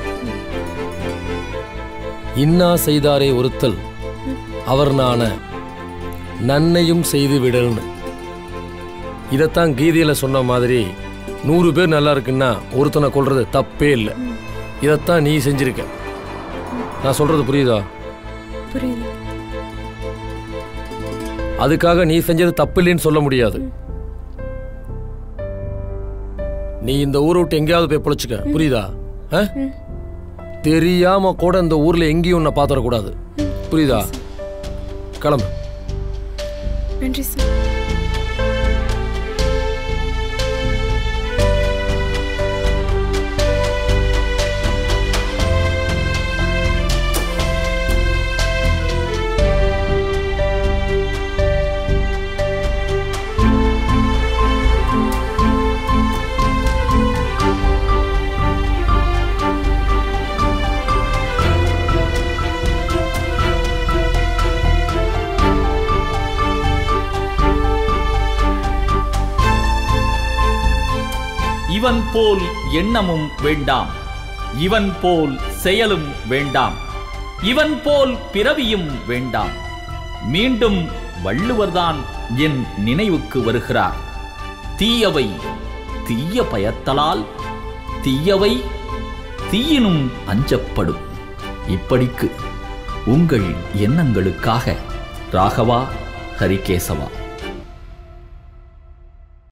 [SPEAKER 3] இன்னா செய்தாரே ஒருத்தல் அவர் நான நன்னையும் செய்து விடல்னு. இதைத்தான் கீதையில சொன்ன மாதிரி நூறு பேர் நல்லா இருக்குன்னா ஒருத்தனை கொல்றது தப்பே இல்லை. இதைத்தான் நீ செஞ்சிருக்க. நான் சொல்றது புரியுதா?
[SPEAKER 19] புரியுது.
[SPEAKER 3] அதுக்காக நீ செஞ்சது தப்பு இல்லைன்னு சொல்ல முடியாது. நீ இந்த ஊரை விட்டு எங்கேயாவது போய் பொழைச்சுக்க, புரியுதா? தெரியாம கூட இந்த ஊர்ல எங்கேயும் உன்னை பாத்திரக்கூடாது, புரியுதா? கிளம்பு.
[SPEAKER 19] நன்றி சார்.
[SPEAKER 5] இவன் போல் எண்ணமும் வேண்டாம், இவன் போல் செயலும் வேண்டாம், இவன் போல் பிறவியும் வேண்டாம். மீண்டும் வள்ளுவர்தான் என் நினைவுக்கு வருகிறார். தீயவை தீய பயத்தலால், தீயவை தீயினும் அஞ்சப்படும். இப்படிக்கு உங்கள் எண்ணங்களுக்காக ராகவா ஹரிகேசவா.